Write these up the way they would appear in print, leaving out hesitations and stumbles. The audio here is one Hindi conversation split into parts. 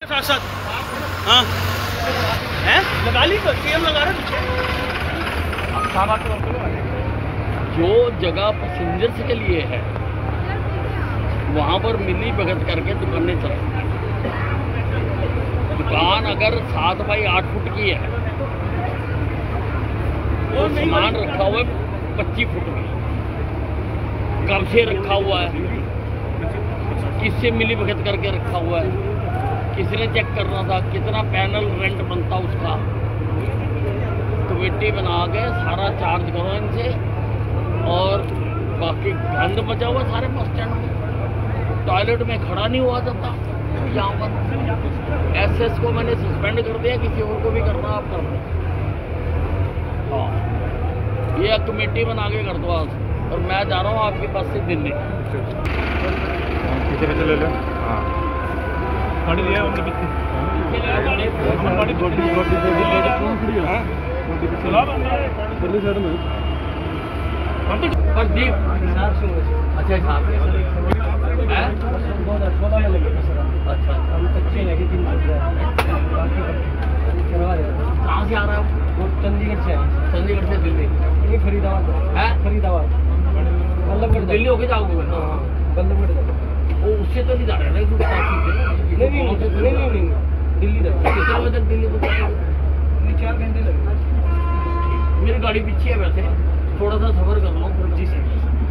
साथ साथ हाँ है लगा ली तो सीएम लगा रहे जो जगह पैसेंजर्स के लिए है वहाँ पर मिली भगत करके दुकानें चल रही। दुकान अगर 7 बाई 8 फुट की है तो सामान रखा हुआ है 25 फुट में, कब से रखा हुआ है, किससे मिली भगत करके रखा हुआ है, किसने चेक करना था, कितना पैनल रेंट बनता उसका, कमेटी बना के सारा चार्ज करो इनसे। और बाकी गंद बचा हुआ सारे बस स्टैंड में, टॉयलेट में खड़ा नहीं हुआ जाता। यहाँ पर एसएस को मैंने सस्पेंड कर दिया, किसी और को भी करना आप कर दो। हाँ ये कमेटी बना के कर दो आज। और मैं जा रहा हूँ आपके पास से दिल्ली। पीछे ले लो। हाँ गाड़ी लिया उनके पीछे अच्छा कहाँ से आ रहा है वो? चंडीगढ़ से। चंडीगढ़ से दिल्ली? ये फरीदाबाद है। फरीदाबाद बल्लभगढ़ दिल्ली होके जाओगे? बल्लभगढ़ वो उससे तो नहीं जा रहे ना? नहीं दिल्ली कितने बजे तक दिल्ली पहुँचे? 4 घंटे लगे। मेरी गाड़ी पीछे है, वैसे थोड़ा सा सफर कर लो जी से।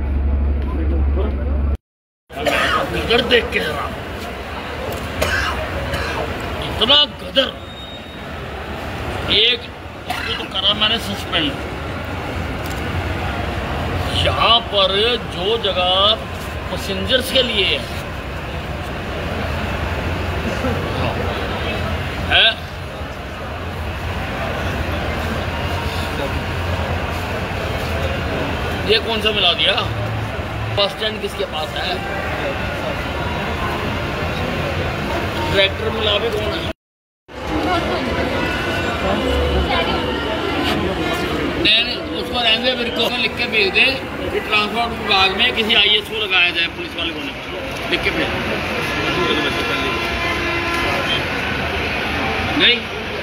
गदर देख के इतना गदर एक तो करा मैंने सस्पेंड। यहाँ पर जो जगह पैसेंजर्स के लिए है ये कौन सा मिला दिया? बस स्टैंड किसके पास है? ट्रैक्टर मिला भी कौन है? नहीं उसको रहने मेरे को लिख के भेज दे कि ट्रांसपोर्ट विभाग में किसी IAS को लगाया जाए, पुलिस वाले को लिख के भेज। नहीं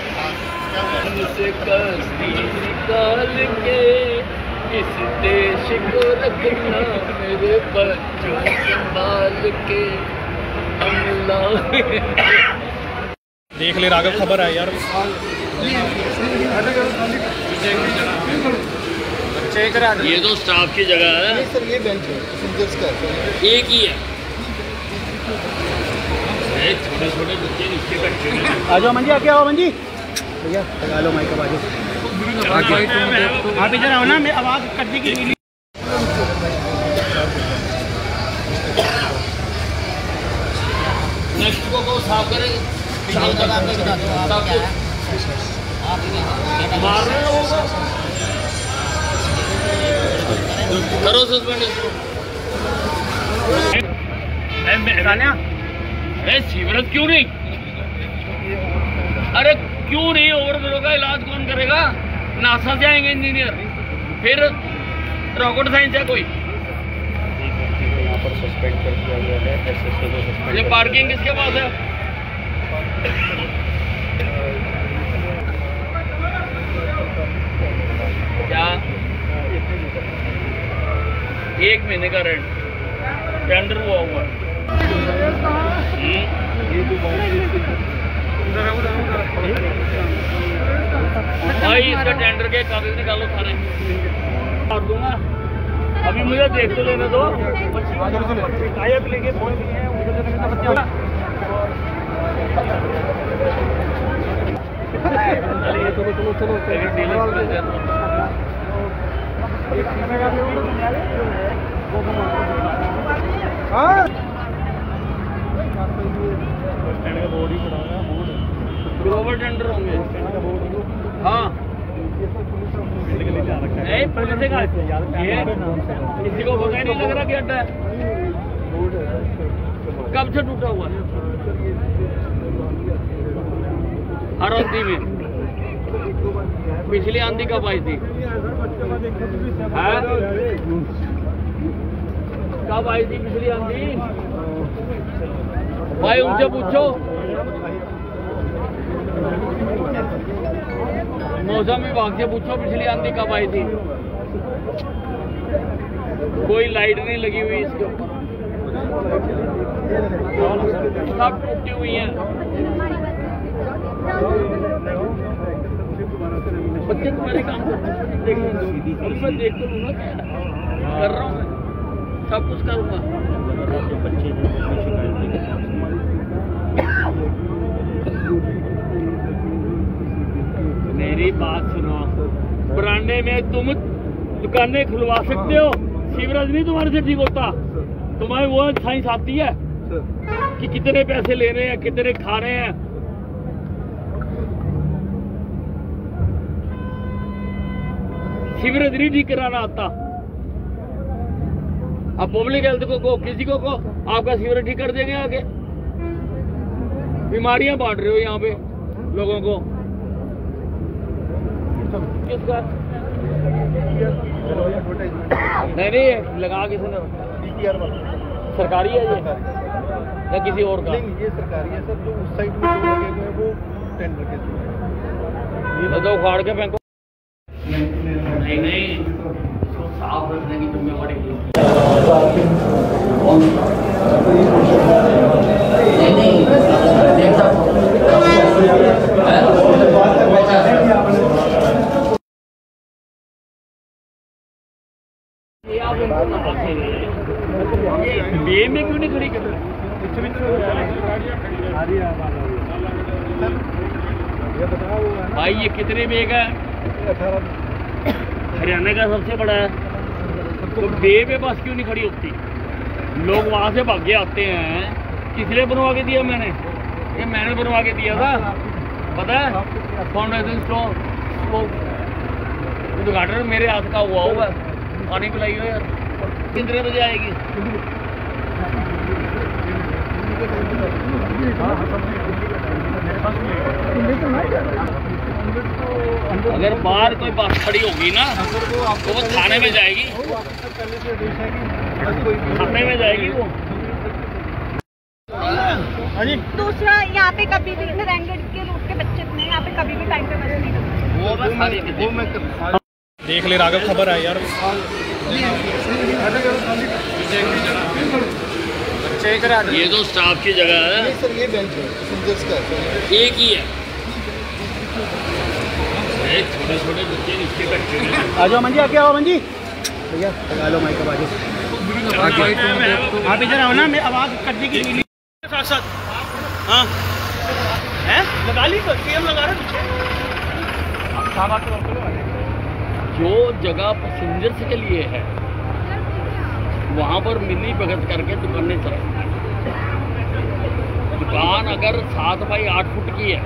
निकाल के इस देश को रखना मेरे बच्चों संभाल के। देख ले राघव, खबर है यार। ये तो स्टाफ की जगह है सर, ये बेंच है पैसेंजर्स का, एक ही है। छोटे छोटे बच्चे नीचे बैठे हैं। आ जाओ मंजी, आके आओ मंजी भैया, लगा लो माइक। आप इधर आओ ना, मैं आवाज़ करने की नहीं। नेक्स्ट को साफ करेंगे। मार रहे हो करो सस्पेंड इसको। सीवरेज क्यों नहीं? अरे क्यों नहीं? ओवरफ्लो का इलाज कौन करेगा? नासा से आएंगे इंजीनियर, फिर रॉकेट साइंस है कोई। यहाँ पर सस्पेंड कर दिया गया है, एसएस को सस्पेंड। ये पार्किंग किसके पास है? क्या 1 महीने का रेंट टेंडर हुआ हुआ है? भाई इसका टेंडर के कागज निकालो सारे, कर दूंगा। अभी मुझे देख तो लेने दो। लेके फोन किए हैं ग्लोबल टेंडर होंगे। हाँ नहीं पहले से किसी को पता ही नहीं लग रहा कि अड्डा है। कब से टूटा हुआ है? हर आंधी में। पिछली आंधी कब आई थी? कब आई थी पिछली आंधी? भाई उनसे पूछो। मौसम विभाग से पूछो पिछली आंधी कब आई थी। कोई लाइट नहीं लगी हुई इसके ऊपर, सब टूटी हुई हैं। बच्चे तुम्हारे काम करते हैं, मैं देख तो लूँगा, क्या कर रहा हूँ मैं, सब कुछ करूँगा। मेरी बात सुनो, बरांडे में तुम दुकानें खुलवा सकते हो, सीवरेज नहीं तुम्हारे से ठीक होता। तुम्हें वो साइंस आती है कि कितने पैसे ले रहे हैं, कितने खा रहे हैं। सीवरेज नहीं ठीक कराना आता। अब पब्लिक हेल्थ को किसी को आपका सीवरेज ठीक कर देंगे आगे। बीमारियां बांट रहे हो यहाँ पे लोगों को। किसका नहीं लगा किसने? सरकारी है ये या किसी और का? नहीं, ये सरकारी है सर। जो उस साइड में जो लगे हुए हैं वो टेंडर के थ्रू है। तो उखाड़ के फेंको। नहीं इसको साफ रखने की जिम्मेवारी बे में क्यों नहीं खड़ी कर रहे? भाई ये कितने बेग है? हरियाणा का सबसे बड़ा है, तो बे में बस क्यों नहीं खड़ी होती? लोग वहां से भागे आते हैं। किसने बनवा के दिया? ये मैंने बनवा के दिया था, पता है? फाउंडेशन स्टोर उद्घाटन मेरे हाथ का हुआ होगा। पानी पिलाइए यार। कितने बजे आएगी? अगर बाहर कोई बस खड़ी होगी ना तो वो थाने में जाएगी, थाने में जाएगी वो। दूसरा, यहाँ पे कभी भी नारायणगढ़ के रूट के बच्चे थे, यहाँ पे कभी भी टाइम पे बस नहीं करते। वो मैं देख ले राघव, खबर है यार। ये तो स्टाफ की जगह है सर। ये बेंच है पैसेंजर्स का है। एक ही है। छोटे छोटे बच्चे नीचे बैठे हैं। आ जाओ मंजी, आके आओ मंजी भैया, लगा लो माइक। आ जाओ आप इधर आओ ना, मैं आवाज करने की साथ साथ। हाँ है लगा ली, सीएम लगा रहे पीछे। जो जगह पैसेंजर्स के लिए है वहां पर मिली भगत करके दुकानें चलाई। दुकान अगर 7 बाई 8 फुट की है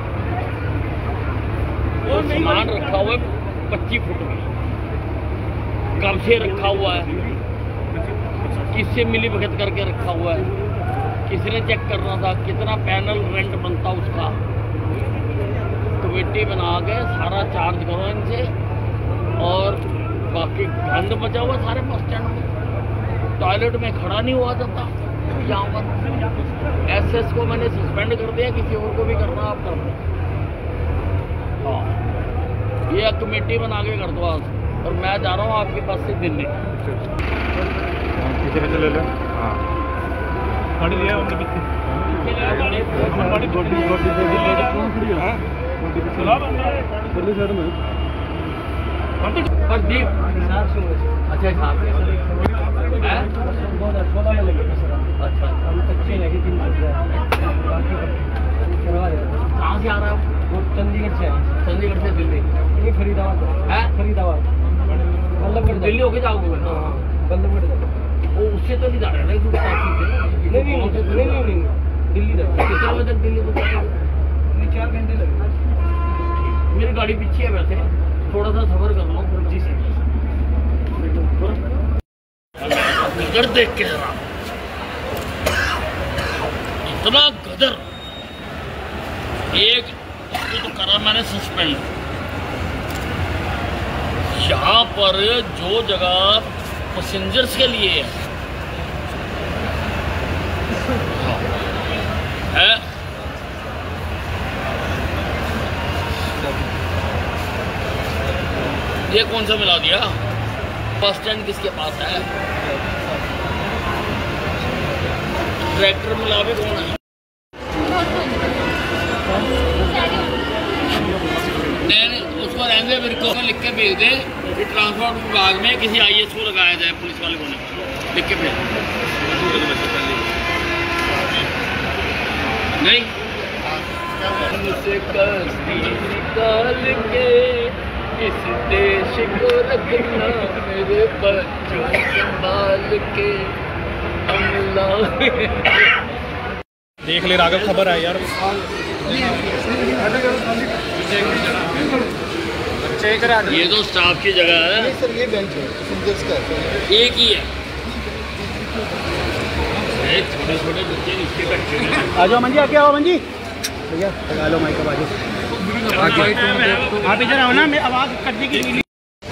तो सामान रखा हुआ है 25 फुट में। कब से रखा हुआ है? किससे मिली भगत करके रखा हुआ है? किसने चेक करना था? कितना पैनल रेंट बनता उसका? कमेटी बना के सारा चार्ज करो इनसे। और बाकी गंद बचा हुआ सारे बस स्टैंड में, टॉयलेट में खड़ा नहीं हुआ जाता। यहाँ पर एसएस को मैंने सस्पेंड कर दिया, किसी और को भी करना आप कर दो। हाँ, ये कमेटी बना के कर दो आज। और मैं जा रहा हूँ आपके पास से दिल्ली। ले लो। हाँ गाड़ी लिया हमने पीछे। प्रदीप अच्छा साहब अच्छा कहाँ से आ रहा है? वो चंडीगढ़ से है। चंडीगढ़ से दिल्ली? ये फरीदाबाद है। फरीदाबाद बल्लभगढ़ दिल्ली होके जाओगे? बल्लभगढ़ वो उससे तो नहीं जा रहा है ना? नहीं दिल्ली तक। कितने बजे तक दिल्ली को? 4 घंटे लगे। मेरी गाड़ी पीछे है, वैसे थोड़ा सा सफर कर लो जी से। गदर देख के जरा, इतना गदर। एक तो करा मैंने सस्पेंड। यहाँ पर जो जगह पैसेंजर्स के लिए है ये कौन सा मिला दिया? बस स्टैंड किसके पास है? ट्रैक्टर मिला भी कौन है? उसको रहने मेरे को लिख के भेज दे कि ट्रांसपोर्ट विभाग में किसी IAS को लगाया जाए, पुलिस वाले को लिख के भेज नहीं मुझसे निकाल के इस देश को रखना मेरे बच्चों संभाल के देख ले राघव, खबर है यार। ये तो स्टाफ की जगह है सर, ये बेंच है पैसेंजर्स का, एक ही है। छोटे छोटे बच्चे नीचे बैठे हैं। आ जाओ अमन जी, आगे आओ अमन जी, भैया लगा लो माइक आवाज। आप इधर आओ ना, मैं आवाज करने की नहीं।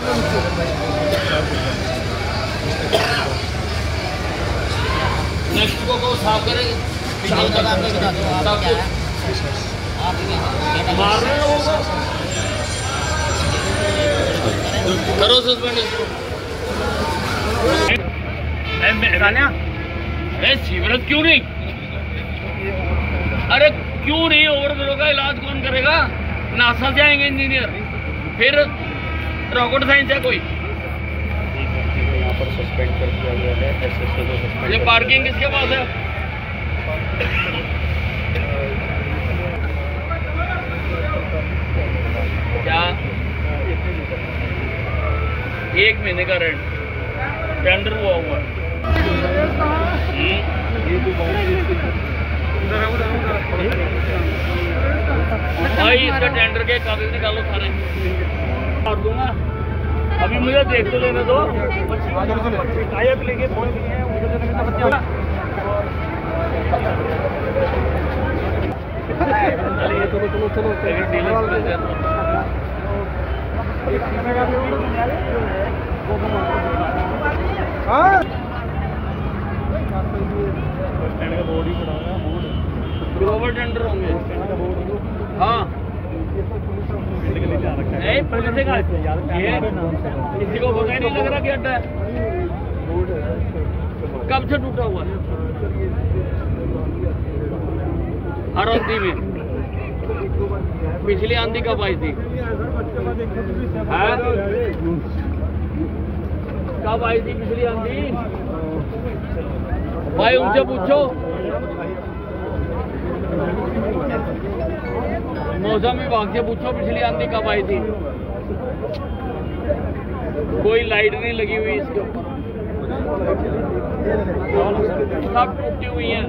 नेक्स्ट को साफ करेंगे, मार रहे हो करो सस्पेंड इसको। अरे सीवरेज क्यों नहीं? अरे क्यों नहीं? ओवरफ्लो का इलाज कौन करेगा? नासा से आएंगे इंजीनियर, फिर रॉकेट साइंस है कोई। यहाँ पर सस्पेंड कर दिया गया है, SSO को सस्पेंड। ये पार्किंग किसके पास है? क्या 1 महीने का रेंट टेंडर हुआ हुआ है? भाई इसका टेंडर के कागज निकालो सारे, कर दूंगा। अभी मुझे देख तो लेने दो। ग्लोबल टेंडर होंगे। हाँ नहीं, पहले से किसी को पता ही नहीं लग रहा कि अड्डा है। कब से टूटा हुआ है? हर आंधी में। पिछली आंधी कब आई थी? कब आई थी पिछली आंधी? भाई उनसे पूछो। मौसम विभाग से पूछो पिछली आंधी कब आई थी। कोई लाइट नहीं लगी हुई इसके ऊपर, सब टूटी हुई हैं।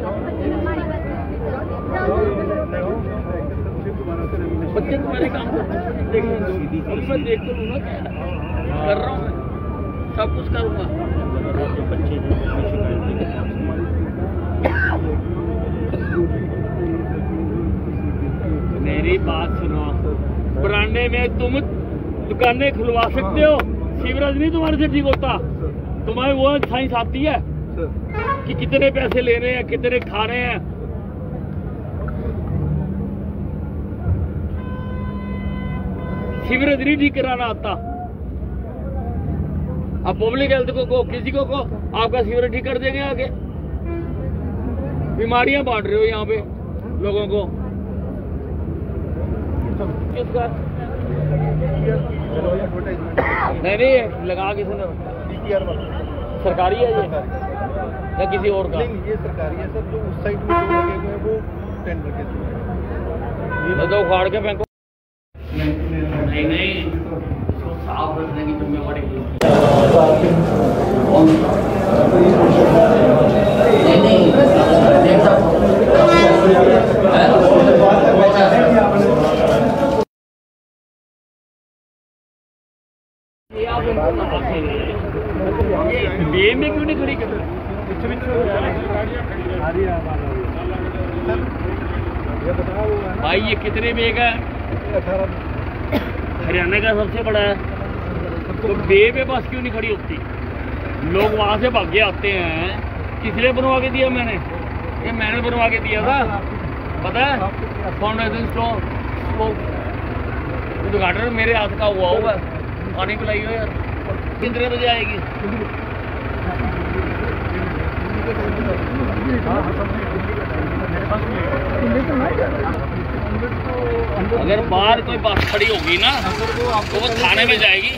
बच्चे तो मेरे काम करते हैं, मैं देख तो लूँगा, कर रहा हूँ, सब कुछ करूँगा। मेरी बात सुनो, बरांडे में तुम दुकानें खुलवा सकते हो, सीवरेज नहीं तुम्हारे से ठीक होता। तुम्हारी वो साइंस आती है कि कितने पैसे ले रहे हैं, कितने खा रहे हैं। सीवरेज नहीं ठीक कराना आता। अब पब्लिक हेल्थ को किसी को आपका सीवरेज ठीक कर देंगे आगे। बीमारियां बांट रहे हो यहाँ पे लोगों को। किसका? नहीं लगा किसने? सरकारी है ये या किसी और का? ये सरकारी है सर, जो उस साइड में जो लगे हुए हैं वो टेंडर के थ्रू है। तो उखाड़ के फेंको। नहीं इसको साफ रखने की जिम्मेवारी बे में क्यों नहीं खड़ी कर रहे? भाई ये कितने बेग है? हरियाणा का सबसे बड़ा है, तो बे में बस क्यों नहीं खड़ी होती? लोग वहां से भागे आते हैं। किसने बनवा के दिया? ये मैंने बनवा के दिया था, पता है? फाउंडेशन स्टोन उद्घाटन मेरे हाथ का हुआ होगा। पानी पिलाई हो यार। कितने बजे आएगी? अगर बाहर कोई बस खड़ी होगी ना तो वो थाने में जाएगी,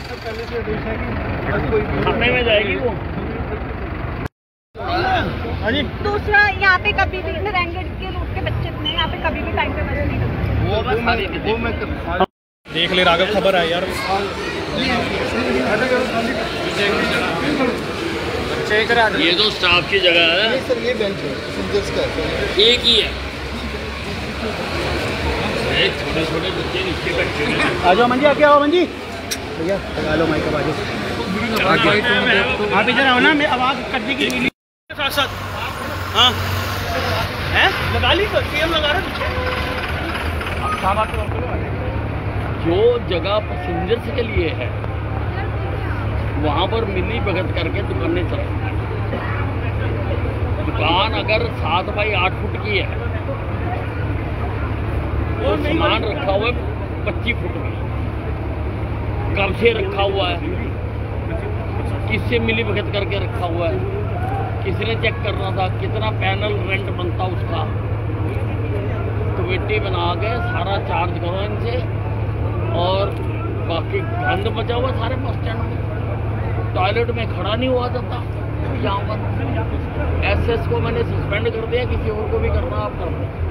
थाने में जाएगी वो। दूसरा, यहाँ पे कभी भी नारायणगढ़ के रूट के बच्चे इतने, यहाँ पे कभी भी टाइम पे बस नहीं लगती। वो मैं देख ले राघव, खबर है यार। ये तो स्टाफ की जगह है सर, ये बेंच है पैसेंजर्स का, एक ही है। छोटे छोटे बच्चे नीचे बैठे हैं। आ जाओ मंजी, आके आओ मंजी भैया, लगा लो माइक आवाज। आप इधर आओ ना, मैं आवाज कटने की नीली साथ साथ। हाँ है, लगा ली तो सीएम लगा रहे पीछे। जो जगह पैसेंजर्स के लिए है वहाँ पर मिली भगत करके दुकानें चल रही हैं। दुकान अगर 7 बाई 8 फुट की है तो सामान रखा हुआ है 25 फुट में, कब से रखा हुआ है, किससे मिली भगत करके रखा हुआ है, किसने चेक करना था, कितना पैनल रेंट बनता उसका, कमेटी बना के सारा चार्ज करो इनसे। और बाकी गंद बचा हुआ सारे बस स्टैंड में, टॉयलेट में खड़ा नहीं हुआ जाता यहाँ पर। एसएस को मैंने सस्पेंड कर दिया, किसी और को भी करना आप कर दो।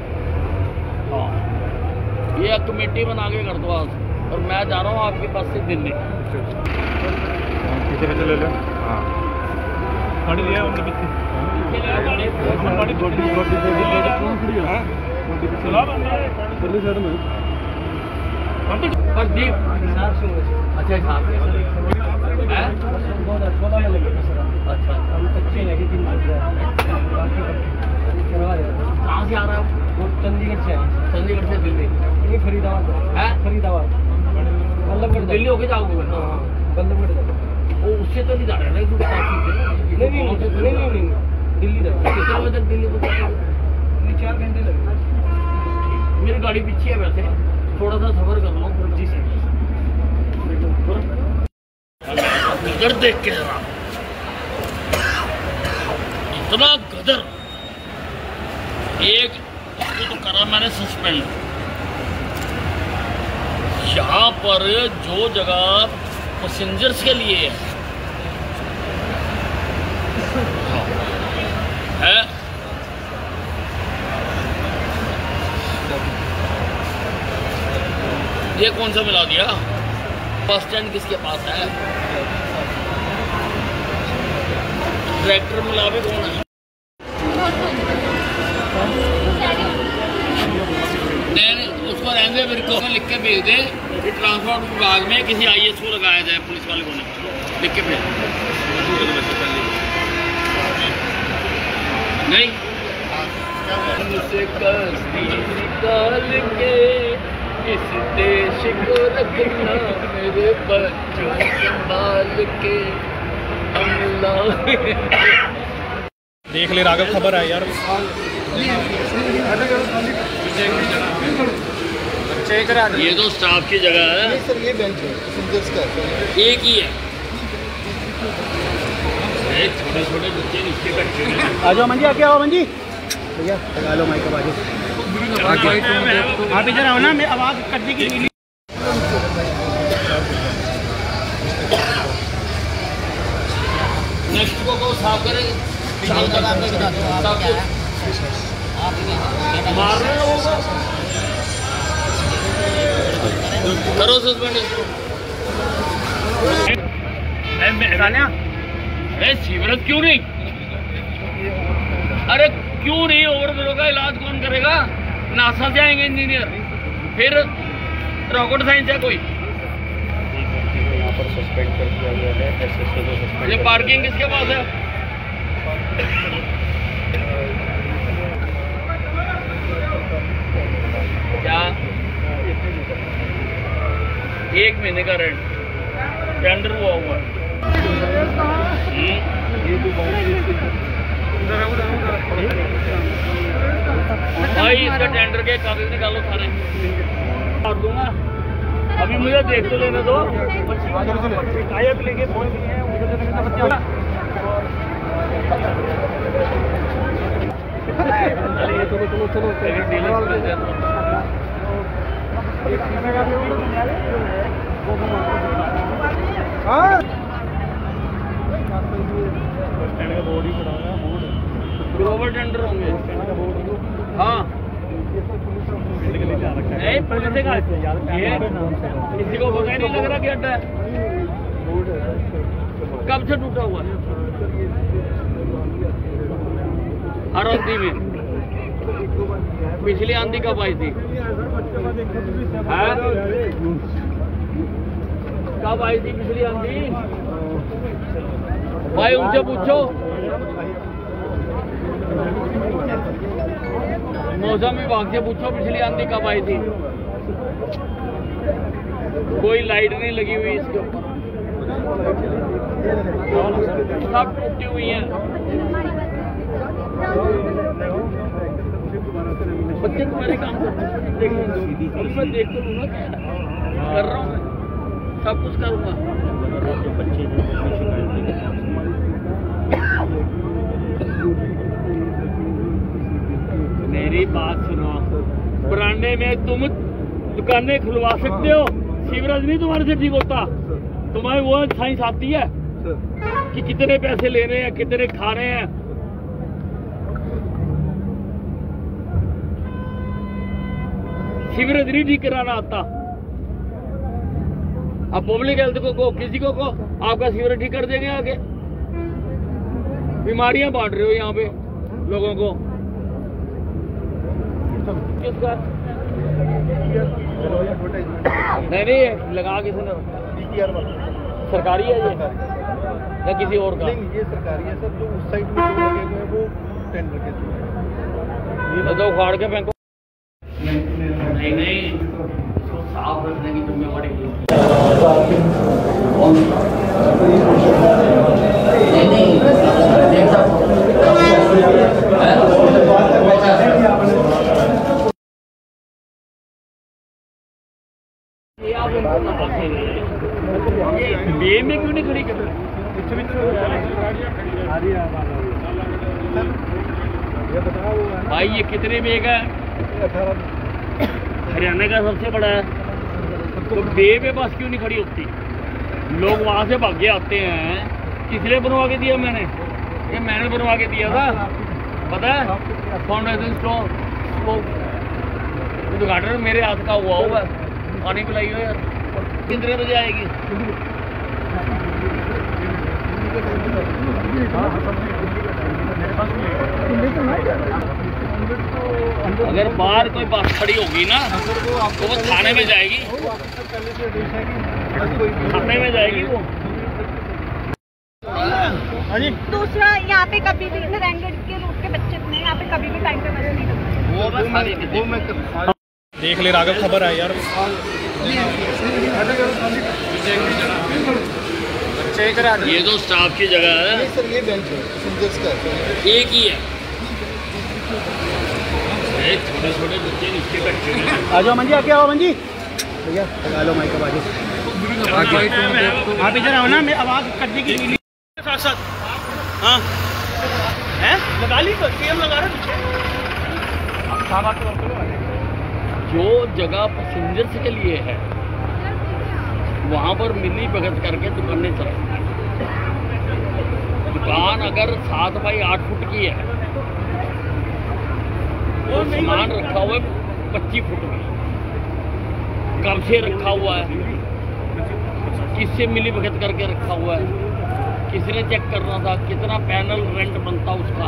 हाँ, ये कमेटी बना के कर दो आज। और मैं जा रहा हूँ आपके पास से दिल्ली। पीछे ले लो। हाँ, गाड़ी लिया उनके पीछे। प्रदीप अच्छा अच्छा, हम कच्चे लगे 3 कहाँ से आ रहा है? वो चंडीगढ़ से है। चंडीगढ़ से दिल्ली? नहीं, फरीदाबाद है। फरीदाबाद बल्लभगढ़ दिल्ली होके जाओगे? बल्लभगढ़। वो उससे तो नहीं जा रहे ना, नहीं, दिल्ली जाओ। कितने बजे तक दिल्ली पहुँचोगे? 4 घंटे लगे। मेरी गाड़ी पीछे है, वैसे थोड़ा सा सफर कर रहा हूँ जी से। गदर देख के रहा, इतना गदर। एक तो करा मैंने सस्पेंड। यहाँ पर जो जगह पैसेंजर्स के लिए है ये कौन सा मिला दिया? बस स्टैंड किसके पास है? ट्रैक्टर मिला भी कौन है? नहीं, उसको रहने मेरे को लिख के भेज दे कि ट्रांसपोर्ट विभाग में किसी आईएएस को लगाया जाए, पुलिस वाले को नहीं, लिख के भेज। नहीं निकाल के इस देश को रखना मेरे बच्चों संभाल के। देख ले राघव, खबर है यार। ये तो स्टाफ की जगह है सर, ये बेंच है पैसेंजर्स का, एक ही है। छोटे छोटे बच्चे नीचे बैठे हैं। आ जाओ मंजी, आके आओ मंजी भैया, लगा लो माइक आवाज। आप इधर आओ ना, मैं आवाज कटने की नीली। नेक्स्ट को साफ करेंगे। मार रहे हैं वो, करो सस्पेंड इसको। अरे सीवरेज क्यों नहीं? अरे क्यों नहीं? ओवरफ्लो का इलाज कौन करेगा? नासा से आएंगे इंजीनियर, फिर रॉकेट साइंस है कोई। यहाँ पर सस्पेंड कर दिया गया है, एसएसओ को सस्पेंड। ये पार्किंग किसके पास है? क्या 1 महीने का रेंट टेंडर हुआ हुआ है? भाई इसका टेंडर के कागज निकालो सारे, मार दूंगा। अभी मुझे देख तो लेने दो। टाइप लेके पहुंच गए हैं उनको तो लगता बच्चे वाला ग्लोबल टेंडर होंगे। हाँ नहीं पुलिस का ये किसी को पता ही नहीं लग रहा कि अड्डा है। कब से टूटा हुआ है? आरती में पिछली आंधी कब आई थी? कब आई थी पिछली आंधी? भाई उनसे पूछो। मौसम विभाग से पूछो पिछली आंधी कब आई थी। कोई लाइट नहीं लगी हुई इसके ऊपर, सब टूटी हुई हैं। बच्चे तुम्हारे काम करते हैं, मैं देख तो लूँगा क्या कर रहा हूँ, मैं सब कुछ करूँगा। मेरी बात सुनो, बरांडे में तुम दुकानें खुलवा सकते हो, सीवरेज नहीं तुम्हारे से ठीक होता। तुम्हारे वो साइंस आती है कि कितने पैसे ले रहे हैं, कितने खा रहे हैं। सीवरेज नहीं ठीक कराना आता। अब पब्लिक हेल्थ को किसी को आपका सीवरेज ठीक कर देंगे आगे। बीमारियां बांट रहे हो यहाँ पे लोगों को। किसका नहीं लगा किसने? सरकारी है ये या किसी और का? नहीं ये सरकारी है सर। जो उस साइड में जो लगे हुए हैं वो टेंडर के थ्रू है। तो उखाड़ के फेंको। नहीं इसको साफ रखने की जिम्मेवारी बे में क्यों नहीं खड़ी कर रहे? भाई ये कितने में है? हरियाणा का सबसे बड़ा है, तो बे में बस क्यों नहीं खड़ी होती? लोग वहां से भागे आते हैं। किसने बनवा के दिया? ये मैंने बनवा के दिया था, पता है? फाउंडेशन स्टोन उद्घाटन मेरे हाथ का हुआ है। पानी पिलाइए यार। कितने बजे आएगी? अगर बाहर कोई बस खड़ी होगी ना तो वो थाने में जाएगी। थाने में जाएगी वो। दूसरा यहाँ पे कभी भी नारायणगढ़ के रूट के बच्चे थे, यहाँ पे कभी भी टाइम पे बस नहीं करते। वो मैं देख ले राघव, खबर है यार। ये तो स्टाफ की जगह है सर, ये बेंच है पैसेंजर्स का, एक ही है। छोटे छोटे बच्चे नीचे बैठे हैं। आ जाओ मंजी, आके आओ मंजी भैया, लगा लो माइक बाजू। आप इधर आओ ना, मैं आवाज करने की साथ साथ। हाँ है लगा ली तो सीएम लगा रहे पीछे। जो जगह पैसेंजर्स के लिए है वहां पर मिली भगत करके दुकानें चलाई। दुकान अगर 7 बाई 8 फुट की है तो सामान रखा हुआ है 25 फुट में। कब से रखा हुआ है? किससे मिली भगत करके रखा हुआ है? किसने चेक करना था? कितना पैनल रेंट बनता उसका?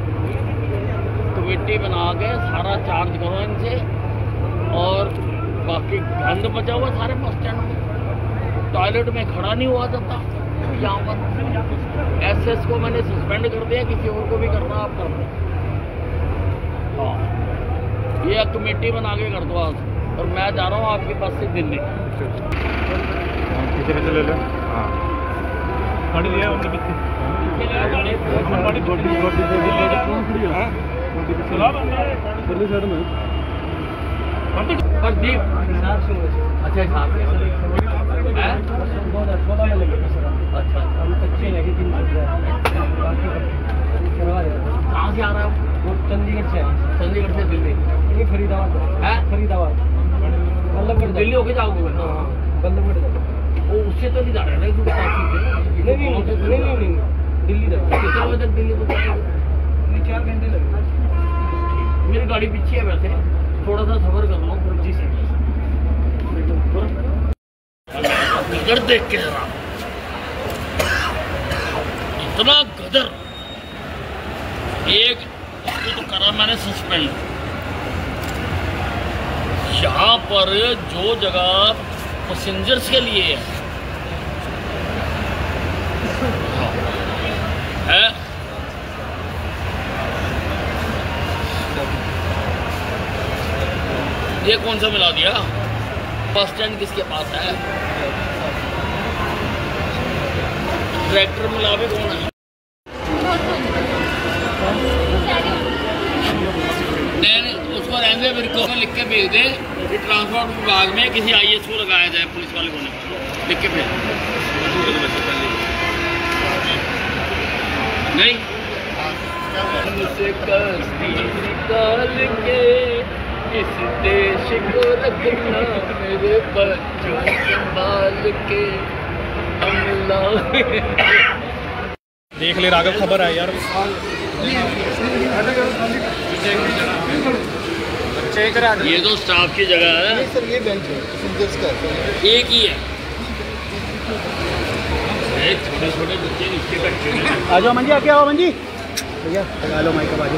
कमेटी बना के सारा चार्ज करो इनसे। और बाकी गंद बचा हुआ सारे बस स्टैंड में, टॉयलेट में खड़ा नहीं हुआ जाता। यहाँ पर एसएस को मैंने सस्पेंड कर दिया, किसी और को भी करना आप कर दो। हाँ ये कमेटी बना के कर दो आज। और मैं जा रहा हूँ आपके पास से दिल्ली। ले लो। हाँ गाड़ी लिया हमने पीछे। प्रदीप अच्छा साहब है 2016 में लगे थे सर अच्छा हम कच्चे लगे 3 बाकी करवा रहे कहाँ से आ रहा है वो चंडीगढ़ से आए चंडीगढ़ से दिल्ली ये फरीदाबाद है फरीदाबाद बल्लभगढ़ दिल्ली होके जाओगे हाँ बल्लभगढ़ वो उससे तो नहीं जा रहा है ना नहीं दिल्ली तक कितने बजे तक दिल्ली को 4 घंटे लगे मेरी गाड़ी पीछे है वैसे थोड़ा सा सफर कर लो जी से गदर देख के जरा इतना गदर एक इसको तो करा मैंने सस्पेंड यहाँ पर जो जगह पैसेंजर्स के लिए है ये कौन सा मिला दिया बस स्टैंड किसके पास है ट्रैक्टर मिला भी कौन है नहीं उसको रहने मेरे को लिख के भेज दे कि ट्रांसपोर्ट विभाग में किसी IAS को लगाया जाए पुलिस वाले को लिख के भेज नहीं मुझसे कस्ती निकाल के इस देश को रखना मेरे बच्चों संभाल के देख ले राघव खबर है यार ये तो स्टाफ की जगह है सर ये बेंच है पैसेंजर्स का एक ही है छोटे छोटे बच्चे नीचे बैठे हैं आ जाओ मंजी आके आओ मंजी भैया लगा लो माइक आवाज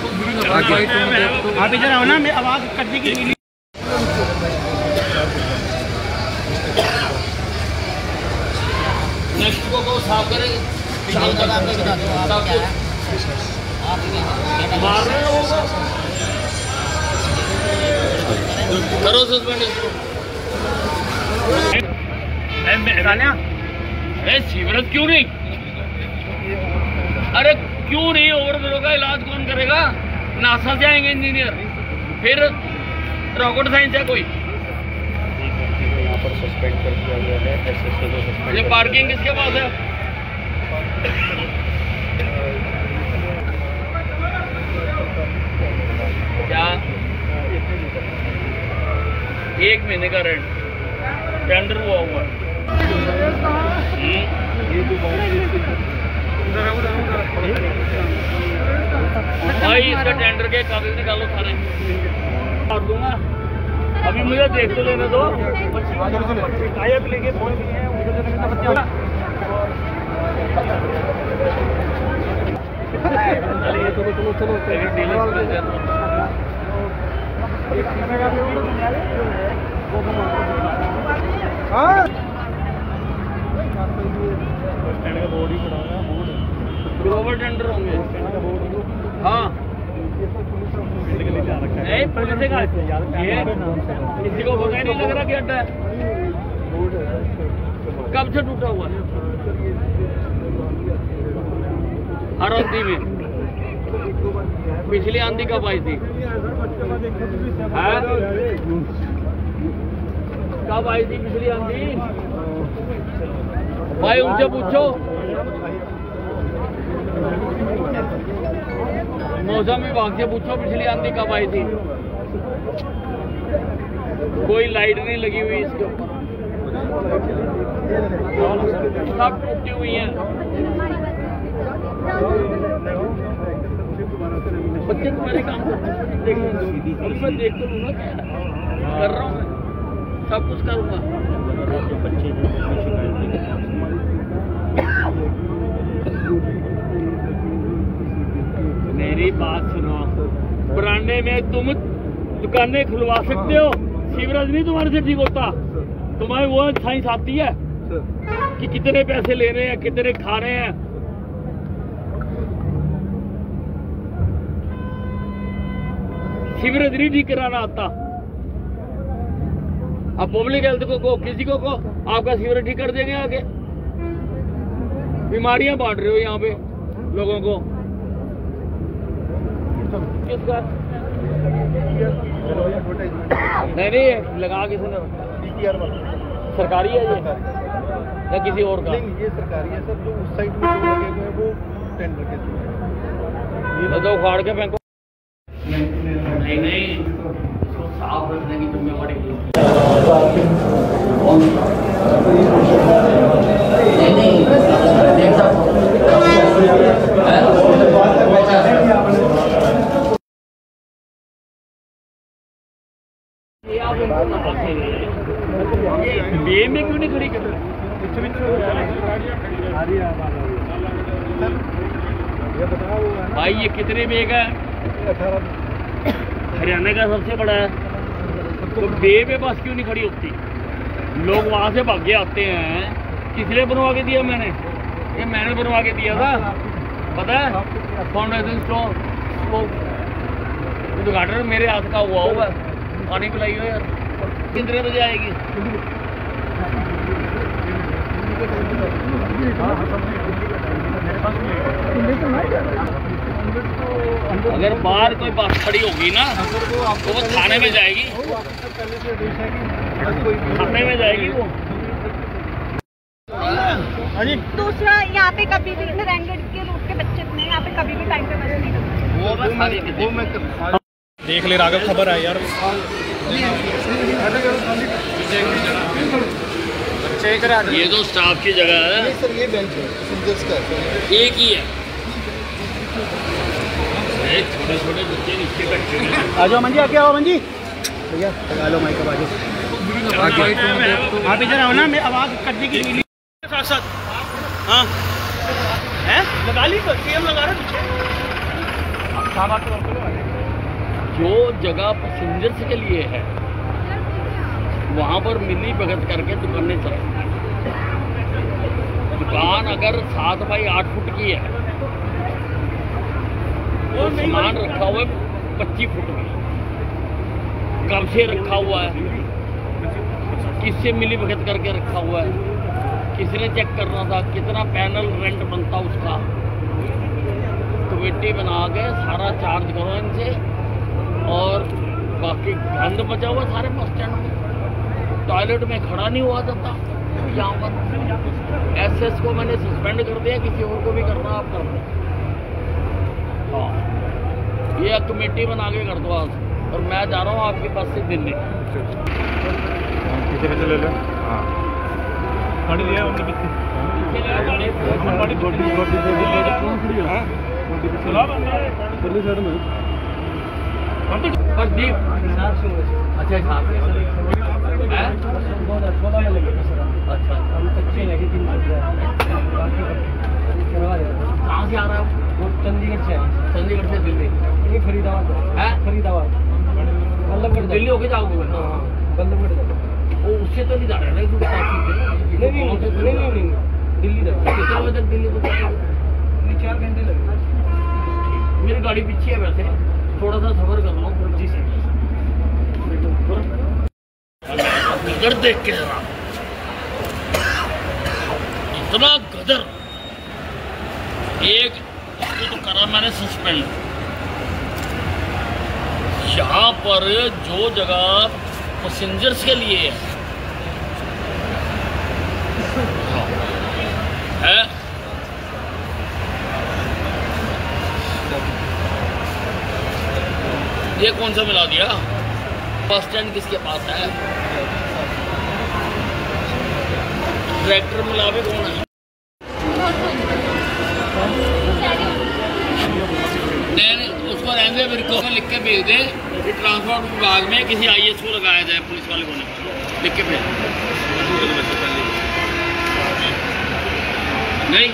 आप इधर आओ ना मैं आवाज करने की नेक्स्ट को साफ करेंगे मार रहे हो करो सस्पेंड इसको सीवरेज क्यों नहीं अरे क्यों नहीं ओवरफ्लो का इलाज कौन करेगा नासा से आएंगे इंजीनियर फिर रॉकेट साइंस है कोई यहाँ पर सस्पेंड कर दिया गया है SSO को सस्पेंड ये पार्किंग किसके पास है क्या 1 महीने का रेंट टेंडर हुआ हुआ भाई इसका टेंडर के कागज निकालो सारे और दूंगा अभी मुझे देख तो लेने दो टाइप लेके पहुंच गए हैं ग्लोबल टेंडर होंगे हाँ नहीं पुलिस का किसी को पता ही नहीं लग रहा कि अड्डा है कब से टूटा हुआ है हर आंधी में पिछली आंधी कब आई थी कब आई थी पिछली आंधी भाई उनसे पूछो मौसम विभाग से पूछो पिछली आंधी कब आई थी कोई लाइट नहीं लगी हुई इसके ऊपर सब टूटी हुई हैं बच्चे तुम्हारे काम देख तो लूँगा कर रहा हूँ मैं सब कुछ करूँगा मेरी बात सुनो बरांडे में तुम दुकानें खुलवा सकते हो सीवरेज नहीं तुम्हारे से ठीक होता तुम्हारे वो साइंस आती है कि कितने पैसे ले रहे हैं कितने खा रहे हैं सीवरेज नहीं ठीक कराना आता अब पब्लिक हेल्थ को किसी को आपका सीवरेज ठीक कर देंगे आगे बीमारियां बांट रहे हो यहाँ पे लोगों को किसका नहीं लगा किसी ने DPR वाला सरकारी है ये या किसी और का? नहीं, ये सरकारी है सर। जो उस साइड में जो लगे हुए हैं वो टेंडर के थ्रू है। ये तो उखाड़ के फेंको। नहीं इसको साफ रखने की जिम्मेवारी बे में क्यों नहीं खड़ी कर रहे? भाई ये कितने बेग है? हरियाणा का सबसे बड़ा है, तो बे में बस क्यों नहीं खड़ी होती? लोग वहाँ से भागे आते हैं। किसने बनवा के दिया? मैंने बनवा के दिया था, पता है? फाउंडेशन स्टोन उद्घाटन मेरे हाथ का हुआ होगा। पानी पिलाई हो यार। कितने बजे आएगी? अगर बाहर कोई बस खड़ी होगी ना तो वो थाने में जाएगी, थाने में जाएगी वो। दूसरा, यहाँ पे कभी भी नारायणगढ़ के रूट के बच्चे नहीं, यहाँ पे कभी भी टाइम पे बस नहीं करते। वो बस देख ले राघव, खबर है यार। ये तो स्टाफ की जगह है सर। ये बेंच है पैसेंजर्स का है। एक ही है। छोटे छोटे बच्चे नीचे बैठे हैं। आ जाओ मंजी, आगे आओ मंजी भैया, लगा लो माइक आवाज। आप इधर आओ ना, मैं आवाज करने की मिली साथ साथ। हाँ है लगा ली तो सीएम लगा रहे जो जगह पैसेंजर्स के लिए है वहाँ पर मिली भगत करके दुकानें चलती। दुकान अगर 7 बाई 8 फुट की है तो सामान रखा हुआ है 25 फुट में। कब से रखा हुआ है? किससे मिली भगत करके रखा हुआ है? किसने चेक करना था? कितना पैनल रेंट बनता उसका? कमेटी बना के सारा चार्ज करो इनसे। और बाकी गंद बचा हुआ सारे बस स्टैंड में। टॉयलेट में खड़ा नहीं हुआ जाता यहाँ पर। एसएस को मैंने सस्पेंड कर दिया, किसी और को भी करना आप कर दो। हाँ, ये कमेटी बना के कर दो आज। और मैं जा रहा हूँ आपके पास से दिल्ली। पीछे ले लो। हाँ गाड़ी दिया उनके पीछे। प्रदीप अच्छा अच्छा हम कच्चे लगे 3 कहाँ से आ रहा है? वो चंडीगढ़ से है। चंडीगढ़ से दिल्ली? ये फरीदाबाद है। फरीदाबाद बल्लभगढ़ दिल्ली होके जाओगे? बल्लभगढ़। वो उससे तो नहीं जा रहा है ना? नहीं दिल्ली तक। कितने बजे तक दिल्ली को? 4 घंटे लगे। मेरी गाड़ी पीछे है, वैसे थोड़ा सा सफर कर रहा हूँ जी से। गदर देख के जरा, इतना गदर। एक तो करा मैंने सस्पेंड। यहाँ पर जो जगह पैसेंजर्स के लिए है ये कौन सा मिला दिया? बस स्टैंड किसके पास है? ट्रैक्टर मिला भी कौन है? नहीं उसको रहने मेरे को लिख के भेज दे कि ट्रांसपोर्ट विभाग में किसी IAS को लगाया जाए, पुलिस वाले को नहीं, लिख के भेज। नहीं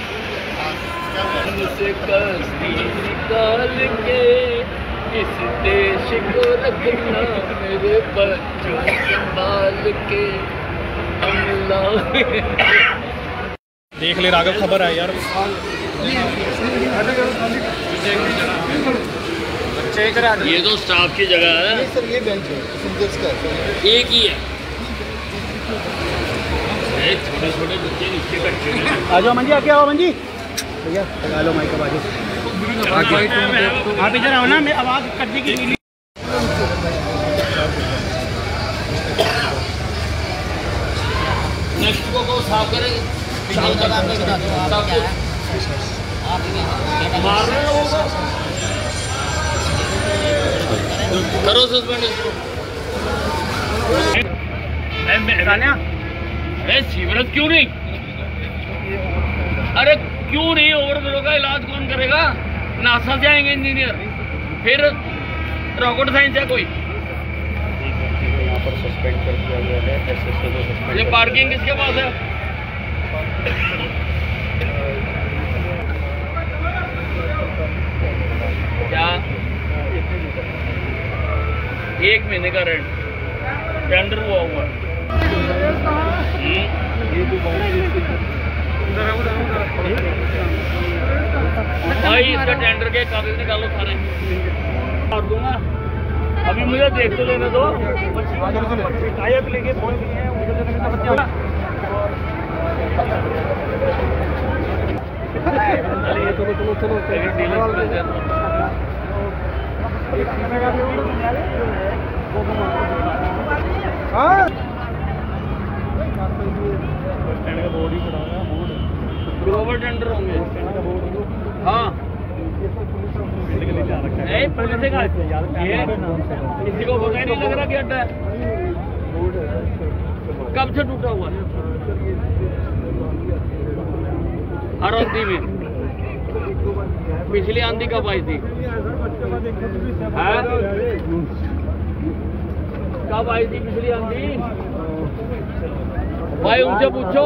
निकाल के इस देश को रखना मेरे बच्चों संभाल के। देख ले राघव, खबर है यार। ये तो स्टाफ की जगह है सर। ये बेंच है पैसेंजर्स का है। एक ही है। छोटे छोटे बच्चे नीचे बैठे हैं। आ जाओ मंजी, आगे आओ मंजी भैया, लगा लो माइक आवाज। आप इधर आओ ना, मैं आवाज करने की मिली साफ करेंगे मार रहे हैं लोगों को, करो सस्पेंड इसको। अरे सीवरेज क्यों नहीं, अरे क्यों नहीं? ओवरफ्लो का इलाज कौन करेगा? नासा से आएंगे इंजीनियर, फिर रॉकेट साइंस है कोई। यहाँ पर सस्पेंड कर दिया गया है, एसएसओ को सस्पेंड। ये पार्किंग किसके पास है? क्या 1 महीने का रेंट टेंडर हुआ हुआ है? भाई इसका टेंडर के कागज निकालो सारे, मार दूंगा। अभी मुझे देख तो लेने दो। शिकायत लेके फोन किए हैं, ग्लोबल टेंडर होंगे। हाँ नहीं, पुलिस का किसी को पता ही नहीं लग रहा कि अड्डा है। कब से टूटा हुआ है? हर आंधी में। पिछली आंधी कब आई थी? कब आई थी पिछली आंधी? भाई उनसे पूछो,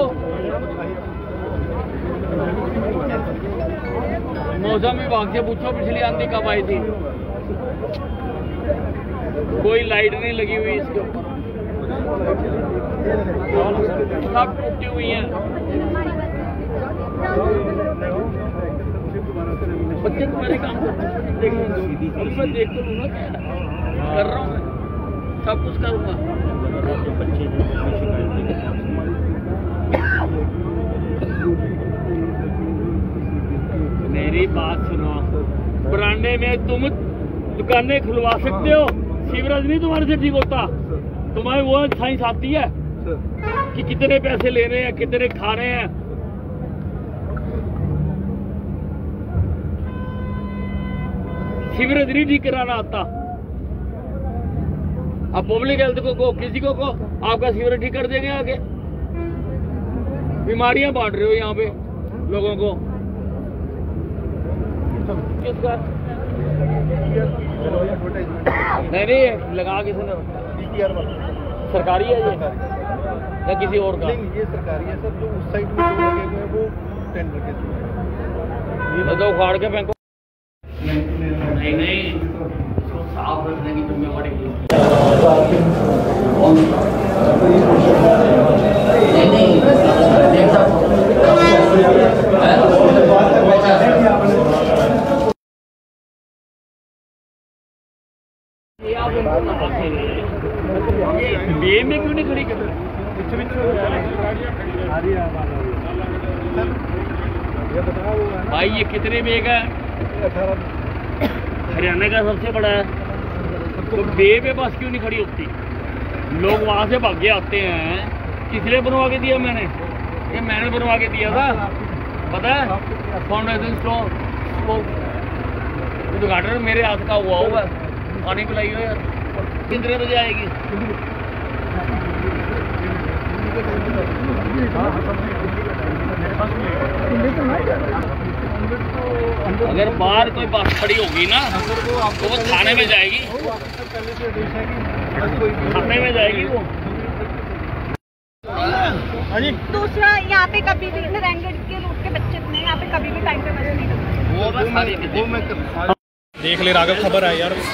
मौसम विभाग से पूछो पिछली आंधी कब आई थी। कोई लाइट नहीं लगी हुई इसके ऊपर, सब टूटी हुई है। बच्चे तुम्हारे काम करते हैं, मैं देख तो लूँगा, क्या कर रहा हूँ मैं, सब कुछ करूँगा। मेरी बात सुनो, बरांडे में तुम दुकानें खुलवा सकते हो, सीवरेज नहीं तुम्हारे से ठीक होता। तुम्हारी वो साइंस आती है कि कितने पैसे ले रहे हैं, कितने खा रहे हैं। सीवरेज नहीं ठीक कराना आता। अब पब्लिक हेल्थ को किसी को आपका सीवरेज ठीक कर देंगे आगे। बीमारियां बांट रहे हो यहाँ पे लोगों को। किसका? नहीं लगा किसने? सरकारी है ये या किसी और का? नहीं, ये सरकारी है सर। जो उस साइड में जो लगे हुए हैं वो टेंडर के थ्रू है। तो उखाड़ के फेंको। नहीं इसको साफ रखने की जिम्मेवारी नहीं। बे में क्यों नहीं खड़ी कर रहे? भाई ये कितने बेग है? हरियाणा का सबसे बड़ा है, तो बे पे बस क्यों नहीं खड़ी होती? लोग वहां से भागे आते हैं। किसने बनवा के दिया? ये मैंने बनवा के दिया था, पता है? फाउंडेशन स्टोन उद्घाटन मेरे हाथ का हुआ है। पानी पिलाइए यार। कितने बजे आएगी? अगर बाहर कोई बस खड़ी होगी ना तो वो थाने में जाएगी, थाने में जाएगी वो। दूसरा, यहाँ पे कभी भी नारायणगढ़ के रूट के बच्चे इतने यहाँ पे कभी भी टाइम पे बस नहीं करते। वो बस देख ले राघव, खबर है यार।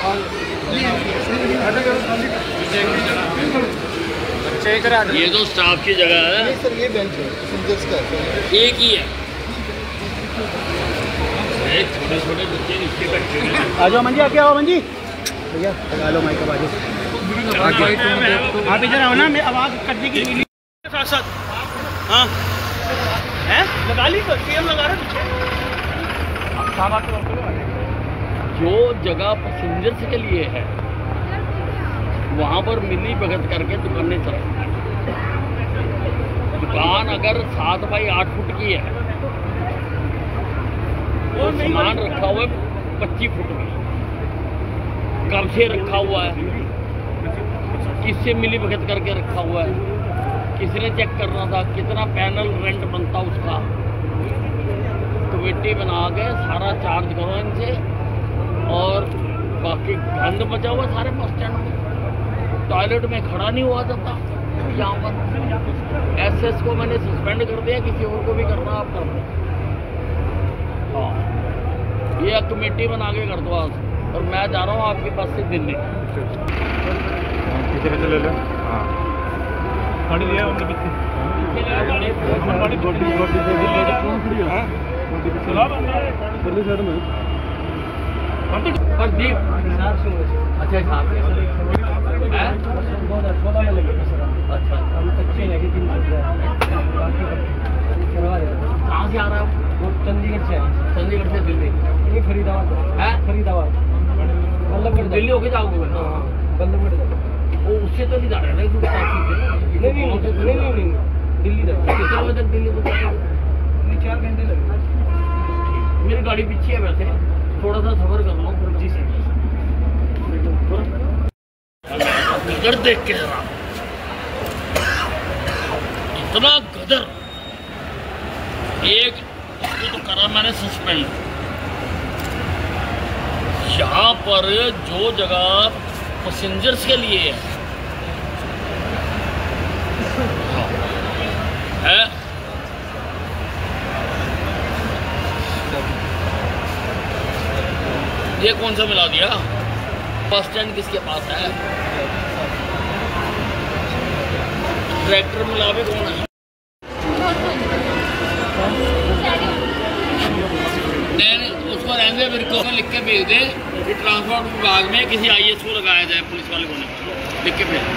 ये तो स्टाफ की जगह है सर, ये बेंच है पैसेंजर्स का, एक ही है। छोटे छोटे बच्चे नीचे बैठे हैं। आ जाओ मंजी, आके आओ मंजी भैया, लगा लो माइक आवाज। आप इधर आओ ना, मैं आवाज करने की साथ साथ। हाँ है लगा ली, तो सीएम लगा रहे पीछे। जो जगह पैसेंजर्स के लिए है वहां पर मिली भगत करके दुकानें चलाएंगे। दुकान अगर 7 बाई 8 फुट की है तो सामान रखा हुआ है 25 फुट में, कब से रखा हुआ है, किससे मिली भगत करके रखा हुआ है, किसने चेक करना था, कितना पैनल रेंट बनता उसका, कमेटी बना के सारा चार्ज करो इनसे। और बाकी गंद बचा हुआ सारे बस स्टैंड में, टॉयलेट में खड़ा नहीं हुआ जाता यहाँ पर। एसएस को मैंने सस्पेंड कर दिया, किसी और को भी करना आप कर दो। हाँ, ये कमेटी बना के कर दो आज। और मैं जा रहा हूँ आपके पास से दिल्ली। ले लो। हाँ गाड़ी दिया उनके पीछे प्रदीप अच्छा साहब 2016 में लगे सर। अच्छा हम कच्चे लगे 3 बाकी करवा देते। कहाँ से आ रहा है वो चंडीगढ़ से आए। चंडीगढ़ से दिल्ली ये फरीदाबाद है। फरीदाबाद बल्लभगढ़ दिल्ली होके जाओगे मैं? हाँ बल्लभगढ़ जाओगे। वो उससे तो नहीं जा रहे ना नहीं दिल्ली जाओगे। कितना बजे तक दिल्ली पहुँचोगे? 4 घंटे लगे। मेरी गाड़ी पीछे है, वैसे थोड़ा सा सफर कर लो जी से। गदर देख के जरा, इतना गदर। एक इसको तो करा मैंने सस्पेंड। यहाँ पर जो जगह पैसेंजर्स के लिए है ये कौन सा मिला दिया? बस स्टैंड किसके पास है? ट्रैक्टर मिला भी कौन है? नहीं उसको रहने मेरे को लिख के भेज दे कि ट्रांसपोर्ट विभाग में किसी IAS को लगाया जाए, पुलिस वाले को नहीं, लिख के भेज।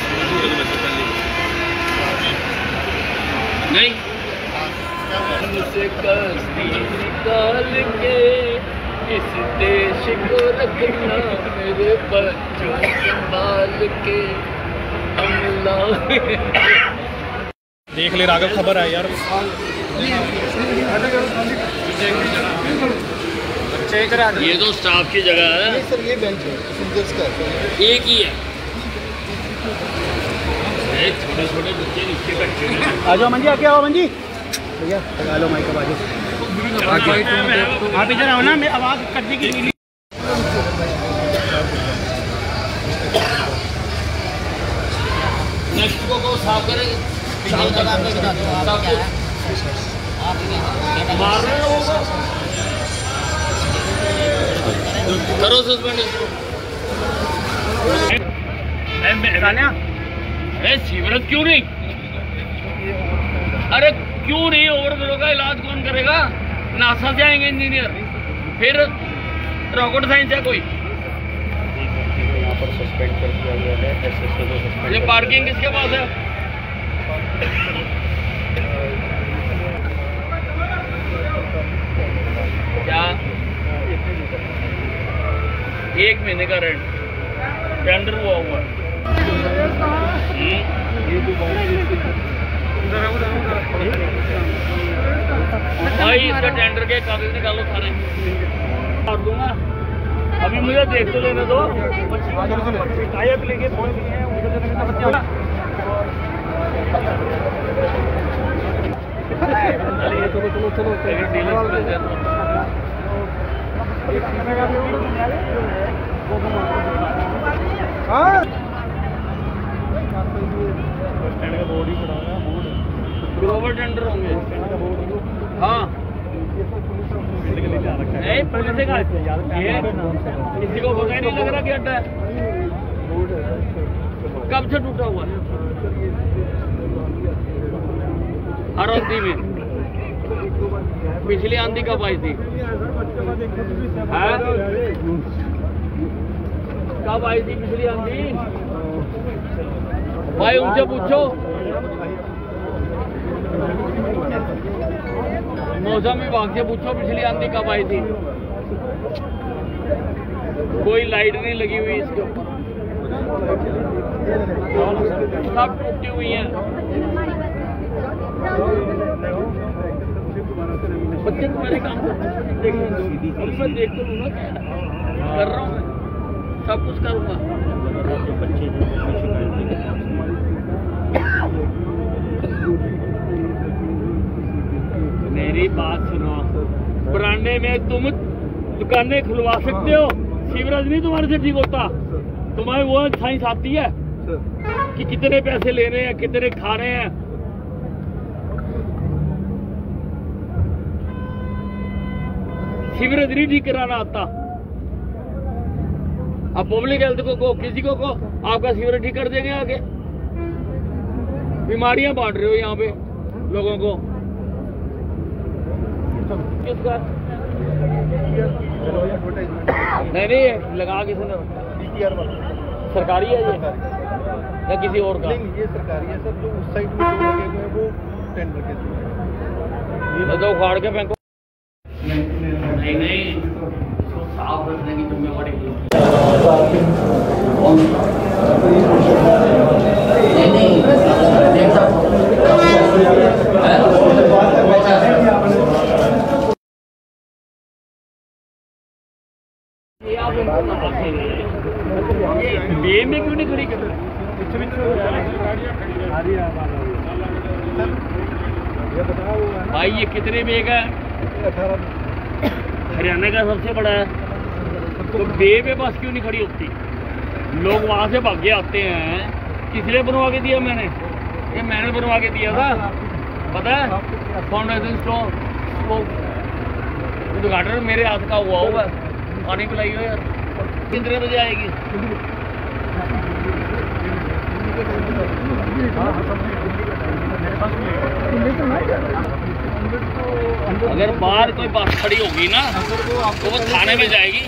नहीं मुझसे कश्ती निकाल के इस देश को रखना, मेरे बच्चों संभाल के देख ले राघव, खबर है यार। ये तो स्टाफ की जगह है सर, ये बेंच है पैसेंजर्स का। एक ही है। छोटे छोटे बच्चे नीचे बैठे हैं। आ जाओ मंजी, आके आओ मंजी भैया, लगा लो माइक आवाज। आप इधर आओ ना, मैं आवाज करने की मिली। नेक्स्ट को साफ करेंगे, मार रहे हो करो सस्पेंड इसको। सीवरेज क्यों नहीं? अरे क्यों नहीं? ओवरफ्लो का इलाज कौन करेगा? नासा से आएंगे इंजीनियर, फिर रॉकेट साइंस है कोई। यहाँ पर सस्पेंड कर दिया गया है, एसएसओ को सस्पेंड। ये पार्किंग किसके पास है? क्या 1 महीने का रेंट टेंडर हुआ हुआ है। भाई इसका टेंडर के कागज निकालो सारे, कर दूंगा। अभी मुझे देख तो लेने दो। टाइप लेके फोन किए हैं उधर ग्लोबल टेंडर होंगे। हाँ नहीं पुलिस का ये किसी को पता ही नहीं लग रहा कि अड्डा है। कब से टूटा हुआ है? हर आंधी में। पिछली आंधी कब आई थी? कब आई थी पिछली आंधी? भाई उनसे पूछो। मौसम विभाग से पूछो पिछली आंधी कब आई थी। कोई लाइट नहीं लगी हुई इसके ऊपर, सब टूटी हुई है। बच्चे तुम्हारे काम देख मैं देख तो लूँगा, कर रहा हूँ मैं, सब कुछ करूँगा। मेरी बात सुनो, बरांडे में तुम दुकानें खुलवा सकते हो, सीवरेज नहीं तुम्हारे से ठीक होता। तुम्हारे वो साइंस आती है कि कितने पैसे ले रहे हैं, कितने खा रहे हैं। सीवरेज नहीं ठीक कराना आता। अब पब्लिक हेल्थ को किसी को आपका सीवरेज ठीक कर देंगे आगे। बीमारियां बांट रहे हो यहाँ पे लोगों को। किसका? नहीं लगा किसने? सरकारी है ये या किसी और का? नहीं, ये सरकारी है सर। जो उस साइड में जो लगे हुए हैं वो टेंडर के थ्रू है। ये तो उखाड़ के फेंको। नहीं इसको साफ रखने की जिम्मेवारी बे में क्यों नहीं खड़ी कर रहे? भाई ये कितने में है? हरियाणा का सबसे बड़ा है, तो बे में बस क्यों नहीं खड़ी होती? लोग वहां से भागे आते हैं। किसने बनवा के दिया? ये मैंने बनवा के दिया था, पता है? फाउंडेशन स्टोर उद्घाटन मेरे हाथ का हुआ होगा। पानी पिलाइए यार। कितने बजे आएगी? अगर बाहर कोई बस खड़ी होगी ना तो वो थाने में जाएगी,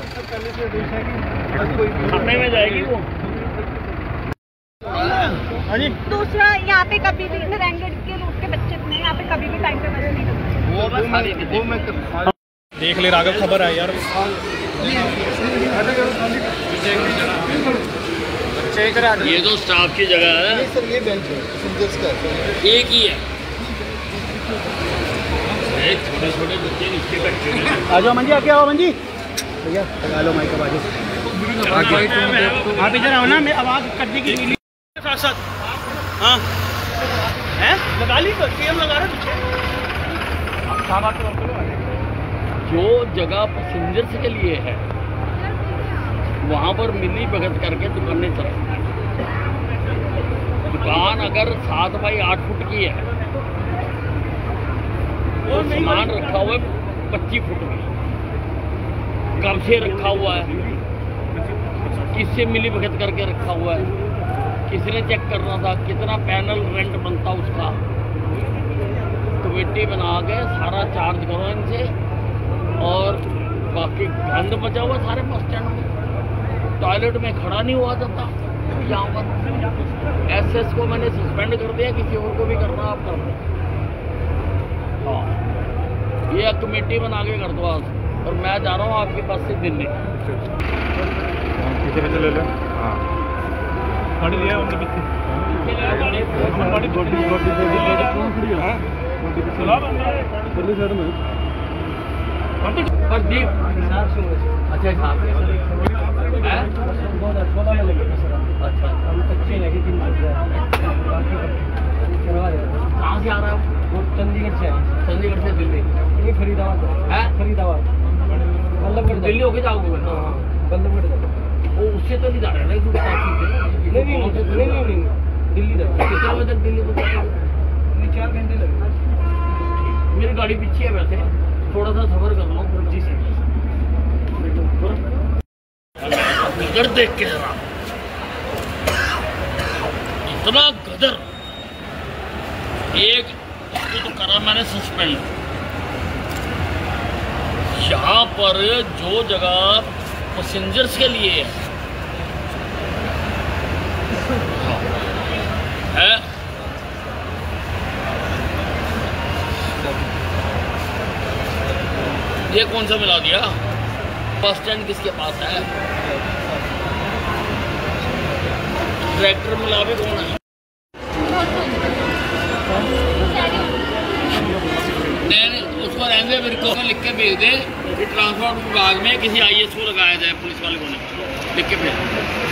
थाने में जाएगी वो। दूसरा, यहाँ पे कभी भी नारायणगढ़ के रूट के बच्चे थे, यहाँ पे कभी भी टाइम पे बस नहीं करते। वो मैं देख ले राघव, खबर है यार। ये तो स्टाफ की जगह है सर, ये बेंच है, एक ही है। छोटे छोटे बच्चे नीचे बैठे हैं। आ जाओ मंजी, आके आओ मंजी भैया, लगा लो माइक आवाज। आप इधर आओ ना, मैं आवाज करने की नीली साथ साथ। हाँ है लगा ली तो सीएम लगा रहे पीछे। जो जगह पैसेंजर्स के लिए है वहाँ पर मिली भगत करके दुकानें चलती। दुकान अगर 7 बाई 8 फुट की है तो सामान रखा हुआ है 25 फुट में। कब से रखा हुआ है? किससे मिली भगत करके रखा हुआ है? किसने चेक करना था? कितना पैनल रेंट बनता उसका? कमेटी बना के सारा चार्ज करो इनसे। और बाकी गंद बचा हुआ सारे बस स्टैंड में। टॉयलेट में खड़ा नहीं हुआ जाता यहाँ पर। एसएस को मैंने सस्पेंड कर दिया, किसी और को भी करना आप कर दो। हाँ, ये कमेटी बना के कर दो आज। और मैं जा रहा हूँ आपके पास से दिल्ली। ले लो। हाँ, गाड़ी लिया उनके पीछे। प्रदीप अच्छा साहब अच्छा हम कच्चे लगे 3 बाकी करवा देते। कहाँ से आ रहा है? वो चंडीगढ़ से है। चंडीगढ़ से दिल्ली? ये फरीदाबाद है। फरीदाबाद बल्लभगढ़ दिल्ली होके जाओगे? बल्लभगढ़ वो उससे तो नहीं जा रहा है ना? नहीं दिल्ली तक। कितने बजे तक दिल्ली को? 4 घंटे लगे। मेरी गाड़ी पीछे है, वैसे थोड़ा सा सफर कर रहा हूँ जी से। गदर देख के जरा, इतना गदर। एक तो करा मैंने सस्पेंड। यहाँ पर जो जगह पैसेंजर्स के लिए है ये कौन सा मिला दिया? बस स्टैंड किसके पास है? ट्रैक्टर मिला भी कौन है? रहने मेरे को लिख के भेज दे कि ट्रांसपोर्ट विभाग में किसी IAS को लगाया जाए, पुलिस वाले को लिख के भेज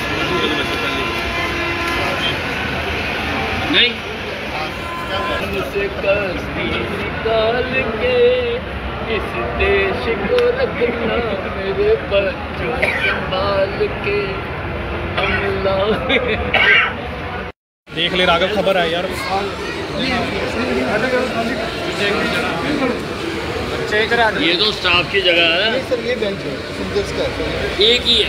नहीं मुझसे निकाल के इस देश को रखना मेरे बच्चों संभाल के देख ले राघव, खबर है यार। ये तो स्टाफ की जगह है सर, ये बेंच है सिंगर्स का, एक ही है।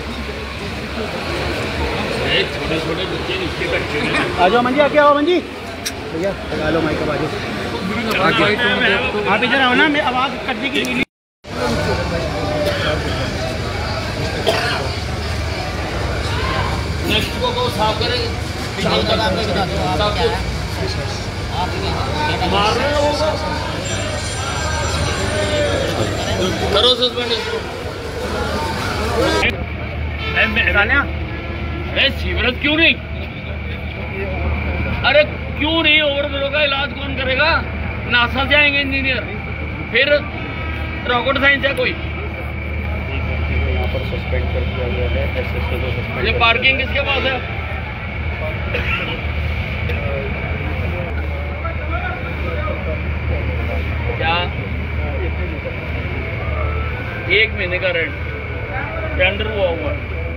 छोटे छोटे बच्चे नीचे बैठे हैं। आ जाओ अमन जी, आके आओ अमन जी, भैया लगा लो माइक आवाज। आप इधर आओ ना, मैं आवाज करने की नहीं। नेक्स्ट को साफ करेंगे, करो सस्पेंड इसको। सीवरेज क्यों नहीं? अरे क्यों नहीं? ओवरफ्लो का इलाज कौन करेगा? नासा से आएंगे इंजीनियर, फिर रॉकेट साइंस है कोई। यहाँ पर सस्पेंड कर दिया गया है, SSO को सस्पेंड। ये पार्किंग किसके पास है? क्या 1 महीने का रेंट टेंडर हुआ हुआ?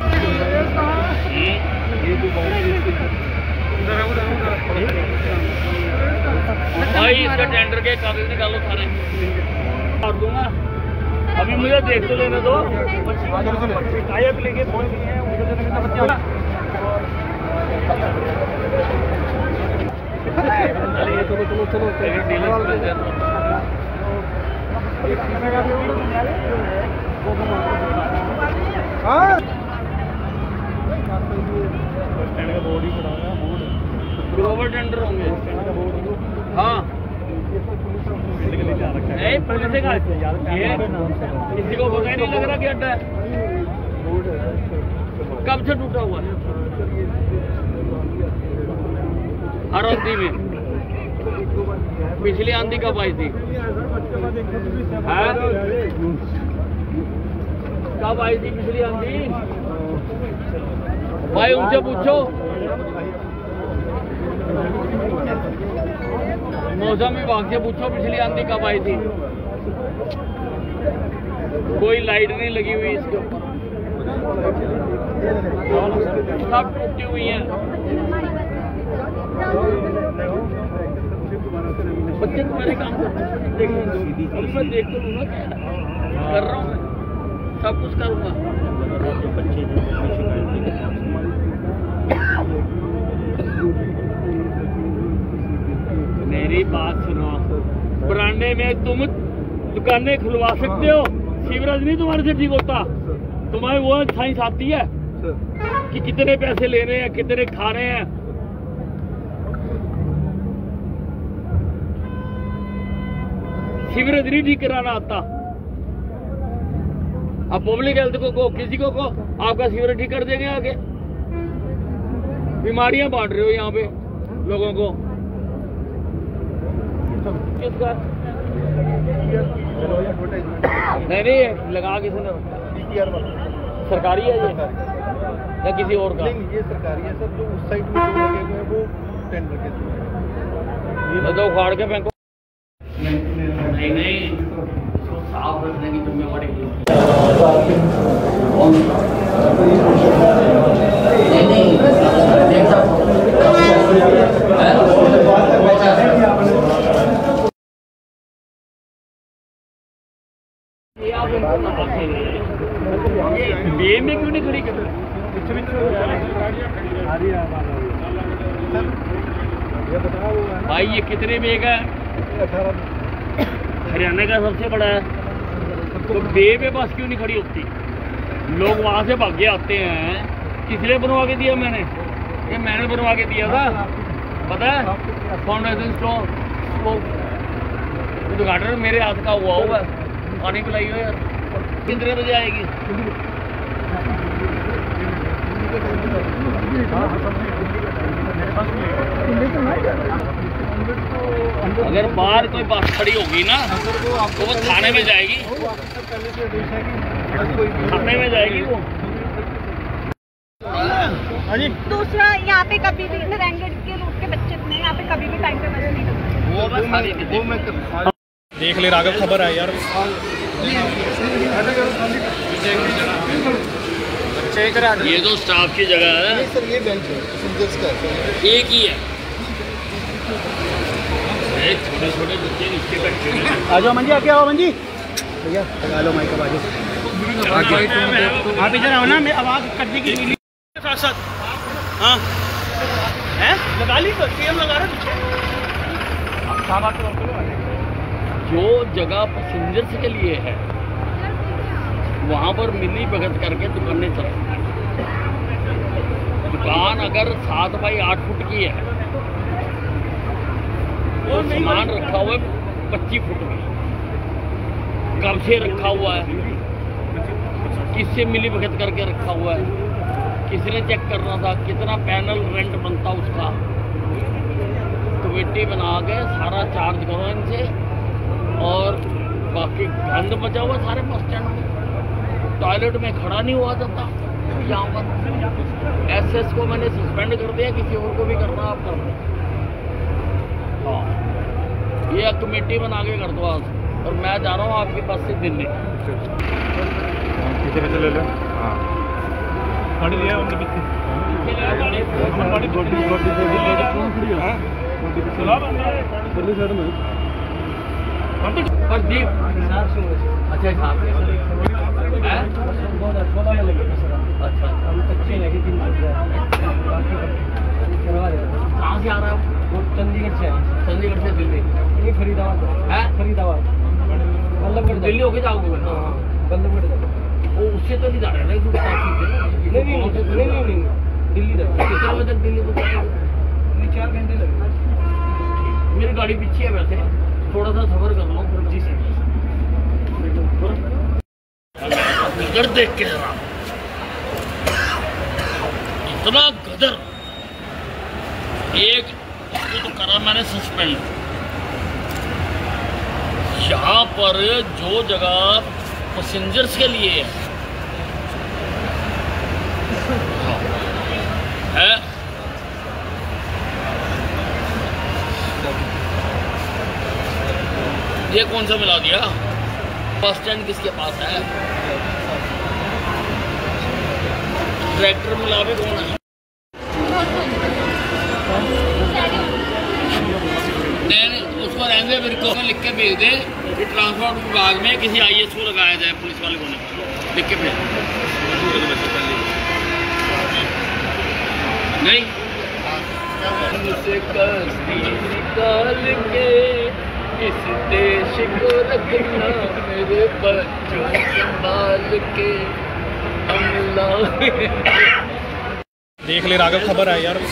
भाई इसका टेंडर के कागज निकालो सारे, कर दूंगा। अभी मुझे देख तो लेने दो। लेके ग्लोबल टेंडर होंगे। हाँ नहीं, पुलिस का किसी को पता ही नहीं लग रहा कि अड्डा है। कब से टूटा हुआ है? हर आंधी में। पिछली आंधी कब आई थी? कब आई थी पिछली आंधी? भाई उनसे पूछो, मौसम विभाग से पूछो पिछली आंधी कब आई थी। कोई लाइट नहीं लगी हुई इसके ऊपर, सब टूटी हुई हैं। बच्चे तुम्हारे काम करते हैं, मैं देख तो लूँगा, क्या कर रहा हूँ मैं, सब कुछ करूँगा। मेरी बात सुनो, बरांडे में तुम दुकानें खुलवा सकते हो, सीवरेज नहीं तुम्हारे से ठीक होता। तुम्हारे वो साइंस आती है कि कितने पैसे ले रहे हैं, कितने खा रहे हैं। सीवरेज नहीं ठीक कराना आता। अब पब्लिक हेल्थ को किसी को आपका सीवरेज ठीक कर देंगे आगे। बीमारियां बांट रहे हो यहाँ पे लोगों को। किसका? नहीं लगा किसने? सरकारी है ये या किसी और का? ये सरकारी है सर, जो उस साइड में जो लगे हुए हैं वो टेंडर के थ्रू है। तो उखाड़ के फेंको। नहीं साफ रखने की जिम्मेवारी बे में क्यों नहीं खड़ी कर? भाई ये कितने बेग है? हरियाणा का सबसे बड़ा है, तो बे पे बस क्यों नहीं खड़ी होती? लोग वहां से भागे आते हैं। किसने बनवा के दिया? मैंने बनवा के दिया था, पता है? फाउंडेशन स्टोन उद्घाटन मेरे हाथ का हुआ है। पानी पिलाई हो यार। कितने बजे आएगी? अगर बाहर कोई बस खड़ी होगी ना तो वो थाने में जाएगी, थाने में जाएगी वो। दूसरा, यहाँ पे कभी भी नारायणगढ़ के रूट के बच्चे नहीं, यहाँ पे कभी भी टाइम पे बस नहीं लगती। वो बस खाली देख ले राघव, खबर है यार। ये तो स्टाफ की जगह है सर, ये बेंच है पैसेंजर्स का। एक ही है, छोटे छोटे बच्चे नीचे बैठे हैं। आ जाओ मंजी, आके आओ मंजी भैया, लगा लो माइक आवाज। आप इधर आओ ना, मैं आवाज करने की साथ साथ। हाँ है, लगा ली तो सीएम लगा रहे पीछे। जो जगह पैसेंजर्स के लिए है वहाँ पर मिली भगत करके दुकानें चल रही हैं। दुकान अगर 7 बाई 8 फुट की है वो सामान रखा हुआ है 25 फुट में, कब से रखा हुआ है, किससे मिली भगत करके रखा हुआ है, किसने चेक करना था, कितना पैनल रेंट बनता उसका, कमेटी बना के सारा चार्ज करो इनसे। और बाकी गंद बचा हुआ सारे बस स्टैंड में, टॉयलेट में खड़ा नहीं हुआ जाता यहाँ पर। एसएस को मैंने सस्पेंड कर दिया, किसी और को भी करना आप कर दो। हाँ, ये कमेटी बना के कर दो आज। और मैं जा रहा हूँ आपके पास से दिल्ली। पीछे ले लो। हाँ गाड़ी लिया उनके प्रदीप अच्छा साहब, अच्छा कहाँ से आ रहा है वो? चंडीगढ़ से आए। चंडीगढ़ से दिल्ली? ये फरीदाबाद है। फरीदाबाद बल्लभगढ़ दिल्ली होके जाओगे? बल्लभगढ़ जाओगे। वो उससे तो नहीं जा रहे ना, नहीं दिल्ली जाओगे। कितने बजे तक दिल्ली पहुँचोगे? 4 घंटे लगे। मेरी गाड़ी पीछे है, वैसे थोड़ा सा सफर कर रहा हूँ जी से। गदर देख के जरा, इतना गदर। एक तो करा मैंने सस्पेंड। यहाँ पर जो जगह पैसेंजर्स के लिए है ये कौन सा मिला दिया? बस स्टैंड किसके पास है? ट्रैक्टर मिला भी कौन है? नहीं, उसको रहने मेरे को लिख के भेज दे कि ट्रांसपोर्ट विभाग में किसी IS को लगाया जाए, पुलिस वाले को नहीं, लिख के भेज। नहीं निकाल के इस देश को रखना मेरे बच्चों संभाल के। देख ले राघव, खबर है यार।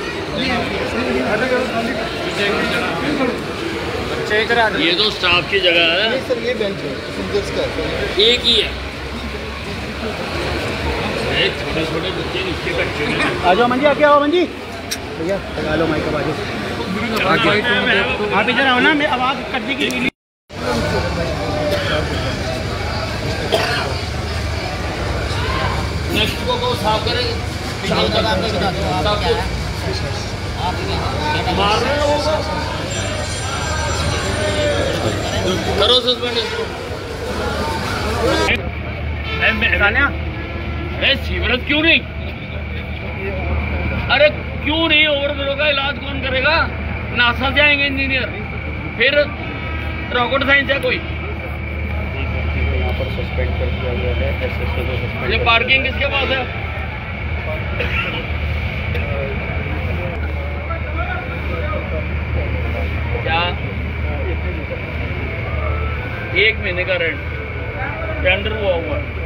ये तो स्टाफ की जगह है सर, ये बेंच है पैसेंजर्स का। एक ही है, छोटे छोटे बच्चे नीचे बैठे हैं। आ जाओ मंजी, आके आओ मंजी भैया, लगा लो माइक आवाज। आप इधर आओ ना, मैं आवाज करने की नेक्स्ट को साफ करेंगे। मार रहे हो करो सस्पेंड इसको। सीवरेज क्यों नहीं? अरे क्यों नहीं? ओवरफ्लो का इलाज कौन करेगा? नासा से आएंगे इंजीनियर, फिर रॉकेट साइंस है कोई। यहाँ पर सस्पेंड कर दिया गया है, एसएसओ को सस्पेंड। ये पार्किंग किसके पास है? क्या 1 महीने का रेंट टेंडर हुआ हुआ है?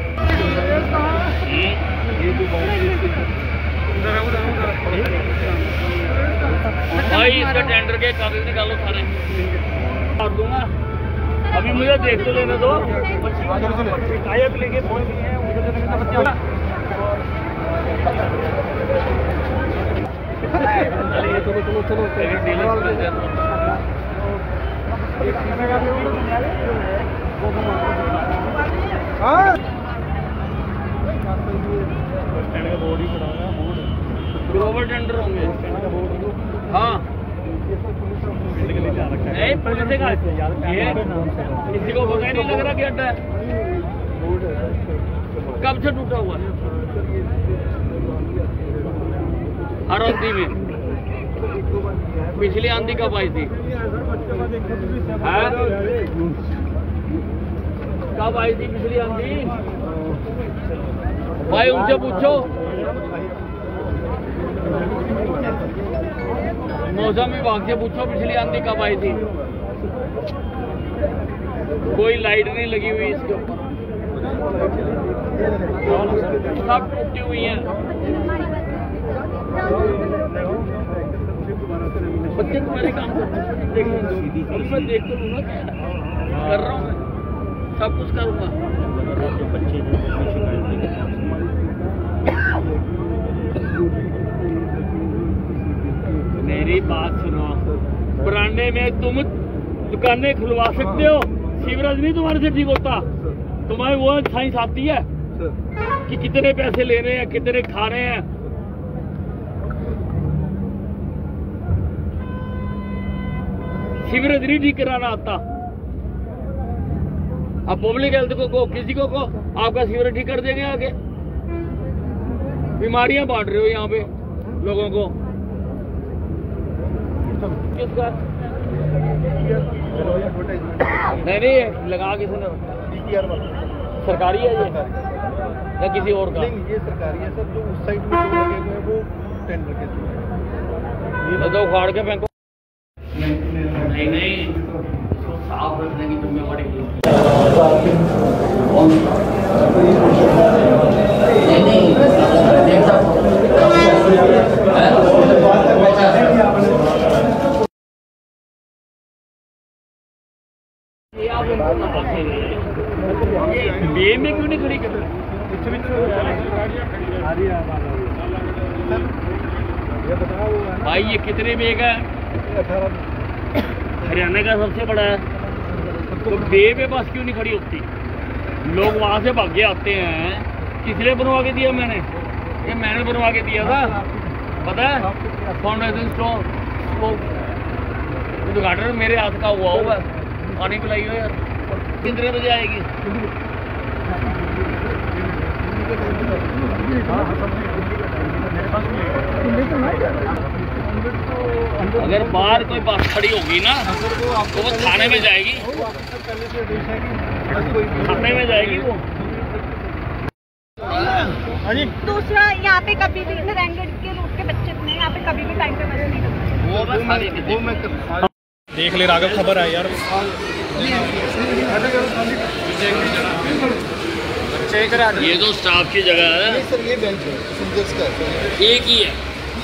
भाई इसका टेंडर के कागज निकालो सारे, मार दूंगा। अभी मुझे देख तो लेने दो। लेके चलो बोर्ड ही पड़ा है, बोर्ड ग्लोबल टेंडर होंगे। हाँ नहीं पुलिस का ये किसी को पता ही नहीं लग रहा कि अड्डा है। कब से टूटा हुआ है? हर आंधी में। पिछली आंधी कब आई थी? कब आई थी पिछली आंधी? भाई उनसे पूछो। मौसम विभाग से पूछो पिछली आंधी कब आई थी। कोई लाइट नहीं लगी हुई इसके ऊपर, सब टूटी हुई हैं। बच्चे तुम्हारे काम करते हैं, मैं देख तो लूँगा, कर रहा हूँ मैं, सब कुछ करूँगा। मेरी बात सुनो, बरांडे में तुम दुकानें खुलवा सकते हो, सीवरेज नहीं तुम्हारे से ठीक होता। तुम्हारे वो साइंस आती है कि कितने पैसे ले रहे हैं, कितने खा रहे हैं। सीवरेज नहीं ठीक कराना आता। अब पब्लिक हेल्थ को किसी को आपका सीवरेज ठीक कर देंगे आगे। बीमारियां बांट रहे हो यहाँ पे लोगों को। किसका? नहीं लगा किसने? सरकारी है ये या किसी और का? नहीं, ये सरकारी है सर। जो उस साइड में जो लगे हुए हैं वो टेंडर के थ्रू है। तो उखाड़ के फेंको। नहीं इसको साफ रखने की जिम्मेवारी बे में क्यों नहीं खड़ी कर रहे? भाई ये कितने बेग है? हरियाणा का सबसे बड़ा है, तो बे में बस क्यों नहीं खड़ी होती? लोग वहां से भागे आते हैं। किसने बनवा के दिया? ये मैंने बनवा के दिया था, पता है? फाउंडेशन स्टोन उद्घाटन मेरे हाथ का हुआ होगा। पानी पिलाइए यार। कितने बजे आएगी? अगर बाहर कोई बस खड़ी होगी ना तो वो थाने में जाएगी, थाने में जाएगी वो। दूसरा, यहाँ पे कभी भी नारायणगढ़ के रूट के बच्चे थे, यहाँ पे कभी भी टाइम पे बस नहीं करते। वो मैं देख ले राघव, खबर है यार। ये तो स्टाफ की जगह है सर, ये बेंच है पैसेंजर्स का, एक ही है।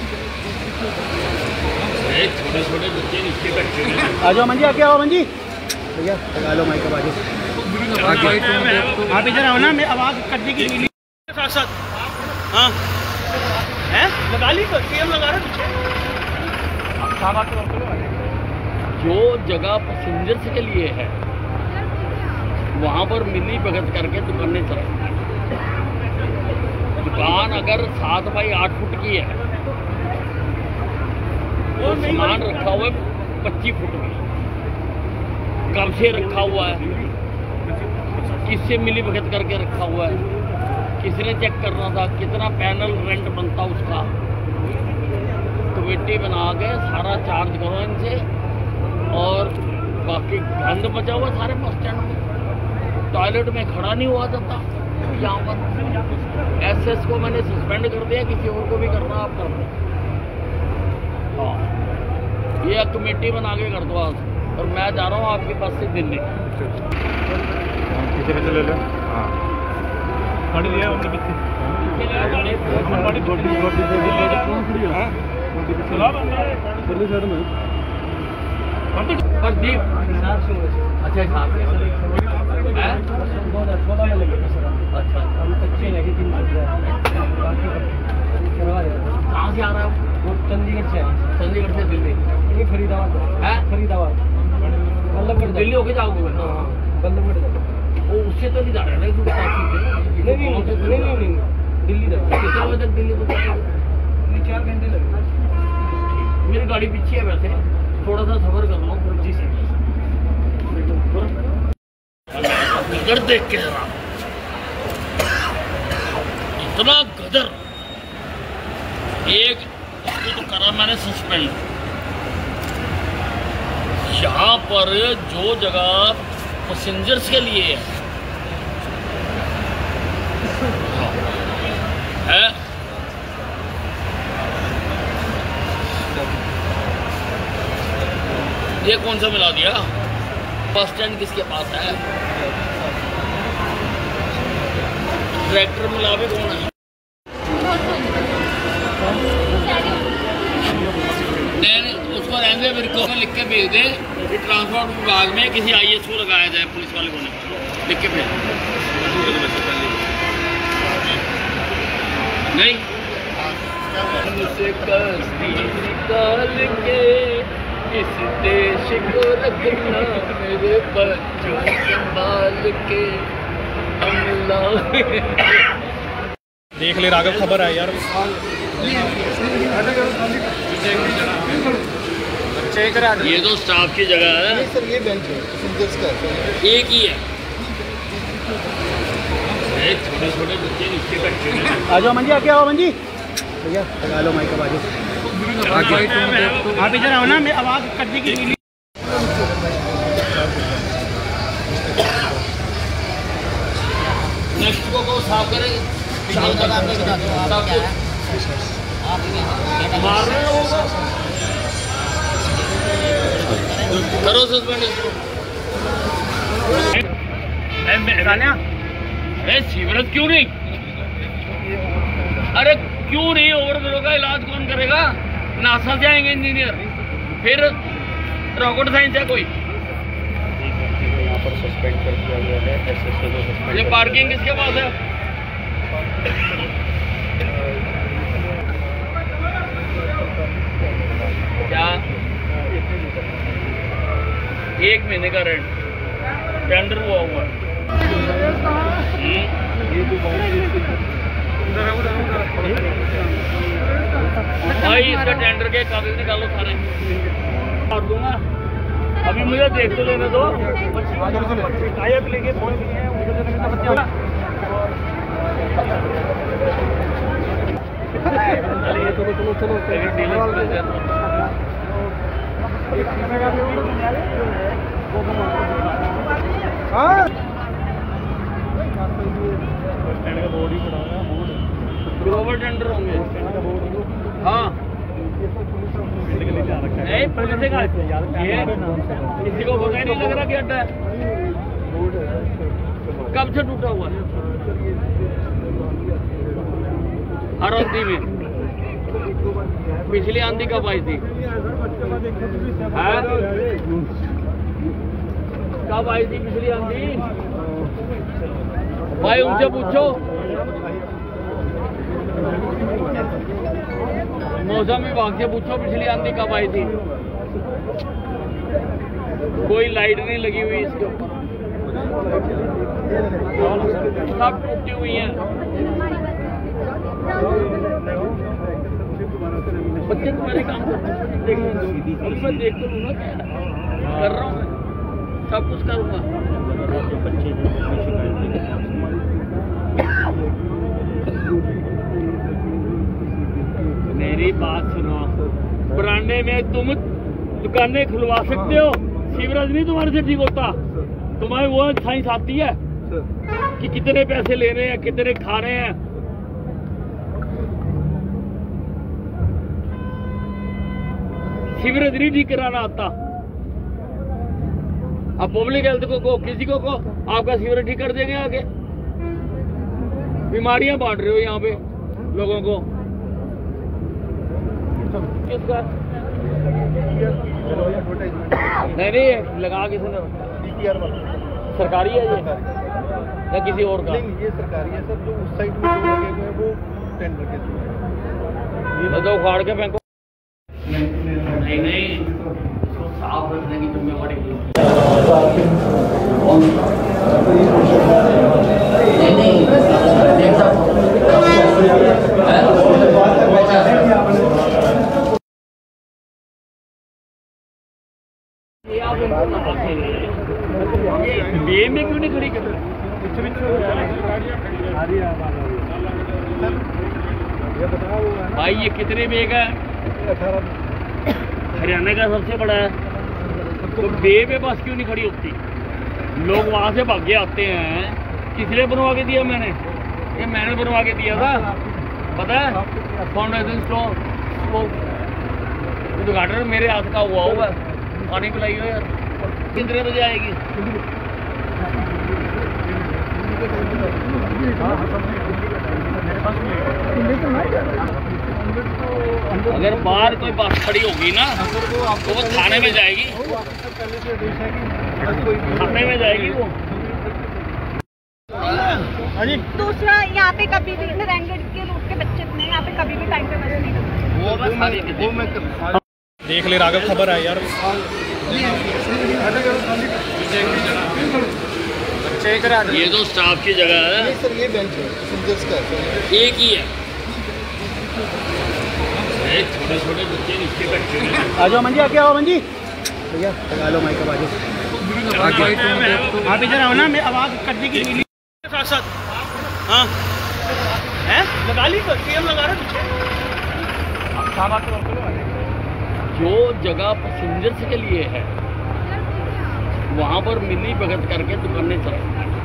छोटे छोटे बच्चे नीचे बैठे हैं। आ जाओ मंजी, आके आओ मंजी भैया, लगा लो माइक आवाज। आप इधर आओ ना, मैं आवाज करने की साथ साथ। हाँ है लगा ली, सीएम लगा रहे पीछे। जो जगह पैसेंजर्स के लिए है वहाँ पर मिली भगत करके दुकानें चलाएंगे। दुकान अगर 7 बाई 8 फुट की है तो सामान रखा हुआ है 25 फुट में। कब से रखा हुआ है? किससे मिली भगत करके रखा हुआ है? किसने चेक करना था? कितना पैनल रेंट बनता उसका? कमेटी बना के सारा चार्ज करो इनसे। और बाकी गंद बचा हुआ सारे बस स्टैंड में, टॉयलेट में खड़ा नहीं हुआ जाता। यहाँ पर एसएस को मैंने सस्पेंड कर दिया, किसी और को भी करना आप कर दो। हाँ ये कमेटी बना के कर दो आज। और मैं जा रहा हूँ आपके पास से दिल्ली। ले लो। हाँ गाड़ी लिया हमने पीछे। प्रदीप अच्छा साहब 2016 में लगे थे सर। अच्छा अभी कच्चे लगे 3 बाकी करवा देते। कहाँ से आ रहा है वो चंडीगढ़ से है। चंडीगढ़ से दिल्ली? ये फरीदाबाद है। फरीदाबाद बल्लभगढ़ दिल्ली होके जाओगे ना? बल्लभगढ़ जाओ। वो उससे तो नहीं जा रहा ना, नहीं दिल्ली जाओ। कितने बजे तक दिल्ली पहुंचा? 4 घंटे लगे। मेरी गाड़ी पीछे है वैसे, थोड़ा सा सफर कर लो। जी सर। गदर देख के इतना गदर, एक तो करा मैंने सस्पेंड। यहाँ पर जो जगह पैसेंजर्स के लिए है ये कौन सा मिला दिया? बस स्टैंड किसके पास है? ट्रैक्टर मिला भी कौन है? उसको रहने मेरे को लिख के भेज दे कि ट्रांसपोर्ट विभाग में किसी IAS को लगाया जाए, पुलिस वाले को लिख के भेज। नहीं मुझसे निकाल के इस देश को रखना मेरे बच्चों संभाल के अमला। देख ले राघव, खबर है यार। ये तो स्टाफ की जगह है सर, ये बेंच है पैसेंजर्स का। एक ही है। छोटे छोटे बच्चे नीचे बैठे हैं। आ जाओ मंजी, आके आओ मंजी भैया, लगा लो माइक आवाज। आप इधर आओ ना, मैं आवाज कटने की नीली। नेक्स्ट को साफ करें। मार रहे हो करो सस्पेंड इसको। सीवरेज क्यों नहीं? अरे क्यों नहीं? ओवरफ्लो का इलाज कौन करेगा? नासा से आएंगे इंजीनियर, फिर रॉकेट साइंस है कोई। यहाँ पर सस्पेंड कर दिया गया है। SSO को सस्पेंड। ये पार्किंग किसके पास है? क्या 1 महीने का रेंट टेंडर हुआ हुआ है? भाई इसका टेंडर के कागज निकालो सारे, कर दूंगा। अभी मुझे देख तो लेने दो। ग्लोबल टेंडर होंगे। हाँ नहीं, पुलिस का किसी को पता ही नहीं लग रहा कि अड्डा है। कब से टूटा हुआ है? हर आंधी में। पिछली आंधी कब आई थी? कब आई थी पिछली आंधी? भाई उनसे पूछो। मौसम विभाग से पूछो पिछली आंधी कब आई थी। कोई लाइट नहीं लगी हुई इसके ऊपर, सब टूटी हुई हैं। बच्चे तुम्हारे काम मैं देख तो लूँगा, कर रहा हूँ, सब कुछ करूँगा। मेरी बात सुनो, बरांडे में तुम दुकानें खुलवा सकते हो, सीवरेज नहीं तुम्हारे से ठीक होता। तुम्हारे वो साइंस आती है कि कितने पैसे ले रहे हैं, कितने खा रहे हैं। सीवरेज नहीं ठीक कराना आता। अब पब्लिक हेल्थ को किसी को आपका सीवरेज ठीक कर देंगे आगे। बीमारियां बांट रहे हो यहाँ पे लोगों को। किसका? नहीं लगा किसने? सरकारी है ये या किसी और का? नहीं, ये सरकारी है सर। जो उस साइड में जो लगे हुए हैं वो टेंडर के थ्रू है। ये तो उखाड़ के फेंको। नहीं साफ रखने की जिम्मेवारी बे में क्यों नहीं खड़ी कर भाई? ये कितने बेग है? हरियाणा का सबसे बड़ा है, तो बे में बस क्यों नहीं खड़ी होती? लोग वहाँ से भागे आते हैं। किसने बनवा के दिया? ये मैंने बनवा के दिया था, पता है? फाउंडेशन स्टोन उद्घाटन मेरे हाथ का हुआ होगा। पानी पिलाइए यार। कितने बजे आएगी? अगर बाहर कोई बस खड़ी होगी ना तो वो थाने में जाएगी, थाने में जाएगी वो। दूसरा, यहाँ पे कभी भी नारायणगढ़ के रूट के बच्चे नहीं, यहाँ पे कभी भी टाइम पे बस नहीं करते। वो बस देख ले राघव, खबर है यार। ये तो स्टाफ की जगह है सर, ये बेंच है पैसेंजर्स का, एक ही है। छोटे छोटे बच्चे नीचे बैठे हैं। आ जाओ अमन जी, आके आओ अमन जी। भैया लगा लो माइक आवाज। आप इधर आओ ना, मैं आवाज करने की नीली साथ साथ। हाँ है लगा ली, सीएम लगा रहे पीछे। जो जगह पैसेंजर्स के लिए है वहाँ पर मिली भगत करके दुकानें चल।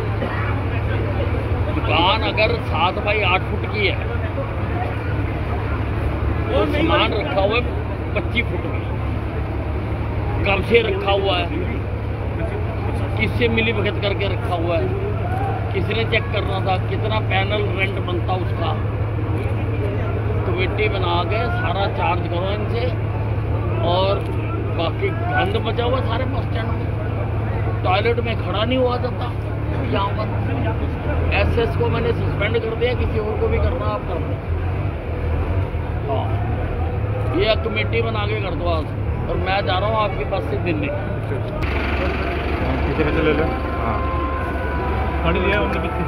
दुकान अगर 7 बाई 8 फुट की है तो सामान रखा हुआ है 25 फुट में। कब से रखा हुआ है? किससे मिली भगत करके रखा हुआ है? किसने चेक करना था? कितना पैनल रेंट बनता उसका? कमेटी बना के सारा चार्ज करो इनसे। और बाकी गंद बचा हुआ सारे बस स्टैंड में। टॉयलेट में खड़ा नहीं हुआ जाता यहाँ पर। एसएस को मैंने सस्पेंड कर दिया, किसी और को भी करना आप कर दो। हाँ, ये कमेटी बना के कर दो आज। और मैं जा रहा हूँ आपके पास से दिल्ली। पीछे ले लो। हाँ गाड़ी लिया उनके पीछे।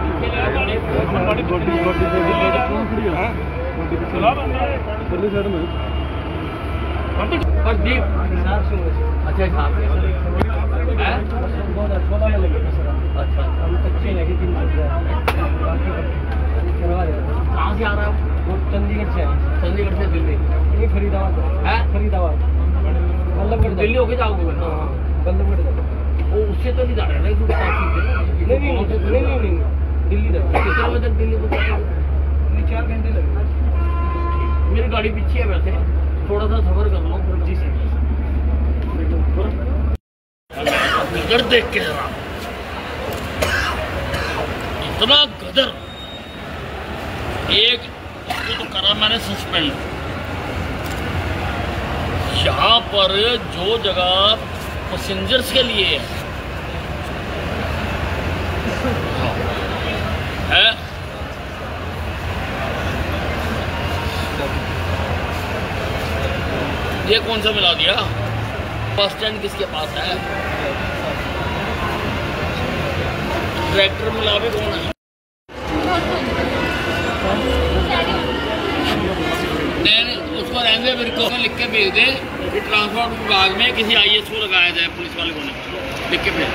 प्रदीप अच्छा अच्छा हम कच्चे लगे 3 कहाँ से आ रहा है? वो चंडीगढ़ से है। चंडीगढ़ से दिल्ली? ये फरीदाबाद है। फरीदाबाद बल्लभगढ़ दिल्ली होके जाओगे? बल्लभगढ़ जाओगे। वो उससे तो नहीं जा रहा है नहीं दिल्ली जाओगे। कितने बजे तक दिल्ली पहुँचोगे? 4 घंटे लगे। मेरी गाड़ी पीछे है, वैसे थोड़ा सा सफर कर रहा हूँ जी से। गदर देख के रहा, इतना गदर। एक तो करा मैंने सस्पेंड। यहाँ पर जो जगह पैसेंजर्स के लिए है ये कौन सा मिला दिया? बस स्टैंड किसके पास है? ट्रैक्टर मिला भी कौन है? नहीं, उसको रहने मेरे को लिख के भेज दे कि ट्रांसपोर्ट विभाग में किसी IAS को लगाया जाए, पुलिस वाले को नहीं, लिख के भेज।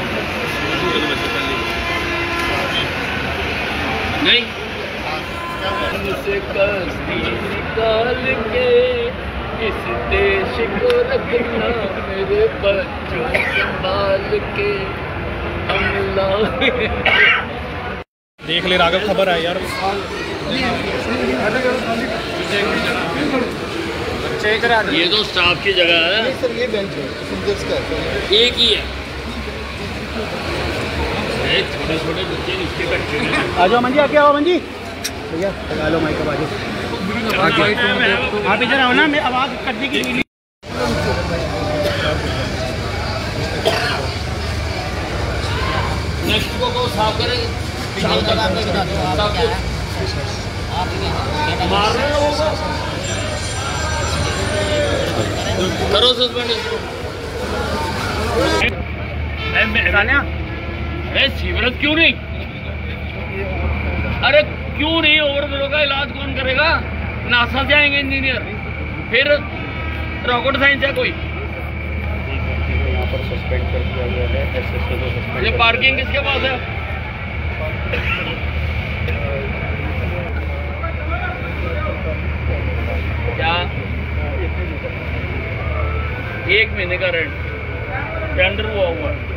नहीं निकाल के इस देश को रखना मेरे बच्चों संभाल के। देख ले राघव, खबर है यार। ये तो स्टाफ की जगह है सर, ये बेंच है पैसेंजर्स का, एक ही है। छोटे छोटे बच्चे नीचे बैठे हैं। आ जाओ अमन जी, आके आओ अमन जी। भैया लगा लो माइक आवाज। आप इधर आओ ना, मैं आवाज करने की नीली। नेक्स्ट को साफ करेंगे। मार रहे हो करो सस्पेंड इसको। सानिया, अरे सीवरेज क्यों नहीं? अरे क्यों नहीं? ओवरफ्लो का इलाज कौन करेगा? नासा से आएंगे इंजीनियर, फिर रॉकेट साइंस है कोई? यहाँ पर सस्पेंड कर दिया गया है, एसएसओ को सस्पेंड। ये पार्किंग किसके पास है? क्या 1 महीने का रेंट टेंडर हुआ हुआ है?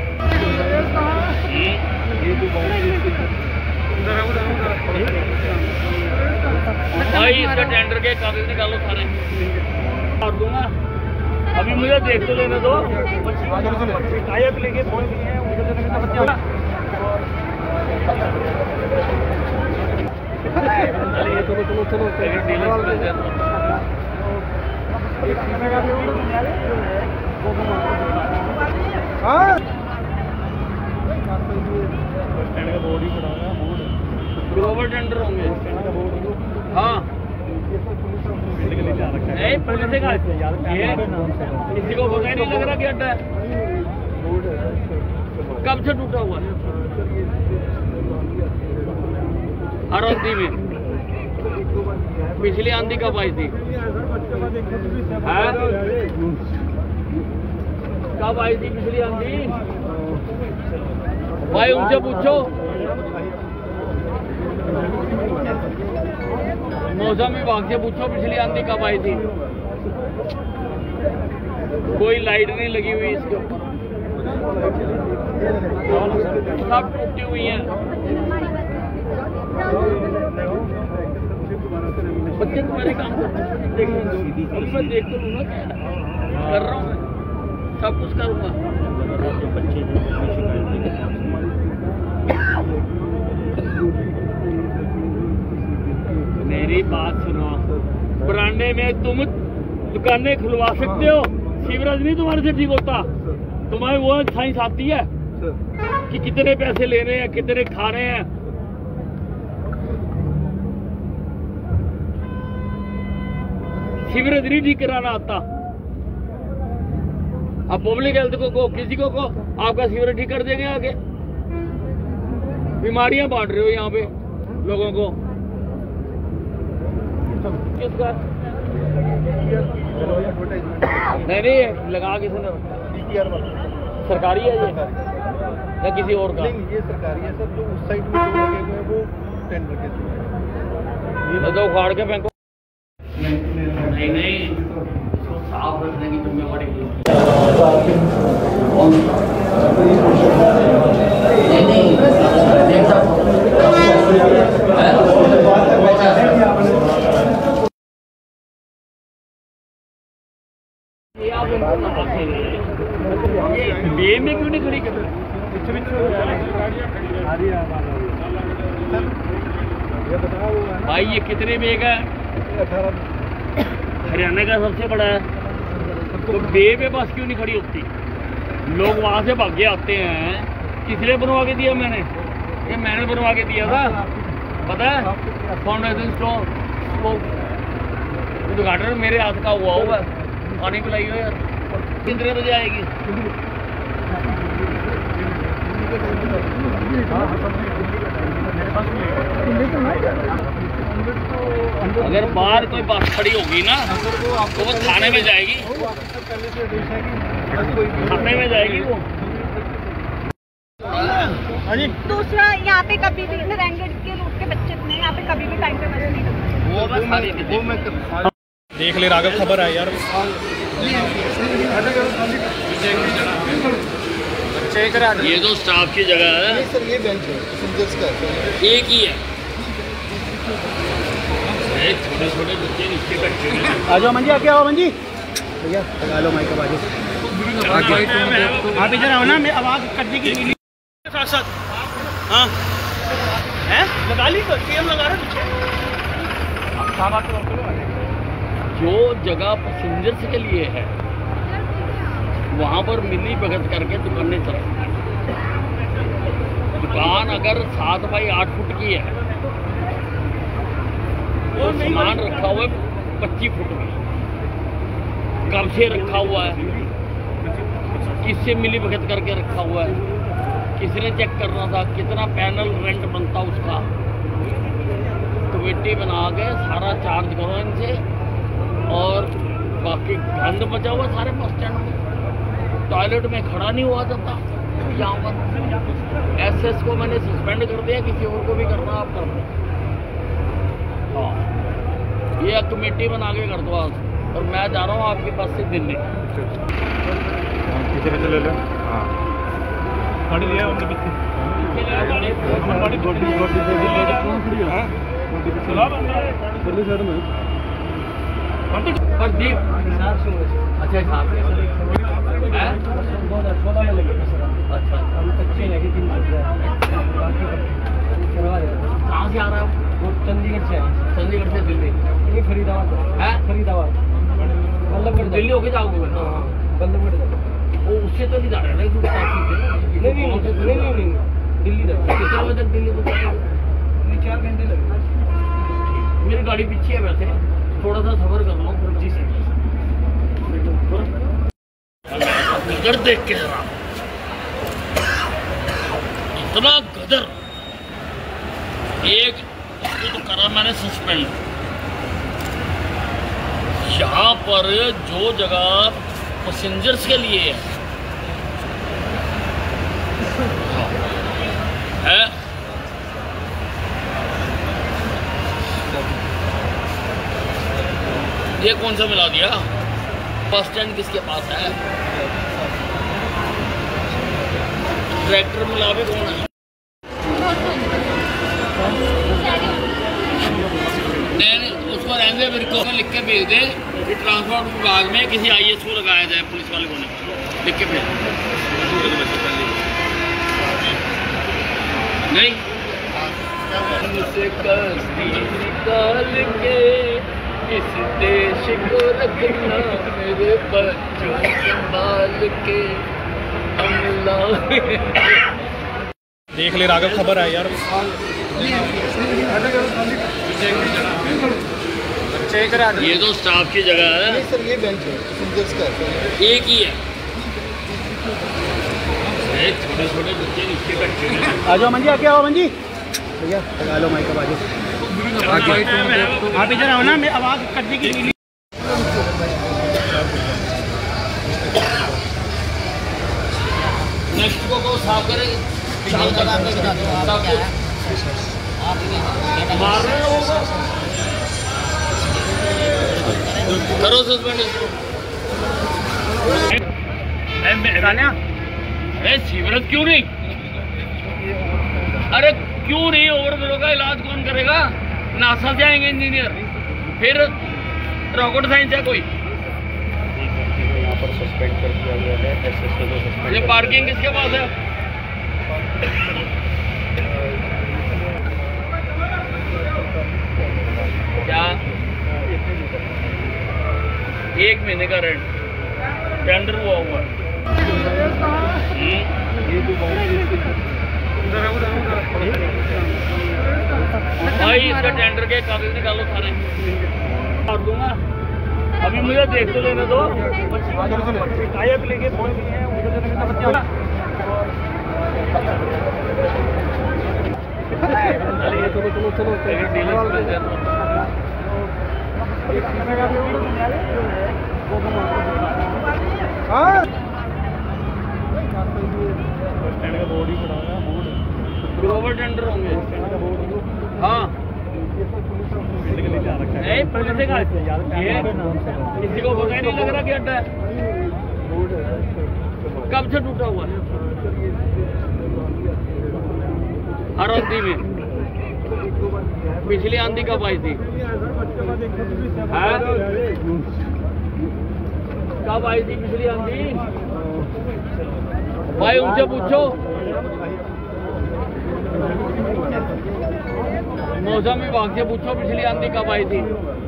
भाई इसका टेंडर के कागज निकालो सारे, मार दूंगा। अभी मुझे देख तो लेने दो। टाइप लेके फोन किए हैं, उनके देने का बच्चा होगा। ग्लोबल टेंडर होंगे। हाँ नहीं, पहले से ये किसी को पता ही नहीं लग रहा कि अड्डा है। कब से टूटा हुआ है? हर आंधी में। पिछली आंधी कब आई थी? कब आई थी पिछली आंधी? भाई उनसे पूछो। मौसम विभाग से पूछो पिछली आंधी कब आई थी। कोई लाइट नहीं लगी हुई इसके ऊपर, सब टूटी हुई हैं। बच्चे तुम्हारे काम करते हैं, मैं देख तो लूँ ना, क्या कर रहा हूँ मैं, सब कुछ करूँगा। मेरी बात सुनो, बरांडे में तुम दुकानें खुलवा सकते हो, सीवरेज नहीं तुम्हारे से ठीक होता। तुम्हें वो साइंस आती है कि कितने पैसे ले रहे हैं, कितने खा रहे हैं। सीवरेज नहीं ठीक कराना आता। अब पब्लिक हेल्थ को किसी को आपका सीवरेज ठीक कर देंगे आगे। बीमारियां बांट रहे हो यहाँ पे लोगों को। किसका? नहीं लगा किसने? सरकारी है ये या किसी और का? नहीं, ये सरकारी है सर। जो उस साइड में जो लगे हुए हैं वो टेंडर के थ्रू है। ये तो उखाड़ के फेंको। नहीं इसको साफ रखने की जिम्मेवारी बे में क्यों नहीं खड़ी कर रहे? भाई ये कितने बेग है? हरियाणा का सबसे बड़ा है, तो बे में बस क्यों नहीं खड़ी होती? लोग वहां से भागे आते हैं। किसने बनवा के दिया? ये मैंने बनवा के दिया था, पता है? फाउंडेशन स्टोर उद्घाटन मेरे हाथ का हुआ है। पानी पिलाइए यार। कितने बजे आएगी? अगर बाहर कोई बस खड़ी होगी ना तो वो थाने में जाएगी, थाने में जाएगी वो। दूसरा, यहाँ पे कभी भी नारायणगढ़ के रूट के बच्चे थे, यहाँ पे कभी भी टाइम पे बस नहीं लगती। वो बस सारी देख ले राघव, खबर है यार। ये तो स्टाफ की जगह है सर, ये बेंच है पैसेंजर्स का, एक ही है। छोटे छोटे बच्चे नीचे बैठे हैं। आ जाओ मंजी, आके आओ मंजी भैया, लगा लो माइक बाजू। आप इधर आओ ना, मैं आवाज करने की साथ साथ। हाँ है लगा ली तो सीएम लगा रहे पीछे। जो जगह पैसेंजर्स के लिए है वहां पर मिली भगत करके दुकानें चलाएंगे। दुकान अगर 7 बाई 8 फुट की है तो सामान रखा हुआ है 25 फुट में। कब से रखा हुआ है? किससे मिली भगत करके रखा हुआ है, किसने चेक करना था, कितना पैनल रेंट बनता उसका, कमेटी बना के सारा चार्ज करो इनसे। और बाकी गंद बचा हुआ सारे बस स्टैंड में, टॉयलेट में खड़ा नहीं हुआ जाता यहाँ पर। एसएस को मैंने सस्पेंड कर दिया, किसी और को भी करना आप कर दो। हाँ, ये कमेटी बना के कर दो आज। और मैं जा रहा हूँ आपके पास से दिल्ली। ले लो। हाँ गाड़ी लिया हमने पीछे प्रदीप अच्छा साहब 2016 में लगे सर। अच्छा हम कच्चे लगे 3 बाकी करवा दें। कहाँ से आ रहा है वो चंडीगढ़ से आए। चंडीगढ़ से दिल्ली? ये फरीदाबाद है। फरीदाबाद बल्लभगढ़ दिल्ली होके जाओगे? हाँ बल्लभगढ़ वो उससे तो नहीं जा रहा है ना, नहीं दिल्ली जाओ। कितने बजे तक दिल्ली को? 4 घंटे लगे। मेरी गाड़ी पीछे है, वैसे थोड़ा सा सफर कर लो। जी सर गदर देख के जरा, इतना गदर। एक इसको तो करा मैंने सस्पेंड। यहाँ पर जो जगह पैसेंजर्स के लिए है ये कौन सा मिला दिया? बस स्टैंड किसके पास है? ट्रैक्टर मिला भी कौन है? नहीं उसको रहने मेरे को लिख के भेज दे कि ट्रांसपोर्ट विभाग में किसी IAS को लगाया जाए, पुलिस वाले को नहीं, लिख के भेज। नहीं मुझसे कस्ती निकाल के इस देश को रखना, मेरे बच्चों संभाल के हमला। देख ले राघव, खबर है यार। ये तो स्टाफ की जगह है सर, ये बेंच है पैसेंजर्स का। एक ही है। छोटे छोटे बच्चे नीचे बैठे हैं। आ जाओ मंजी, आके आओ मंजी भैया, लगा लो माइक आवाज। आप इधर आओ ना, मैं आवाज करने की नहीं। नेक्स्ट को साफ करेंगे। मार रहे हो करो सस्पेंड इसको। सीवरेज क्यों नहीं? अरे क्यों नहीं? ओवरफ्लो का इलाज कौन करेगा? नासा से आएंगे इंजीनियर, फिर रॉकेट साइंस है कोई। यहाँ पर सस्पेंड कर दिया गया है। एसएस को सस्पेंड। ये पार्किंग किसके पास है? क्या 1 महीने का रेंट टेंडर हुआ हुआ? भाई इसका टेंडर के कागज निकालो सारे, कर दूंगा। अभी मुझे देख तो लेने दो। लेके ग्लोबल टेंडर होंगे। हाँ नहीं पुलिस का किसी को पता ही नहीं लग रहा कि अड्डा है। कब से टूटा हुआ है? हर आंधी में। पिछली आंधी कब आई थी? कब आई थी पिछली आंधी? भाई उनसे पूछो। मौसम विभाग से पूछो पिछली आंधी कब आई थी।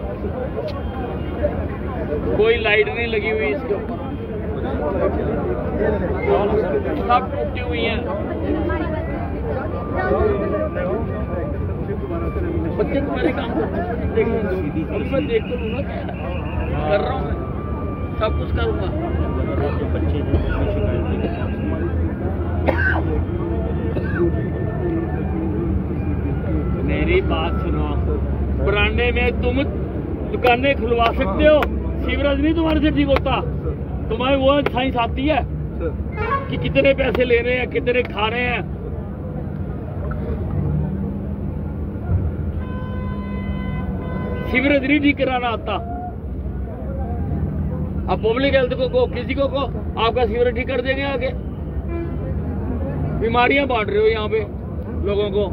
कोई लाइट नहीं लगी हुई इसके ऊपर, सब टूटी हुई हैं। बच्चे तुम्हारे काम मैं देख तो लूँगा, कर रहा हूँ मैं, सब कुछ करूँगा। दुकानें खुलवा सकते हो, सीवरेज नहीं तुम्हारे से ठीक होता। तुम्हारे वो साइंस आती है कि कितने पैसे ले रहे हैं, कितने खा रहे हैं। सीवरेज नहीं ठीक कराना आता। अब पब्लिक हेल्थ को किसी को आपका सीवरेज ठीक कर देंगे आगे। बीमारियां बांट रहे हो यहाँ पे लोगों को।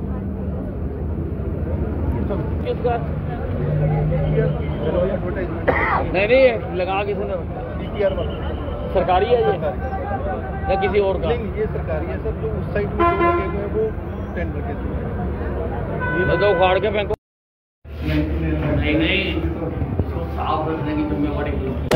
किसका नहीं लगा किसने? सरकारी है ये या किसी और का? ये सरकारी है सर। जो उस साइड में जो लगे हुए हैं वो टेंडर के थ्रू है। तो उखाड़ के फेंको। नहीं इसको साफ रखने की जिम्मेवारी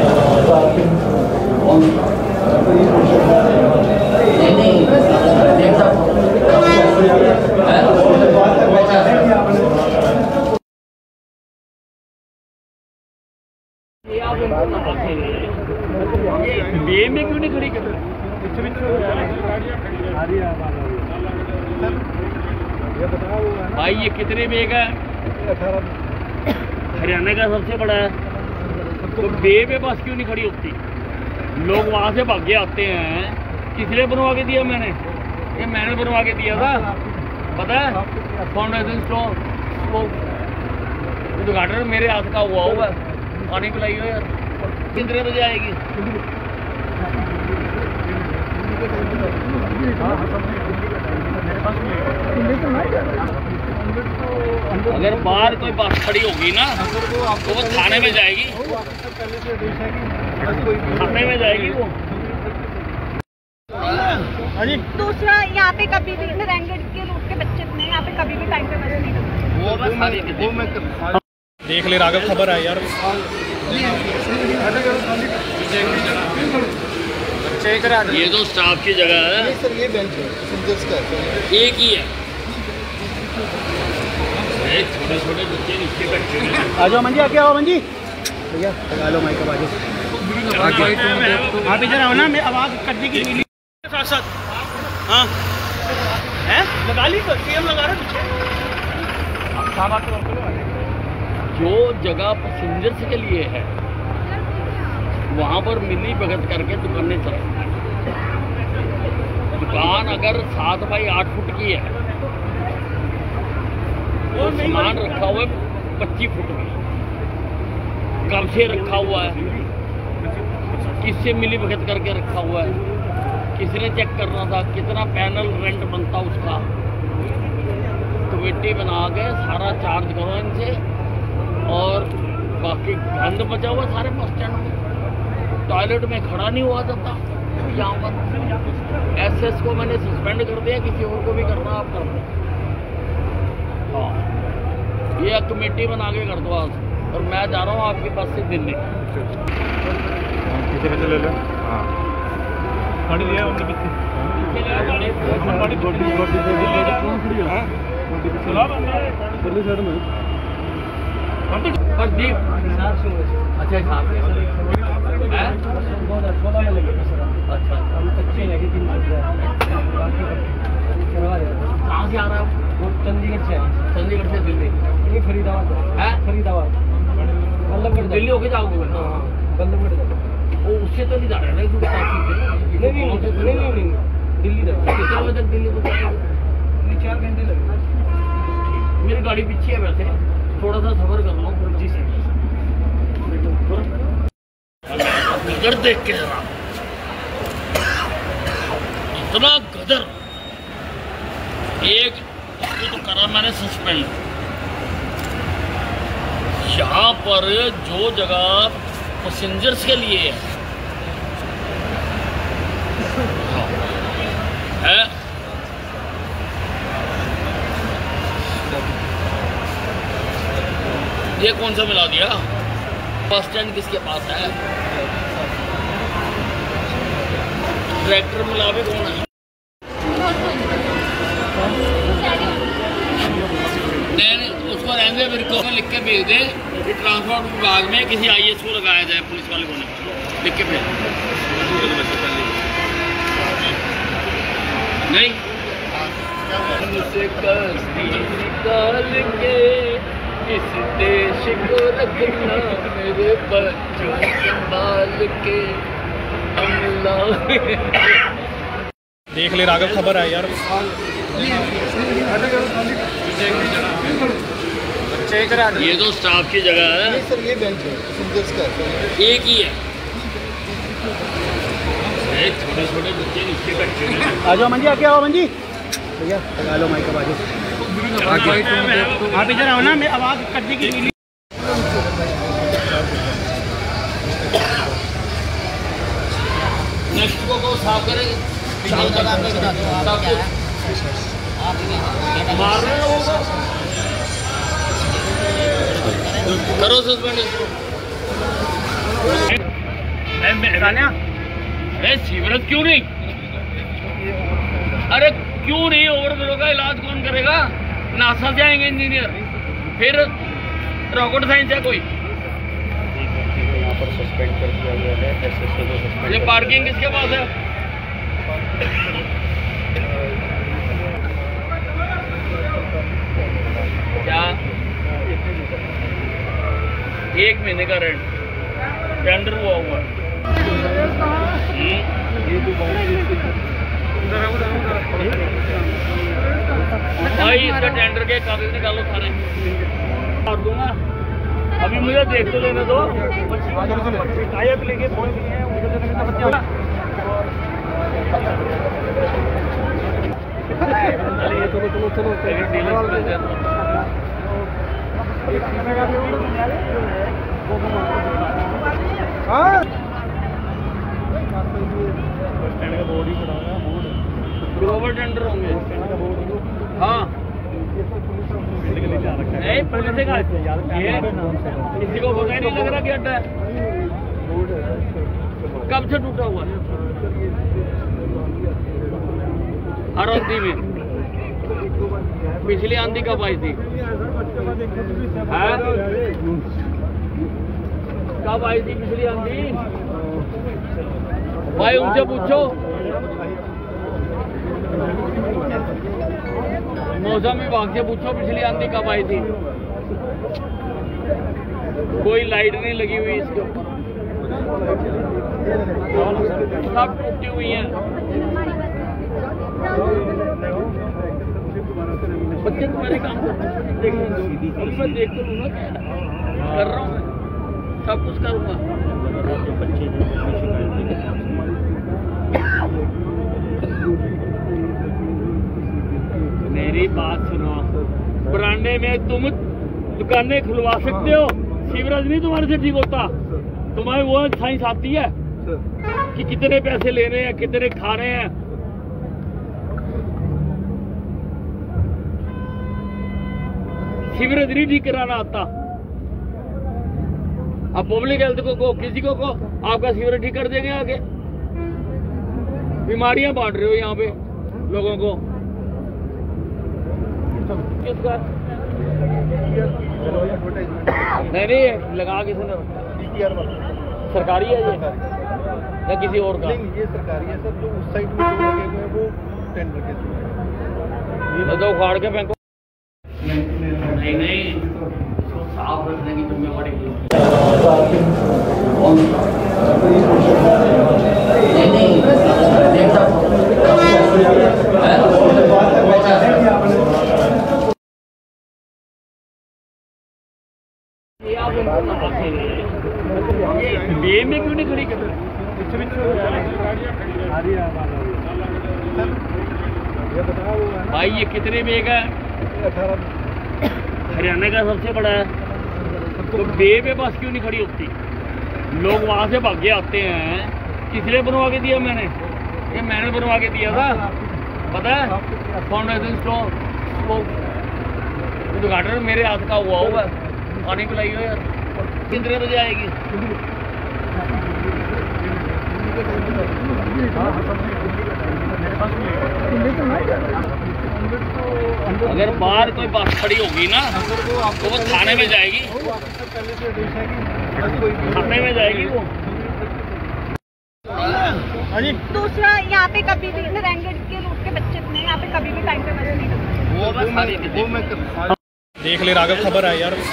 बे में क्यों नहीं खड़ी कर रहे? भाई ये कितने बेग है? हरियाणा का सबसे बड़ा है। तो बे में बस क्यों नहीं खड़ी होती? लोग वहां से भागे आते हैं। किसने बनवा के दिया? ये मैंने बनवा के दिया था, पता है? फाउंडेशन स्टोन उद्घाटन मेरे हाथ का हुआ होगा। पानी पिलाइए यार। कितने बजे आएगी? अगर बाहर कोई बस खड़ी होगी ना तो वो थाने में जाएगी। थाने में जाएगी वो। दूसरा, यहाँ पे कभी भी नारायणगढ़ के रूट के बच्चे नहीं, यहाँ पे कभी भी टाइम पे बस नहीं लगता। वो बस देख ले राघव, खबर है यार। ये तो स्टाफ की जगह है सर। ये बेंच है सिंगर्स का, एक ही है। छोटे छोटे बच्चे नीचे बैठे हैं। आ जाओ मंजी, आके आओ मंजी भैया, लगा लो माइक आवाज। आप इधर आओ ना, मैं आवाज करने की साथ साथ। हाँ है लगा ली तो सीएम लगा रहे पीछे। जो जगह पैसेंजर्स के लिए है वहां पर मिली भगत करके दुकानें चल रही हैं। दुकान अगर 7 बाई 8 फुट की है तो सामान रखा हुआ है 25 फुट में। कब से रखा हुआ है? किससे मिली भगत करके रखा हुआ है? किसने चेक करना था? कितना पैनल रेंट बनता उसका? कमेटी बना के सारा चार्ज करो इनसे। और बाकी गंद बचा हुआ सारे बस स्टैंड में। टॉयलेट में खड़ा नहीं हुआ जाता यहाँ पर। एसएस को मैंने सस्पेंड कर दिया, किसी और को भी करना आप कर दो। हाँ ये कमेटी बना के कर दो आज। और मैं जा रहा हूँ आपके पास से दिल्ली। पीछे ले लो। हाँ गाड़ी लिया उनके पीछे। प्रदीप अच्छा साहब अच्छा हम कच्चे लगे 3 कहाँ से आ रहा है? वो चंडीगढ़ से है। चंडीगढ़ से दिल्ली? ये फरीदाबाद है। फरीदाबाद बल्लभगढ़ दिल्ली होके जाओगे? बल्लभगढ़ वो उससे तो नहीं जा रहा है ना? नहीं दिल्ली तक। कितने बजे तक दिल्ली को? 4 घंटे लगे। मेरी गाड़ी पीछे है वैसे, थोड़ा सा सफर कर रहा हूँ जी से। गदर देख के रहा, इतना गदर। एक तो करा मैंने सस्पेंड। यहाँ पर जो जगह पैसेंजर्स के लिए है ये कौन सा मिला दिया? बस स्टैंड किसके पास है? ट्रैक्टर मिला भी कौन है? नहीं उसको रहने मेरे को लिख के भेज दे कि ट्रांसपोर्ट विभाग में किसी आईएएस को लगाया जाए, पुलिस वाले को लिख के भेज। नहीं निकाल के किस देश को रखना मेरे बच्चों संभाल के अमला। देख ले राघव, खबर है यार। ये तो स्टाफ की जगह है सर, ये बेंच है पैसेंजर्स का, एक ही है। छोटे छोटे बच्चे नीचे बैठे हैं। आ जाओ अमन जी, आके आओ अमन जी। भैया लगा लो माइक, आवाज आप इधर आओ ना, मैं आवाज़ करने की लिए। नेक्स्ट को साफ करेंगे। मार रहे हो करो सस्पेंड। अरे सीवरेज क्यों नहीं? अरे क्यों नहीं? ओवरफ्लो का इलाज कौन करेगा? नासा से आएंगे इंजीनियर, फिर रॉकेट साइंस है कोई। यहाँ पर सस्पेंड कर दिया गया है, एसएसओ को सस्पेंड। ये पार्किंग किसके पास है? क्या 1 महीने का रेंट टेंडर हुआ हुआ है? भाई इसका टेंडर के कागज निकालो सारे, मार दूंगा। अभी मुझे देख तो लेने दो। ग्लोबल टेंडर होंगे। हाँ नहीं, पुलिस का किसी को पता ही नहीं लग रहा कि अड्डा है। कब से टूटा हुआ है? हर आंधी में। पिछली आंधी कब आई थी? कब आई थी पिछली आंधी? भाई उनसे पूछो। मौसम विभाग से पूछो पिछली आंधी कब आई थी। कोई लाइट नहीं लगी हुई इसके ऊपर, सब टूटी हुई हैं। बच्चे तुम्हारे काम मैं देख तो लूँगा, क्या कर रहा हूँ मैं, सब कुछ करूँगा। मेरी बात सुनो, बरांडे में तुम दुकानें खुलवा सकते हो, सीवरेज नहीं तुम्हारे से ठीक होता। तुम्हें वो साइंस आती है कि कितने पैसे ले रहे हैं, कितने खा रहे हैं। सीवरेज नहीं ठीक कराना आता। अब पब्लिक हेल्थ को किसी को आपका सीवरेज ठीक कर देंगे आगे। बीमारियां बांट रहे हो यहाँ पे लोगों को। किसका? नहीं लगा किसने? सरकारी है ये या किसी और का? नहीं, ये सरकारी है सर। जो उस साइड में जो लगे हुए हैं वो टेंडर के थ्रू है। तो उखाड़ के फेंको। नहीं इसको साफ रखने की जिम्मेवारी बे में क्यों नहीं खड़ी कर रहे? भाई ये कितने बेग है? हरियाणा का सबसे बड़ा है, तो बे पे बस क्यों नहीं खड़ी होती? लोग वहां से भागे आते हैं। किसने बनवा के दिया? ये मैंने बनवा के दिया था, पता है? फाउंडेशन स्टोर उद्घाटन मेरे हाथ का हुआ होगा। पानी पिलाई हो यार। कितने बजे आएगी? अगर बाहर कोई बस खड़ी होगी ना तो वो थाने में जाएगी। थाने में जाएगी वो। दूसरा, यहाँ पे कभी भी नारायणगढ़ के रूट के बच्चे इतने, यहाँ पे कभी भी टाइम पे बस नहीं करते। वो बस देख ले राघव, खबर है यार।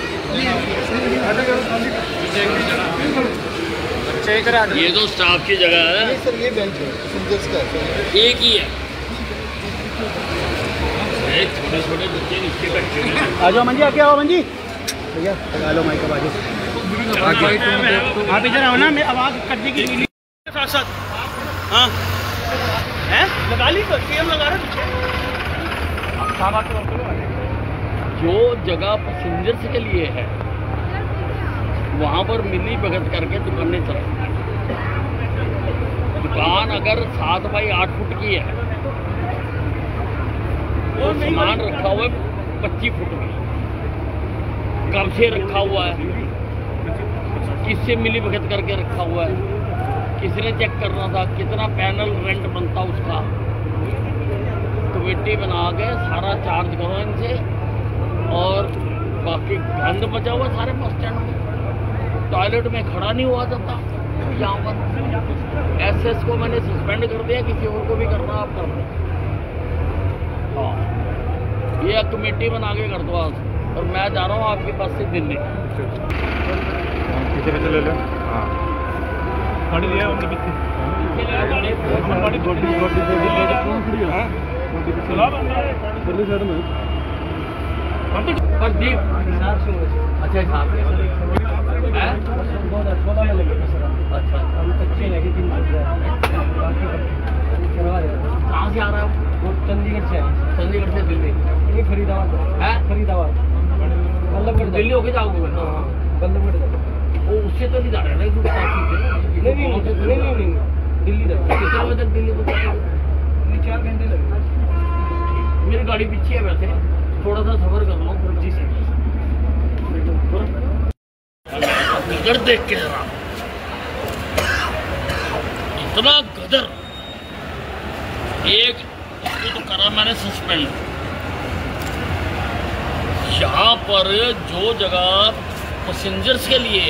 ये तो स्टाफ की जगह है सर, ये बेंच है पैसेंजर्स का है। एक ही है। छोटे छोटे बच्चे नीचे बैठे हैं। आ जाओ मंजी, आके आओ मंजी भैया, लगा लो माइक बाजू। आप इधर आओ ना, मैं आवाज़ कटने की साथ साथ। हाँ है, लगा ली तो सीएम लगा रहे पीछे। जो जगह पैसेंजर्स के लिए है वहाँ पर मिली भगत करके दुकानें चल रही हैं। दुकान अगर 7 बाई 8 फुट की है तो सामान रखा हुआ है 25 फुट में, कब से रखा हुआ है, किससे मिली भगत करके रखा हुआ है, किसने चेक करना था, कितना पैनल रेंट बनता उसका, कमेटी बना के सारा चार्ज करो इनसे। और बाकी गंद बचा हुआ सारे बस स्टैंड में, टॉयलेट में खड़ा नहीं हुआ जाता। यहाँ पर एसएस को मैंने सस्पेंड कर दिया, किसी और को भी करना आप कर दो। हाँ, ये कमेटी बना के कर दो आज। और मैं जा रहा हूँ आपके पास से दिल्ली। पीछे पीछे ले लो। हाँ गाड़ी दिया उनके पीछे। प्रदीप अच्छा साहब 2016 में लगे सर। अच्छा, अभी कच्चे लगे 3 बाकी करवा देगा। कहाँ से आ रहा है वो चंडीगढ़ से है। चंडीगढ़ से दिल्ली? ये फरीदाबाद है। फरीदाबाद बल्लभगढ़ दिल्ली होके जाओगे? हाँ बल्लभगढ़ जाओगे। वो उससे तो नहीं जा रहा है ना, नहीं दिल्ली तक। कितने बजे तक दिल्ली पहुँचा? 4 घंटे लगे। मेरी गाड़ी पीछे है, वैसे थोड़ा सा सफर कर लो जी से। गदर देख के जरा, इतना गदर। एक इसको तो करा मैंने सस्पेंड। यहाँ पर जो जगह पैसेंजर्स के लिए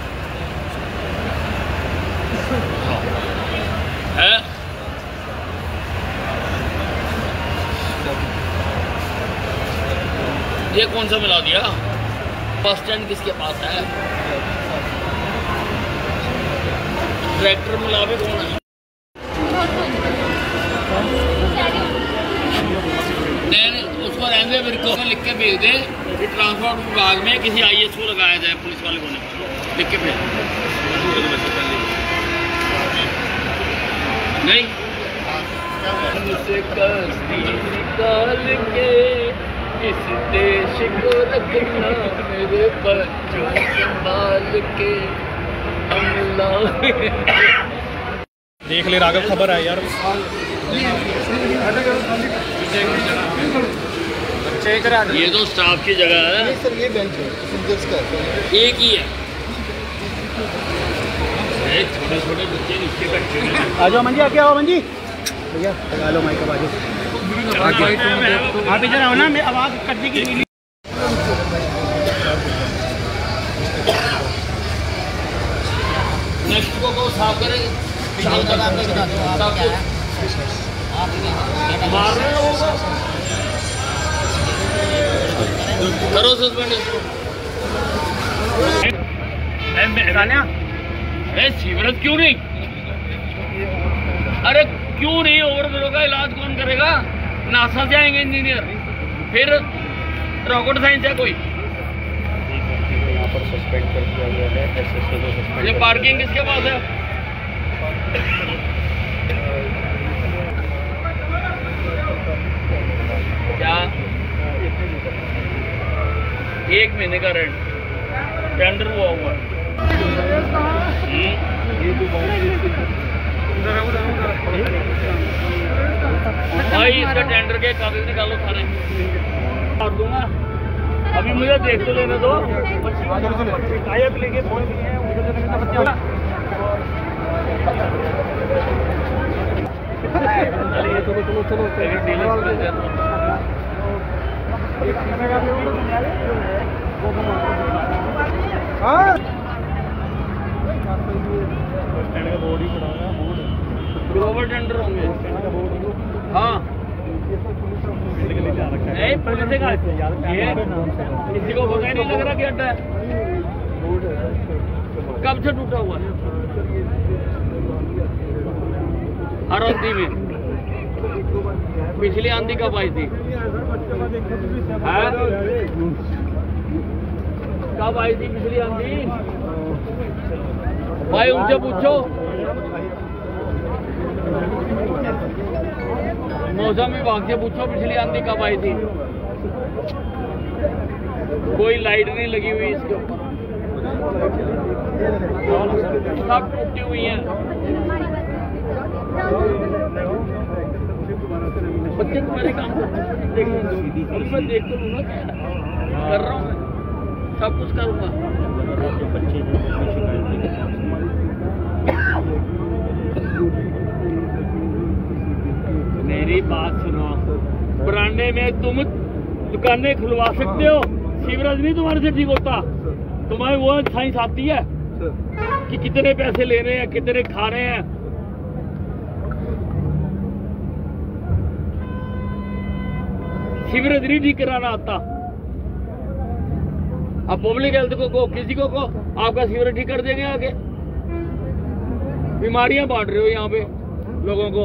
है ये कौन सा मिला दिया? बस स्टैंड किसके पास है? ट्रैक्टर मिला भी कौन है? नहीं, उसको रहने मेरे को लिख के भेज दे कि ट्रांसपोर्ट विभाग में किसी ISO लगाया जाए, पुलिस वाले को लिख के भेज। नहीं मुझसे निकाल के इस देश को रखना मेरे बच्चों संभाल के देख ले राघव, खबर है यार। ये तो स्टाफ की जगह है सर, ये बेंच है पैसेंजर्स का है। एक ही है। छोटे छोटे बच्चे नीचे बैठे हैं। आ जाओ मंजी, आके आओ मंजी भैया, लगा लो माइक बाजू। आप इधर आओ ना, मैं आवाज़ कटने की नेक्स्ट को साफ करेंगे। मार रहे हो करो सस्पेंड इसको। सीवरेज क्यों नहीं? अरे क्यों नहीं? ओवरफ्लो का इलाज कौन करेगा? नासा से आएंगे इंजीनियर, फिर रॉकेट साइंस है कोई। यहाँ पर सस्पेंड कर दिया गया है, एसएसओ को सस्पेंड। ये पार्किंग किसके पास है? क्या 1 महीने का रेंट टेंडर हुआ हुआ है? भाई इसका टेंडर के कागज निकालो सारे, मार दूंगा। अभी मुझे देख तो लेने दो। टाइप लेके फोन किए हैं उधर से चलो ग्लोबल टेंडर होंगे। हाँ नहीं पुलिस का ये किसी को पता ही नहीं लग रहा कि अड्डा है। कब से टूटा हुआ है? हर आंधी में। पिछली आंधी कब आई थी? कब आई थी पिछली आंधी? भाई उनसे पूछो। मौसम विभाग से पूछो पिछली आंधी कब आई थी। कोई लाइट नहीं लगी हुई इसके ऊपर, सब टूटी हुई हैं। बच्चे तुम्हारे काम मैं देख तो लूंगा, कर रहा हूँ मैं, सब कुछ करूँगा। मेरी बात सुनो, बरांडे में तुम दुकानें खुलवा सकते हो, सीवरेज नहीं तुम्हारे से ठीक होता। तुम्हारे वो साइंस आती है कि कितने पैसे ले रहे हैं, कितने खा रहे हैं। सीवरेज नहीं ठीक कराना आता। अब पब्लिक हेल्थ को किसी को आपका सीवरेज ठीक कर देंगे आगे। बीमारियां बांट रहे हो यहाँ पे लोगों को।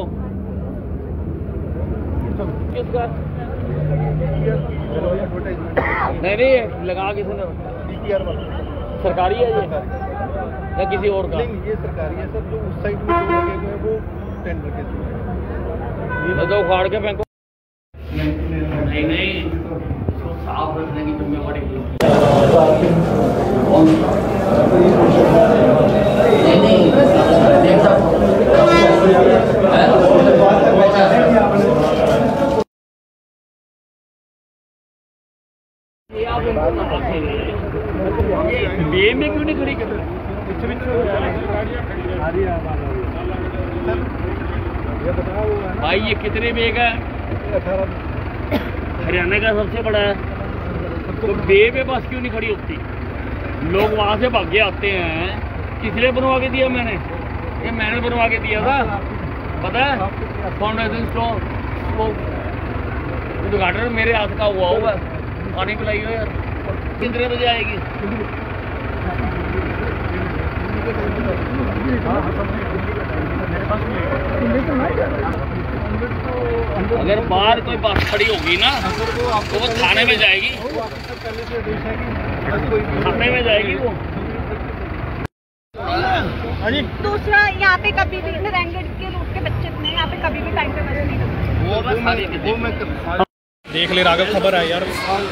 किसका? नहीं लगा किसने? सरकारी है ये या किसी और का? नहीं, ये सरकारी है सर। जो उस साइड में जो लगे हुए हैं वो टेंडर के थ्रू है। तो उखाड़ के फेंको। नहीं इसको साफ रखने की जिम्मेवारी बे में क्यों नहीं खड़ी कर रहे? भाई ये कितने बेग है? हरियाणा का सबसे बड़ा है। तो बे में बस क्यों नहीं खड़ी होती? लोग वहां से भागे आते हैं। किस लिए बनवा के दिया मैंने? ये मैंने बनवा के दिया था, पता है? फाउंडेशन स्टोर उद्घाटन मेरे हाथ का हुआ होगा। पानी पिलाइए यार। कितने बजे आएगी? अगर बाहर कोई बस खड़ी होगी ना तो वो थाने में जाएगी। थाने में जाएगी वो। दूसरा, यहाँ पे कभी भी नारायणगढ़ के रूट के बच्चे थे, यहाँ पे कभी भी टाइम पे बस नहीं करते। देख ले राघव, खबर है यार।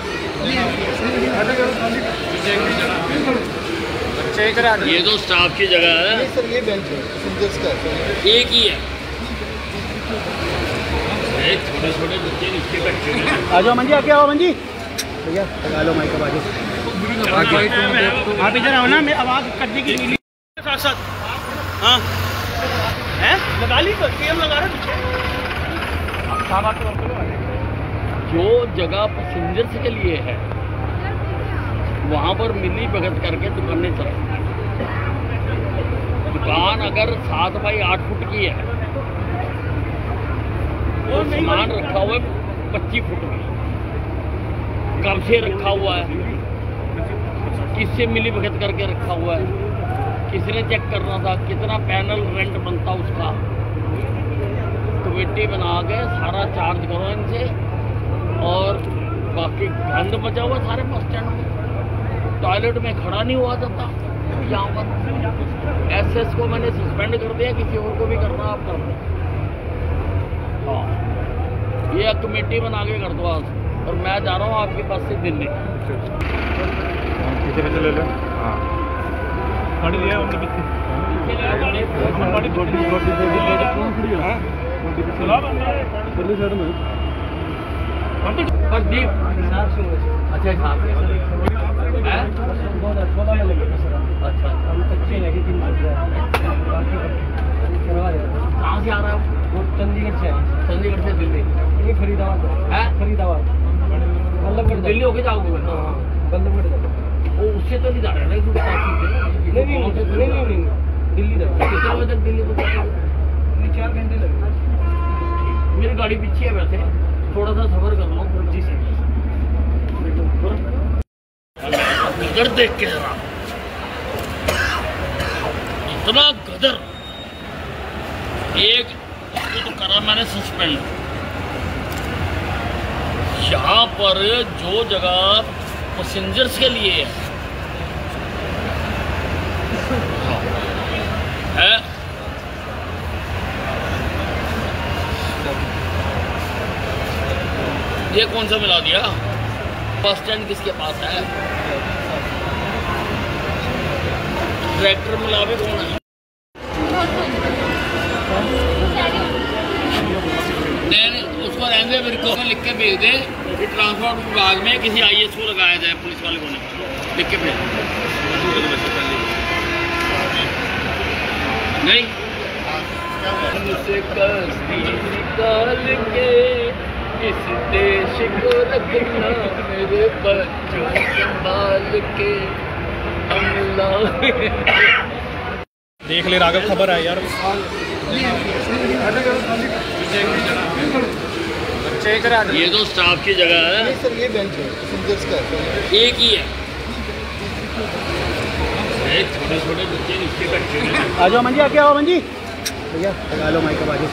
ये तो स्टाफ की जगह है सर, ये बेंच है एक ही है। छोटे छोटे बच्चे नीचे बैठे हैं। आ जाओ मंजी, आके आओ मंजी भैया, लगा लो माइक आवाज। आप इधर आओ ना, मैं आवाज करने की नीली साथ साथ। हाँ है लगा ली तो सीएम लगा रहे पीछे। जो जगह पैसेंजर्स के लिए है वहाँ पर मिली भगत करके दुकानें चल। दुकान अगर 7 बाई 8 फुट की है तो सामान रखा हुआ है 25 फुट में। कब से रखा हुआ है? किससे मिली भगत करके रखा हुआ है? किसने चेक करना था? कितना पैनल रेंट बनता उसका? कमेटी बना के सारा चार्ज करो इनसे। और बाकी गंद बचा हुआ सारे बस स्टैंड में। टॉयलेट में खड़ा नहीं हुआ जाता यहाँ पर। एसएस को मैंने सस्पेंड कर दिया, किसी और को भी करना आप कर दो। हाँ ये कमेटी बना के कर दो आज। और मैं जा रहा हूँ आपके पास से दिल्ली। ले लो। हाँ गाड़ी लिया उनके पीछे। प्रदीप अच्छा साहब बहुत 16 में लगेगा सर। अच्छा हम कच्चे लगे 3 करवा देते। कहाँ से आ रहा है वो चंडीगढ़ से है। चंडीगढ़ से दिल्ली? ये फरीदाबाद है। फरीदाबाद बल्लभगढ़ दिल्ली होके जाओगे? बल्लभगढ़ वो उससे तो नहीं जा रहा है ना? नहीं दिल्ली तक। कितने बजे तक दिल्ली को? 4 घंटे लगे। मेरी गाड़ी पीछे है वैसे। थोड़ा सा सफर कर लो जी से गदर देख के जरा, इतना गदर। एक तो करा मैंने सस्पेंड। यहाँ पर जो जगह पैसेंजर्स के लिए है ये कौन सा मिला दिया? बस स्टैंड किसके पास है? ट्रैक्टर मिला भी कौन है? उसको रहने मेरे को लिख के भेज दे कि ट्रांसपोर्ट विभाग में किसी IAS को लगाया जाए, पुलिस वाले को लिख के भेज नहीं। निकाल के इस देश को रखना मेरे बच्चों संभाल के अमला। देख ले राघव, खबर है यार। ये तो स्टाफ की जगह है सर, ये बेंच है पैसेंजर्स का। एक ही है। छोटे छोटे बच्चे नीचे बैठे हैं। आ जाओ अमन जी, आके आओ अमन जी। भैया लगा लो माइक आवाज।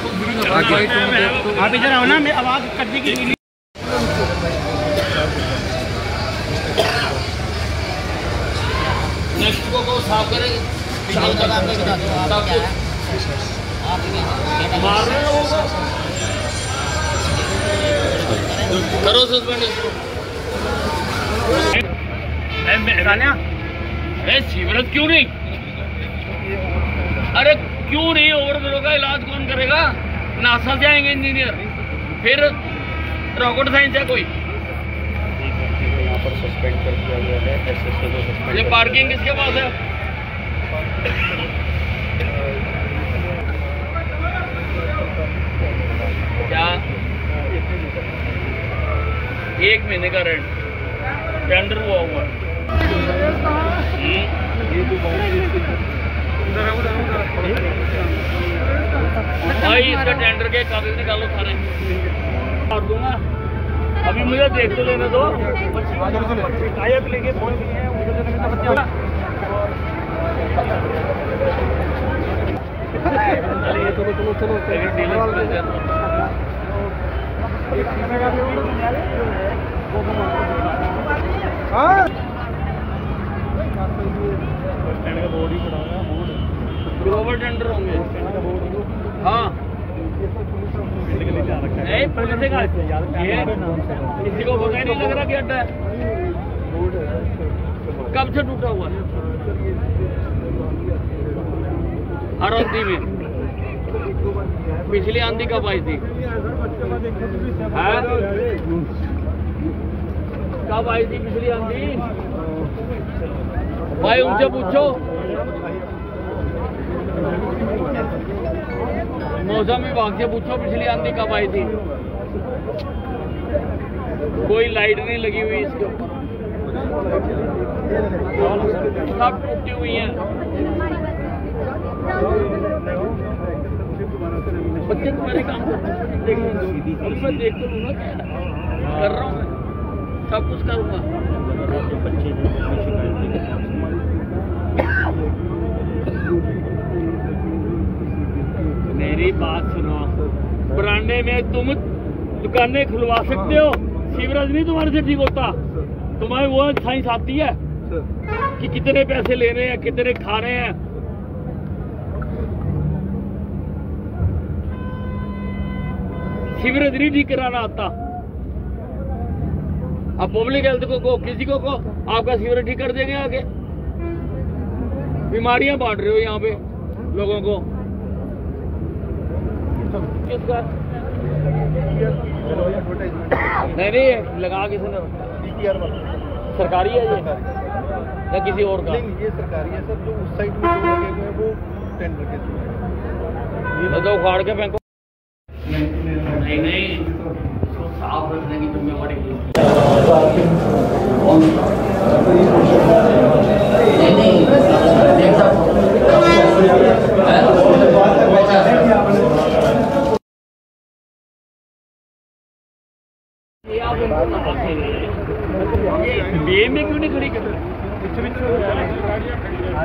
आप इधर आओ ना, मैं आवाज करने की नहीं। नेक्स्ट को साफ करेंगे। करो सस्पेंड इसको। अरे सीवरेज क्यों नहीं? अरे क्यों नहीं? ओवरफ्लो का इलाज कौन करेगा? नासा से आएंगे इंजीनियर, फिर रॉकेट साइंस है कोई। यहाँ पर सस्पेंड कर दिया गया है। SSO को सस्पेंड। ये पार्किंग किसके पास है? क्या 1 महीने का रेंट टेंडर हुआ हुआ? भाई इसका टेंडर के कागज निकालो सारे, कर दूंगा। अभी मुझे देख तो लेने दो। लेके ग्लोबल टेंडर होंगे। हाँ नहीं, पुलिस का किसी को पता ही नहीं लग रहा कि अड्डा है। कब से टूटा हुआ है? हर आंधी में। पिछली आंधी कब आई थी? कब आई थी पिछली आंधी? भाई उनसे पूछो। मौसम विभाग से पूछो पिछली आंधी कब आई थी। कोई लाइट नहीं लगी हुई इसके ऊपर, सब टूटी हुई हैं। बच्चे तुम्हारे काम मैं देख तो लूँगा, क्या कर रहा हूँ मैं, सब कुछ करूँगा। मेरी बात सुनो, बरांडे में तुम दुकानें खुलवा सकते हो, सीवरेज नहीं तुम्हारे से ठीक होता। तुम्हारे वो साइंस आती है कि कितने पैसे ले रहे हैं, कितने खा रहे हैं। सीवरेज नहीं ठीक कराना आता। अब पब्लिक हेल्थ को किसी को आपका सीवरेज ठीक कर देंगे आगे। बीमारियां बांट रहे हो यहाँ पे लोगों को। किसका? नहीं लगा किसने? सरकारी है ये या किसी और का? ये सरकारी है सर। जो उस साइड में जो लगे हुए हैं वो टेंडर के थ्रू है। तो उखाड़ के फेंको। नहीं साफ रखने की जिम्मेवारी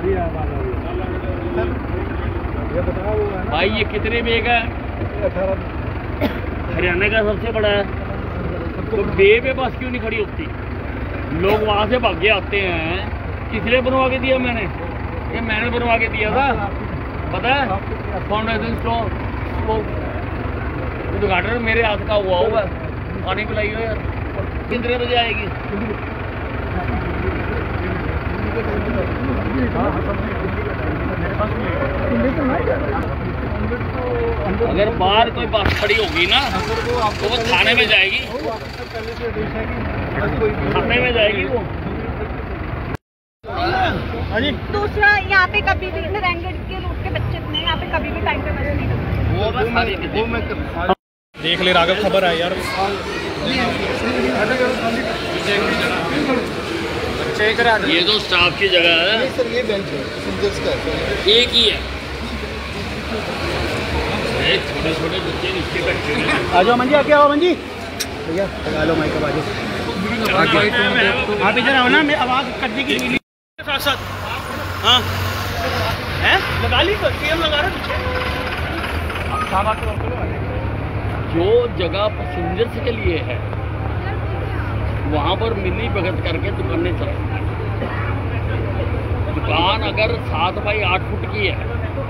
ये बताओ वो है ना भाई ये कितने में है? 18 हरियाणा का सबसे बड़ा है। तो बे पे बस क्यों नहीं खड़ी होती? लोग वहाँ से भागे आते हैं। किसने बनवा के दिया? ये मैंने बनवा के दिया था, पता है? फाउंडेशन स्टोर उद्घाटन मेरे हाथ का हुआ है। पानी पिलाई हो यार। कितने बजे आएगी? अगर बाहर कोई बस खड़ी होगी ना तो वो थाने में जाएगी। थाने में जाएगी वो। दूसरा, यहाँ पे कभी भी नारायणगढ़ के रूट के बच्चे नहीं, यहाँ पे कभी भी टाइम पे बस नहीं लगती। वो बस देख ले राघव, खबर है यार। ये तो स्टाफ की जगह है सर, ये बेंच है पैसेंजर्स का। एक ही है। छोटे छोटे बच्चे नीचे बैठे हैं। आ जाओ मंजी, आके आओ मंजी भैया, लगा लो माइक आवाज। आप इधर आओ ना, मैं आवाज करने की साथ साथ। हाँ है लगा ली, सीएम लगा रहे पीछे। जो जगह पैसेंजर्स के लिए है वहाँ पर मिली भगत करके दुकानें चल रही हैं। दुकान अगर 7 बाई 8 फुट की है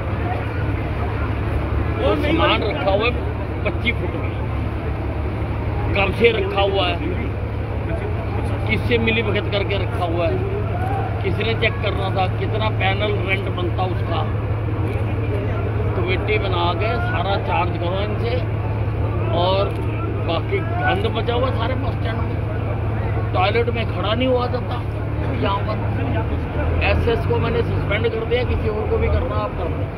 और सामान रखा हुआ है 25 फुट में, कब से रखा हुआ है? किससे मिली भगत करके रखा हुआ है? किसने चेक करना था? कितना पैनल रेंट बनता उसका? कमेटी बना के सारा चार्ज करो इनसे। और बाकी गंद बचा हुआ सारे बस स्टैंड में। टॉयलेट में खड़ा नहीं हुआ जाता यहाँ पर। एसएस को मैंने सस्पेंड कर दिया, किसी और को भी करना आप कर दो।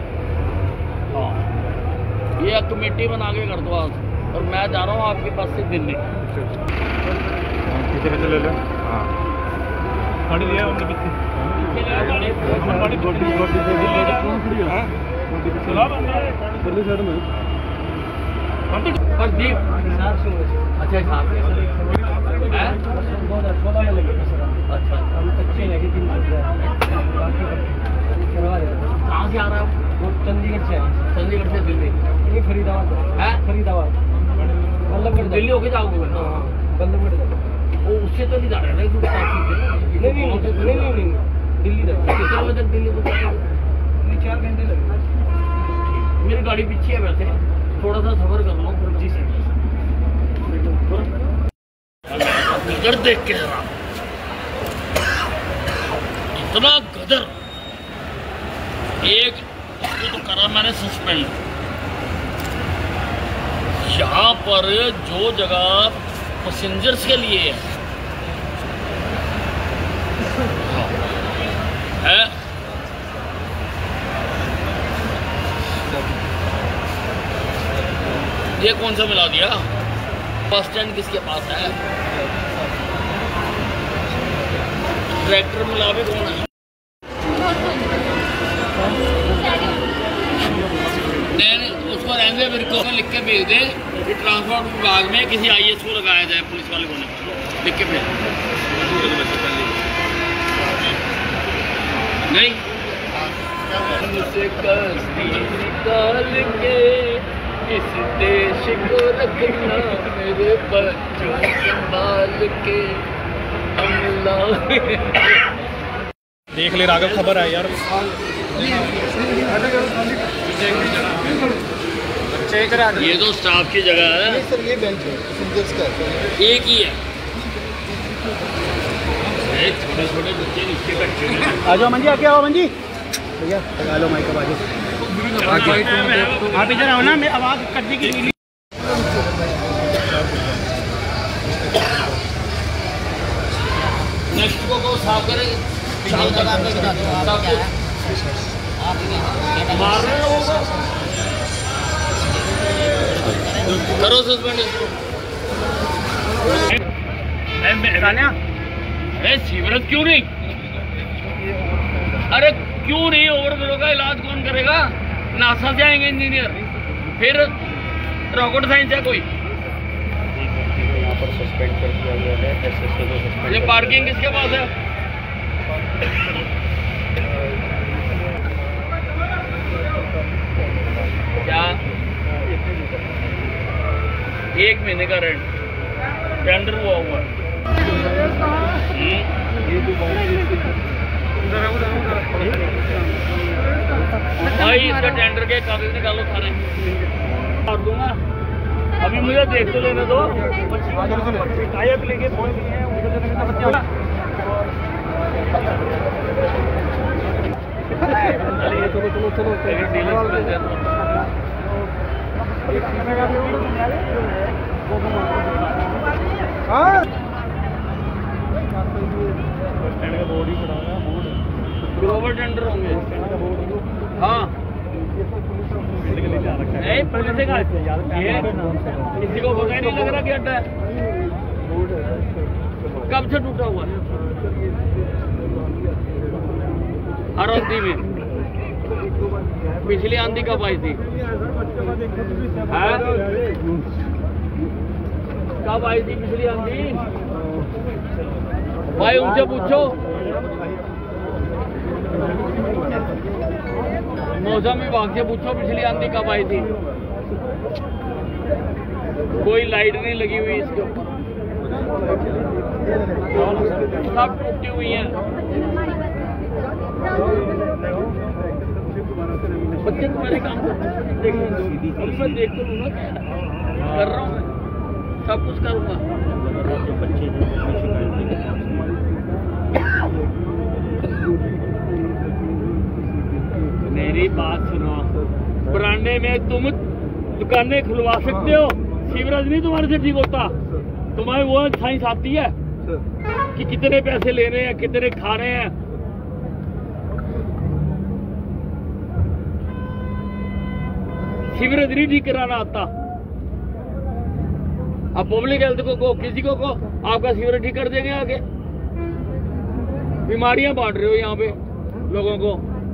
हाँ, ये कमेटी बना के कर दो आज। और मैं जा रहा हूँ आपके पास से दिल्ली। पीछे ले लो। हाँ गाड़ी लिया उनके पीछे। प्रदीप अच्छा साहब है 2016 में लगे सर। अच्छा हम अच्छे लगे 3 करवा देते। कहाँ से आ रहा है? वो चंडीगढ़ से आए। चंडीगढ़ से दिल्ली? ये फरीदाबाद है। फरीदाबाद बल्लभगढ़ दिल्ली होके जाओगे? बल्लभगढ़ जाओगे। वो उससे तो नहीं जा रहा है नहीं दिल्ली जाओगे। कितने बजे तक दिल्ली पहुँचोगे? 4 घंटे लगे। मेरी गाड़ी पीछे है, वैसे थोड़ा सा सफर कर रहा हूँ जी से। गदर देख के रहा, इतना गदर। एक तो करा मैंने सस्पेंड। यहाँ पर जो जगह पैसेंजर्स के लिए है ये कौन सा मिला दिया? बस स्टैंड किसके पास है? ट्रैक्टर मिला भी कौन है? नहीं, उसको रहने मेरे को लिख के भेज दे कि ट्रांसपोर्ट विभाग में किसी IS को लगाया जाए, पुलिस वाले को नहीं, लिख के भेज। नहीं निकाल के इस देश को रखना मेरे बच्चों संभाल के। देख ले राघव, खबर है यार। ये तो स्टाफ की जगह है सर, ये बेंच है पैसेंजर्स का। एक ही है। छोटे छोटे बच्चे नीचे बैठे हैं। आ जाओ मंजी, आके आओ मंजी भैया, लगा लो माइक आवाज। आप इधर आओ ना, मैं आवाज करने की नेक्स्ट को साफ करेंगे। मार रहे हो करो सस्पेंड इसको। सीवरेज क्यों नहीं? अरे क्यों नहीं? ओवरफ्लो का इलाज कौन करेगा? नासा से आएंगे इंजीनियर, फिर रॉकेट साइंस है कोई। यहाँ पर सस्पेंड कर दिया गया है। SSO को सस्पेंड। ये पार्किंग किसके पास है? 1 महीने का रेंट टेंडर हुआ हुआ है। भाई इसका टेंडर के कागज निकालो सारे कर दूंगा। अभी मुझे देख तो लेने दो। लेके फोन किए हैं बोर्ड ही पड़ा है, ग्लोबल टेंडर होंगे। हाँ नहीं पुलिस का किसी को पता ही नहीं लग रहा कि अड्डा है। कब से टूटा हुआ है? हर आंधी में। पिछली आंधी कब आई थी? कब आई थी पिछली आंधी? भाई उनसे पूछो। मौसम विभाग से पूछो पिछली आंधी कब आई थी। कोई लाइट नहीं लगी हुई इसके ऊपर, सब टूटी हुई हैं। बच्चे तुम्हारे काम करते हैं, मैं देख तो लूँगा, कर रहा हूँ मैं, सब कुछ करूँगा। मेरी बात सुनो, बरांडे में तुम दुकानें खुलवा सकते हो, सीवरेज नहीं तुम्हारे से ठीक होता। तुम्हारे वो साइंस आती है कि कितने पैसे ले रहे हैं, कितने खा रहे हैं। सीवरेज नहीं ठीक कराना आता। अब पब्लिक हेल्थ को किसी को आपका सीवरेज ठीक कर देंगे आगे। बीमारियां बांट रहे हो यहाँ पे लोगों को।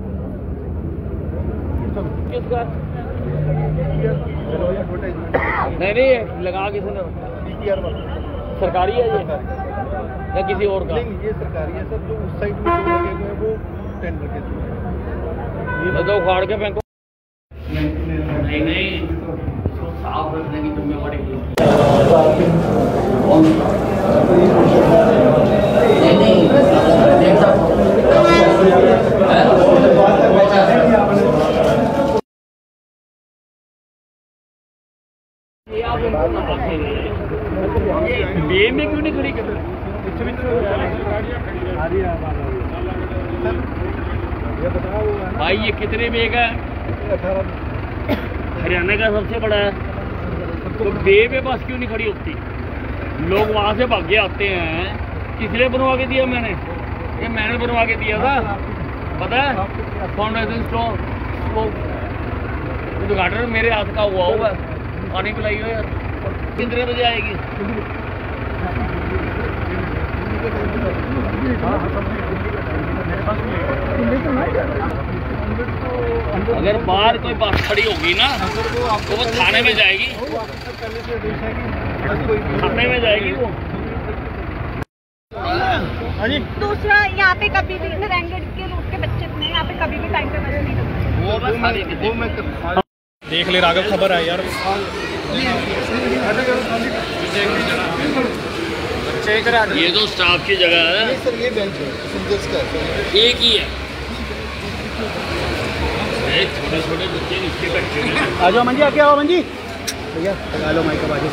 किसका? नहीं लगा किसने? सरकारी है ये या किसी और का? नहीं, ये सरकारी है सर। जो उस साइड में जो लगे हुए हैं वो टेंडर के थ्रू है। तो उखाड़ के फेंको। नहीं इसको साफ रखने की जिम्मेवारी बे में क्यों नहीं खड़ी कर रहे? भाई ये कितने बेग है? हरियाणा का सबसे बड़ा है, तो बे में बस क्यों नहीं खड़ी होती? लोग वहां से भागे आते हैं। किसने बनवा के दिया? ये मैंने बनवा के दिया था, पता है? फाउंडेशन स्टोर उद्घाटन मेरे हाथ का हुआ होगा। पानी पिलाइए यार। कितने बजे आएगी? अगर बाहर कोई बस खड़ी होगी ना तो वो थाने में जाएगी, थाने में जाएगी वो। दूसरा, यहाँ पे कभी भी नारायणगढ़ के रूट के बच्चे थे, यहाँ पे कभी भी टाइम पे बस नहीं करते। देख ले राघव, खबर है यार। ये तो स्टाफ की जगह है सर, ये बेंच है पैसेंजर्स का, एक ही है। छोटे छोटे बच्चे नीचे बैठे हैं। आ जाओ मंजी, आके आओ मंजी भैया, लगा लो माइक आवाज।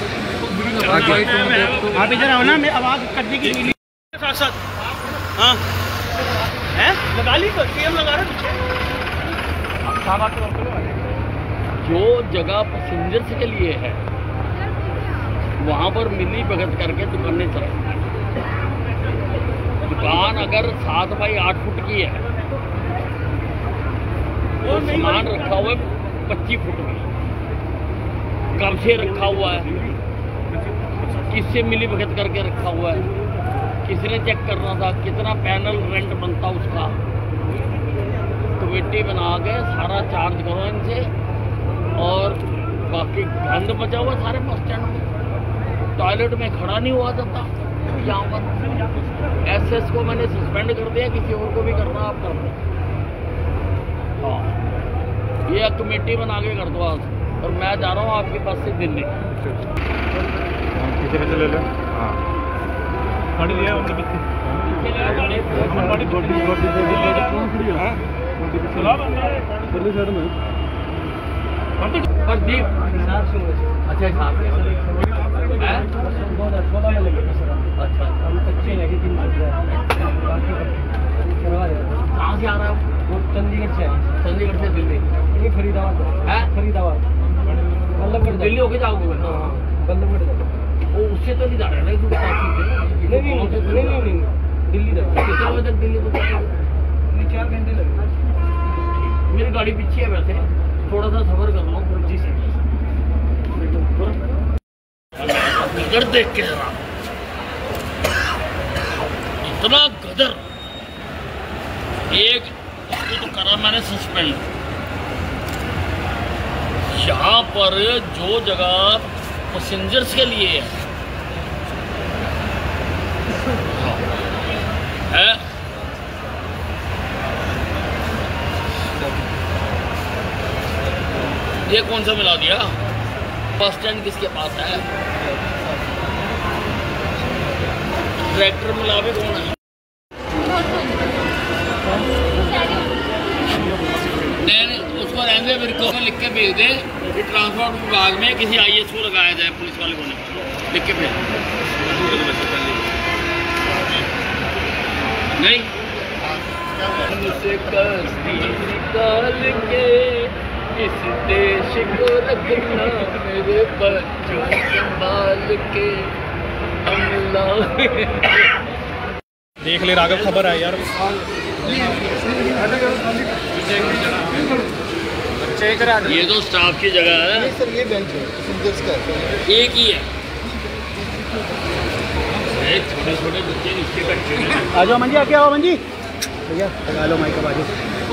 आप इधर आओ ना, मैं आवाज करने की साथ साथ। हाँ है लगा ली, सीएम लगा रहे पीछे। जो जगह पैसेंजर्स के लिए है वहाँ पर मिली भगत करके दुकानें चलाएंगे। दुकान अगर 7 बाई 8 फुट की है तो सामान रखा हुआ है 25 फुट में। कब से रखा हुआ है? किससे मिली भगत करके रखा हुआ है? किसने चेक करना था? कितना पैनल रेंट बनता उसका? कमेटी बना के सारा चार्ज करो इनसे। और बाकी गंद बचा हुआ सारे बस स्टैंड में। टॉयलेट में खड़ा नहीं हुआ जाता यहाँ पर। एसएस को मैंने सस्पेंड कर दिया, किसी और को भी करना आप कर दो। हाँ ये कमेटी बना के कर दो आज। और मैं जा रहा हूँ आपके पास से दिल्ली। पीछे ले लो। हाँ गाड़ी लिया उनके पीछे प्रदीप अच्छा साहब 2016 में लगे सर। अच्छा हम कच्चे लगे 3 बाकी करवा देते। कहाँ से आ रहा है वो चंडीगढ़ से आए। चंडीगढ़ से दिल्ली ये फरीदाबाद है फरीदाबाद बल्लभगढ़ दिल्ली होके जाओगे बल्लभगढ़ वो उससे तो नहीं जा रहा है ना नहीं दिल्ली तक। कितने बजे तक दिल्ली पहुँचा? 4 घंटे लगे। मेरी गाड़ी पीछे है वैसे थोड़ा सा सफर कर लो जी से गदर देख के जरा इतना गदर एक उसको तो करा मैंने सस्पेंड। यहाँ पर जो जगह पैसेंजर्स के लिए है ये कौन सा मिला दिया? बस स्टैंड किसके पास है? ट्रैक्टर मिला भी कौन है? उसको रहने मेरे को लिख के भेज दे कि ट्रांसपोर्ट विभाग में किसी IAS को लगाया जाए, पुलिस वाले को लिख के भेज नहीं मुझसे निकाल के इस देश को रखना मेरे बच्चों संभाल के अमला। देख ले राघव, खबर है यार। ये तो स्टाफ की जगह है सर, ये बेंच है पैसेंजर्स का। एक ही है। छोटे छोटे बच्चे नीचे बैठे हैं। आ जाओ मंजी, आके आओ मंजी भैया, लगा लो माइक आवाज।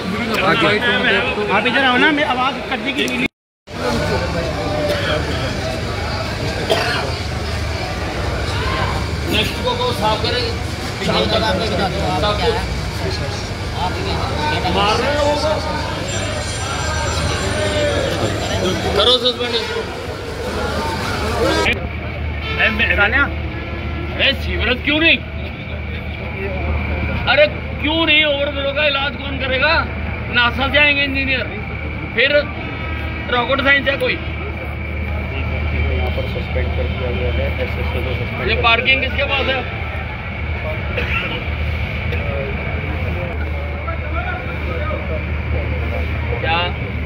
आप इधर आओ ना, मैं आवाज कर दी की नेक्स्ट को साफ करेंगे। मार रहे हो करो सस्पेंड इसको। सीवरेज क्यों नहीं? अरे क्यों नहीं? ओवरफ्लो का इलाज कौन करेगा? नासा से आएंगे इंजीनियर, फिर रॉकेट साइंस है कोई। यहाँ पर सस्पेंड कर दिया गया है। SSO को सस्पेंड। ये पार्किंग किसके पास है? क्या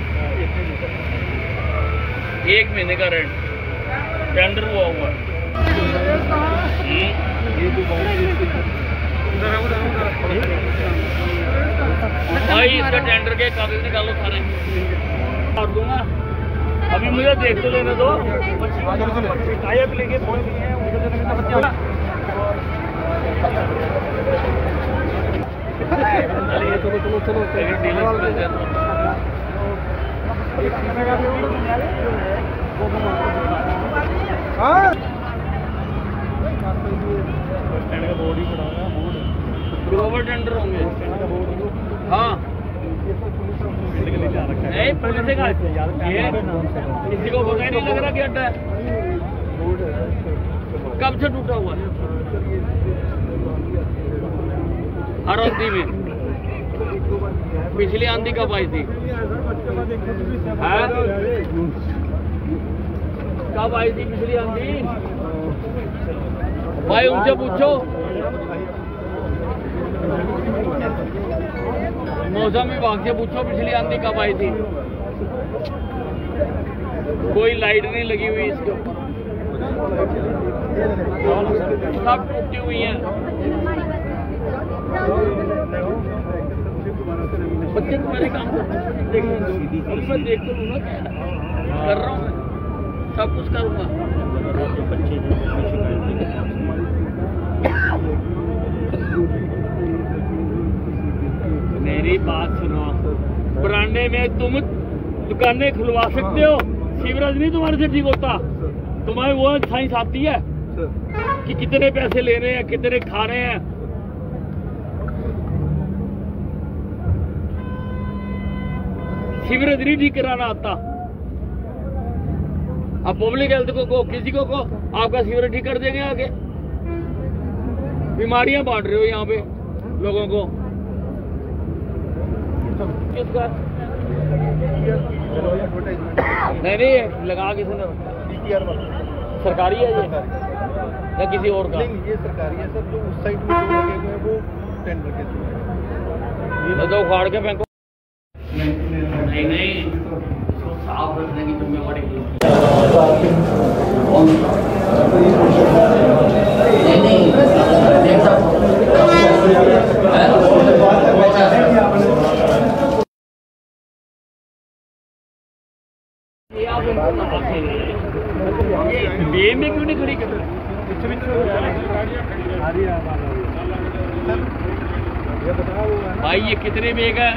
1 महीने का रेंट टेंडर हुआ हुआ? भाई इसका टेंडर के कागज निकालो सारे, कर दूंगा। अभी मुझे देख तो लेने दो। चलो ग्लोबल टेंडर होंगे। हाँ नहीं पुलिस का किसी को पता ही नहीं लग रहा कि अड्डा है। कब से टूटा हुआ है? हर आंधी में। पिछली आंधी कब आई थी? कब आई थी पिछली आंधी? भाई उनसे पूछो। मौसम विभाग से पूछो पिछली आंधी कब आई थी। कोई लाइट नहीं लगी हुई इसके ऊपर, सब टूटी हुई हैं। बच्चे तुम्हारे काम मैं देख तो लूँगा, क्या कर रहा हूँ मैं, सब कुछ करूँगा। मेरी बात सुनो, बरांडे में तुम दुकानें खुलवा सकते हो, सीवरेज नहीं तुम्हारे से ठीक होता। तुम्हारी वो साइंस आती है कि कितने पैसे ले रहे हैं, कितने खा रहे हैं। सीवरेज नहीं ठीक कराना आता। अब पब्लिक हेल्थ को किसी को आपका सिक्योरिटी कर देंगे आगे। बीमारियां बांट रहे हो यहाँ पे लोगों को। किसका नहीं लगा किसने? सरकारी है ये या किसी और का? नहीं, ये सरकारी है सर। जो उस साइड में जो लगे हुए हैं वो टेंडर के थ्रू है। ये तो उखाड़ के फेंको। नहीं इसको साफ रखने की जिम्मेवारी बे में क्यों नहीं खड़ी कर रहे? भाई ये कितने बेग है?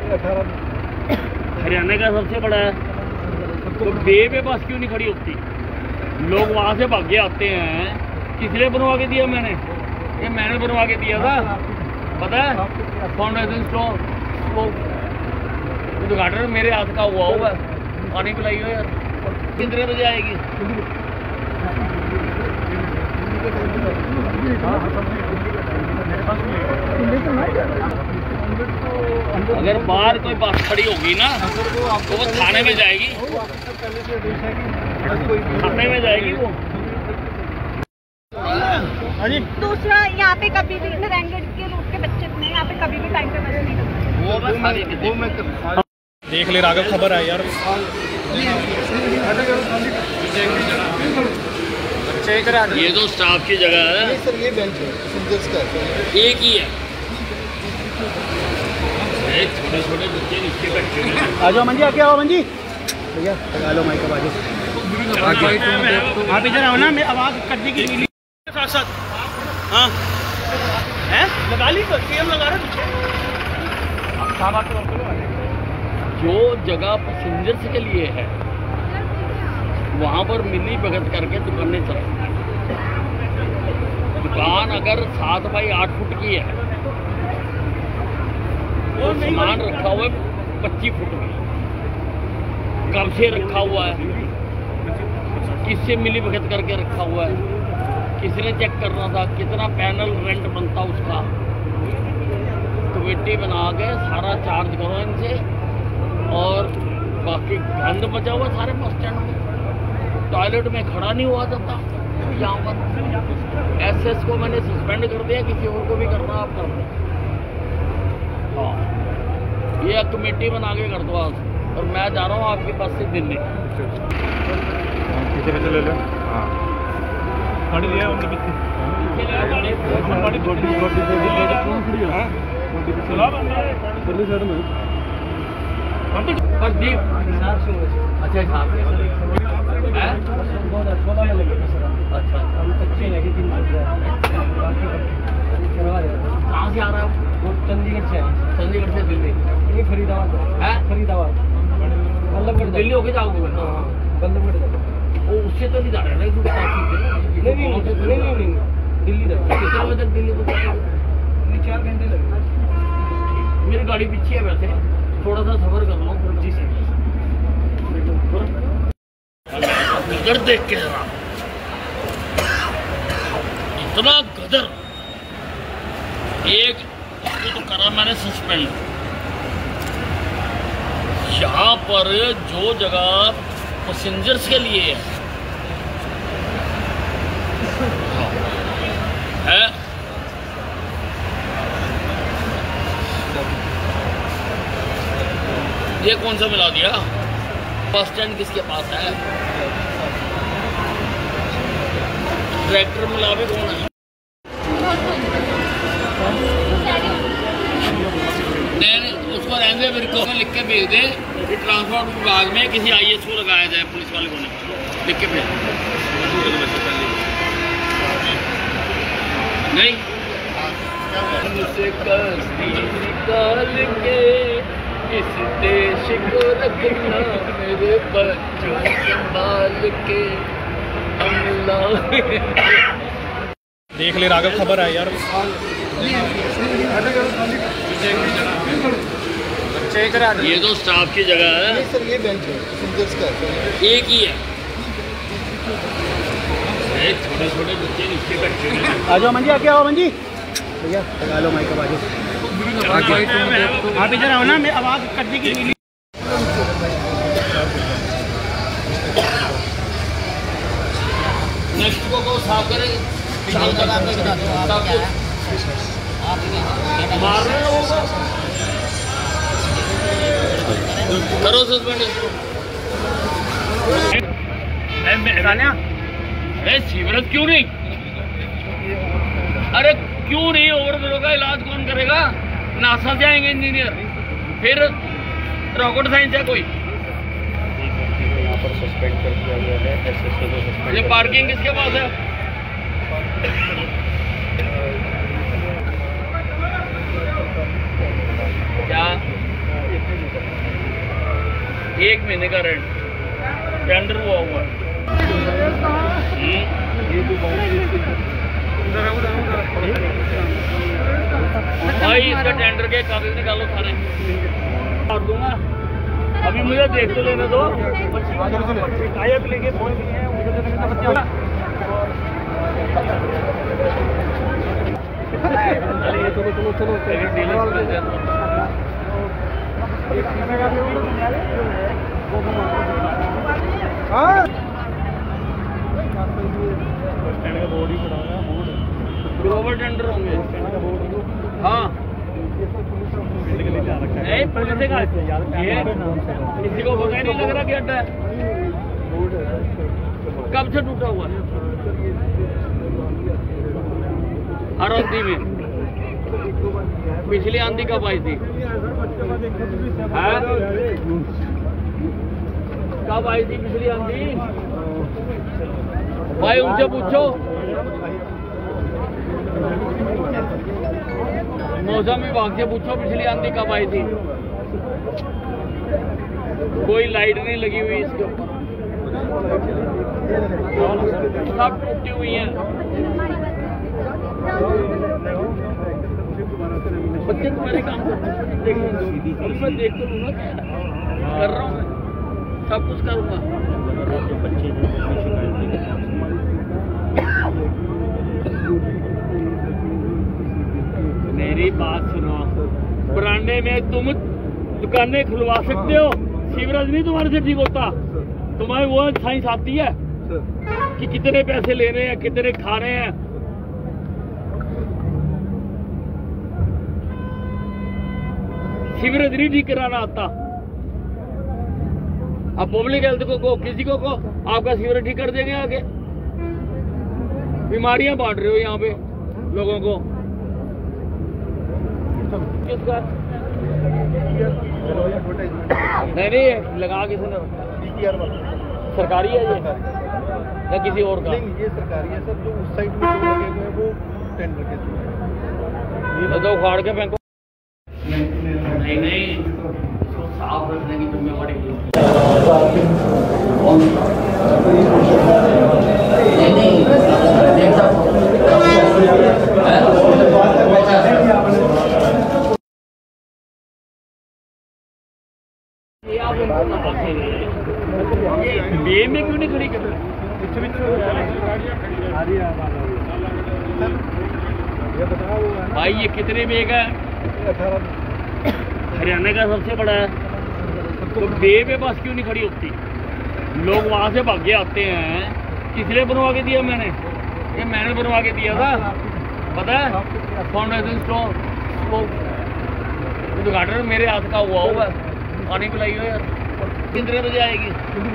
हरियाणा का सबसे बड़ा है, तो बे पे बस क्यों नहीं खड़ी होती? लोग वहां से भागे आते हैं। किसने बनवा के दिया? मैंने बनवा के दिया था, पता है? फाउंडेशन स्टोर उद्घाटन मेरे हाथ का हुआ होगा। पानी पिलाई हो यार। कितने बजे आएगी? अगर बाहर कोई बस खड़ी होगी ना तो वो थाने में जाएगी। थाने में जाएगी वो। दूसरा, यहाँ पे कभी भी नारायणगढ़ के रूट के बच्चे नहीं, यहाँ पे कभी भी टाइम पे बस नहीं करते। वो बस देख ले राघव, खबर है यार। ये तो स्टाफ की जगह है सर। ये बेंच है पैसेंजर्स का, एक ही है। छोटे छोटे बच्चे नीचे बैठे हैं। आ जाओ अमन जी, आके आओ अमन जी। भैया लगा लो माइक आवाज। आप इधर आओ ना, मैं आवाज करने की साथ साथ। हाँ है लगा ली, सीएम लगा रहे। जो जगह पैसेंजर्स के लिए है वहां पर मिली भगत करके दुकानें चल। दुकान अगर 7 बाई 8 फुट की है तो सामान रखा हुआ है 25 फुट में। कब से रखा हुआ है? किससे मिली भगत करके रखा हुआ है? किसने चेक करना था? कितना पैनल रेंट बनता उसका? कमेटी बना के सारा चार्ज करो इनसे। और बाकी गंद बचा हुआ सारे बस स्टैंड में। टॉयलेट में खड़ा नहीं हुआ जाता यहाँ पर। एसएस को मैंने सस्पेंड कर दिया, किसी और को भी करना आप कर दो। हाँ, ये कमेटी बना के कर दो आज। और मैं जा रहा हूँ आपके पास से दिल्ली। पीछे ले लो। हाँ गाड़ी लिया उनके पीछे। प्रदीप अच्छा है 2016 में लगे सर। अच्छा हम कच्चे लगे 3 करवा देते। कहाँ से आ रहा है? वो चंडीगढ़ से है। चंडीगढ़ से दिल्ली? ये फरीदाबाद है। फरीदाबाद बल्लभगढ़ दिल्ली होके जाओगे? बल्लभगढ़ जाओगे। वो उससे तो नहीं जा रहा है नहीं दिल्ली जाओगे। कितने बजे तक दिल्ली पहुँचोगे? 4 घंटे लगे। मेरी गाड़ी पीछे है वैसे, थोड़ा सा सफर कर रहा हूँ जी से। गदर देख के रहा, इतना गदर। एक तो करा मैंने सस्पेंड। यहाँ पर जो जगह पैसेंजर्स के लिए है ये कौन सा मिला दिया? बस स्टैंड किसके पास है? ट्रैक्टर मिला भी कौन है? नहीं उसको रहने मेरे को लिख के भेज दे कि ट्रांसपोर्ट विभाग में किसी IAS को लगाया जाए, पुलिस वाले को नहीं लिख के भेज। नहीं निकाल के इस देश को रखना मेरे बच्चों संभाल के अमला। देख ले राघव, खबर है यार। ये तो स्टाफ की जगह है सर। ये बेंच है पैसेंजर्स का, एक ही है। छोटे छोटे बच्चे नीचे बैठे हैं। आ जाओ अमन जी, आके आओ अमन जी। भैया लगा लो माइक आवाज। आप इधर आओ ना, मैं आवाज कटने की नीली। नेक्स्ट को साफ करेंगे। मार रहे हो करो सस्पेंड इसको। सीवरेज क्यों नहीं? अरे क्यों नहीं? ओवरफ्लो का इलाज कौन करेगा? नासा से आएंगे इंजीनियर, फिर रॉकेट साइंस है कोई। यहाँ पर सस्पेंड कर दिया गया है, एसएसओ को सस्पेंड। ये पार्किंग किसके पास है? क्या 1 महीने का रेंट टेंडर हुआ हुआ? भाई इसका टेंडर के कागज निकालो सारे, मार दूंगा। अभी मुझे देख तो लेने दो। ग्लोबल टेंडर होंगे। हाँ नहीं पहले का किसी को पता ही नहीं लग रहा कि अड्डा है। कब से टूटा हुआ है? हर आंधी में। पिछली आंधी कब आई थी? कब आई थी पिछली आंधी? भाई उनसे पूछो। मौसम विभाग से पूछो पिछली आंधी कब आई थी। कोई लाइट नहीं लगी हुई इसके ऊपर, सब टूटी हुई हैं। बच्चे तुम्हारे काम करते हैं, मैं देख तो लूँ ना, कर रहा हूँ मैं, सब कुछ करूँगा। मेरी बात सुनो, बरांडे में तुम दुकानें खुलवा सकते हो, सीवरेज नहीं तुम्हारे से ठीक होता। तुम्हारे वो साइंस आती है कि कितने पैसे ले रहे हैं, कितने खा रहे हैं। सीवरेज नहीं ठीक कराना आता। अब पब्लिक हेल्थ को किसी को आपका सीवरेज ठीक कर देंगे आगे। बीमारियां बांट रहे हो यहाँ पे लोगों को। किसका? नहीं लगा किसने? सरकारी है ये या किसी और का? नहीं ये सरकारी है सर। जो उस साइड में जो लगे हुए हैं वो टेंडर के थ्रू है। तो उखाड़ के फेंको। नहीं इसको साफ रखने की जिम्मेवारी बे में क्यों नहीं खड़ी कर रहे? भाई ये कितने बेग है? हरियाणा का सबसे बड़ा है, तो बे में बस क्यों नहीं खड़ी होती? लोग वहां से भागे आते हैं। किसने बनवा के दिया? मैंने बनवा के दिया था, पता है? फाउंडेशन स्टोर उद्घाटन मेरे हाथ का हुआ होगा। पानी पिलाइए यार। कितने बजे आएगी?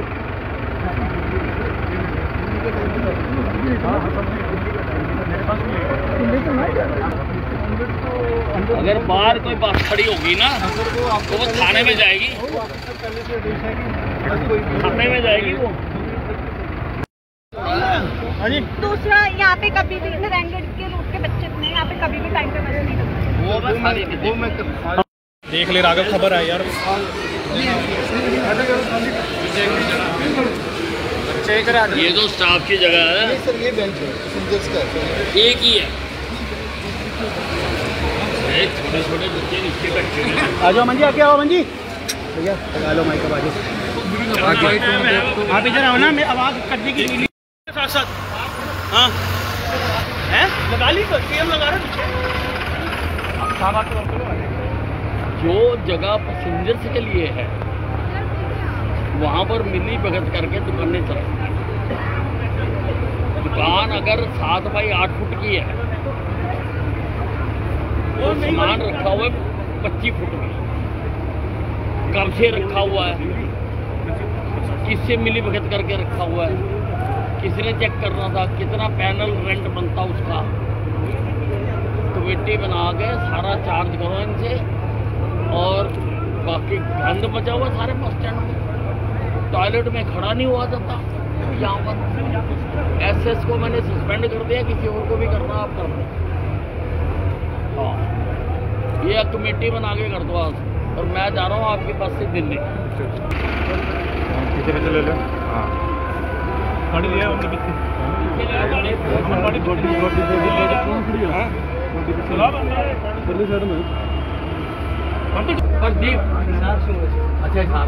अगर बाहर कोई बस खड़ी होगी ना तो वो थाने में जाएगी। थाने में जाएगी वो। दूसरा यहाँ पे कभी भी नारायणगढ़ के रूट के बच्चे थे, यहाँ पे कभी भी टाइम पे बस नहीं लगती। वो मैं देख ले राघव, खबर है यार। ये तो स्टाफ की जगह है सर, ये बेंच है पैसेंजर्स का। एक ही है। छोटे छोटे बच्चे नीचे बैठे हैं। आ जाओ अमन जी, आके आओ अमन जी। भैया लगा लो माइक आवाज। आप इधर आओ ना, मैं आवाज कटने की नीली। साथ हाँ है लगा ली सीएम लगा रहे पीछे। जो जगह पैसेंजर्स के लिए है वहां पर मिली भगत करके दुकानें चलाई। दुकान अगर 7 बाई 8 फुट की है तो सामान रखा हुआ है 25 फुट में। कब से रखा हुआ है, किससे मिली भगत करके रखा हुआ है, किसने चेक करना था, कितना पैनल रेंट बनता उसका, कमेटी बना के सारा चार्ज करो इनसे। और बाकी गंद बचा हुआ सारे बस स्टैंड में, टॉयलेट में खड़ा नहीं हुआ जाता। यहाँ पर एसएस को मैंने सस्पेंड कर दिया, किसी और को भी करना आप कर दो। हाँ ये कमेटी बना के कर दो आज। और मैं जा रहा हूँ आपके पास से दिल्ली। ले लो। हाँ गाड़ी लिया हमने पीछे गाड़ी प्रदीप अच्छा साहब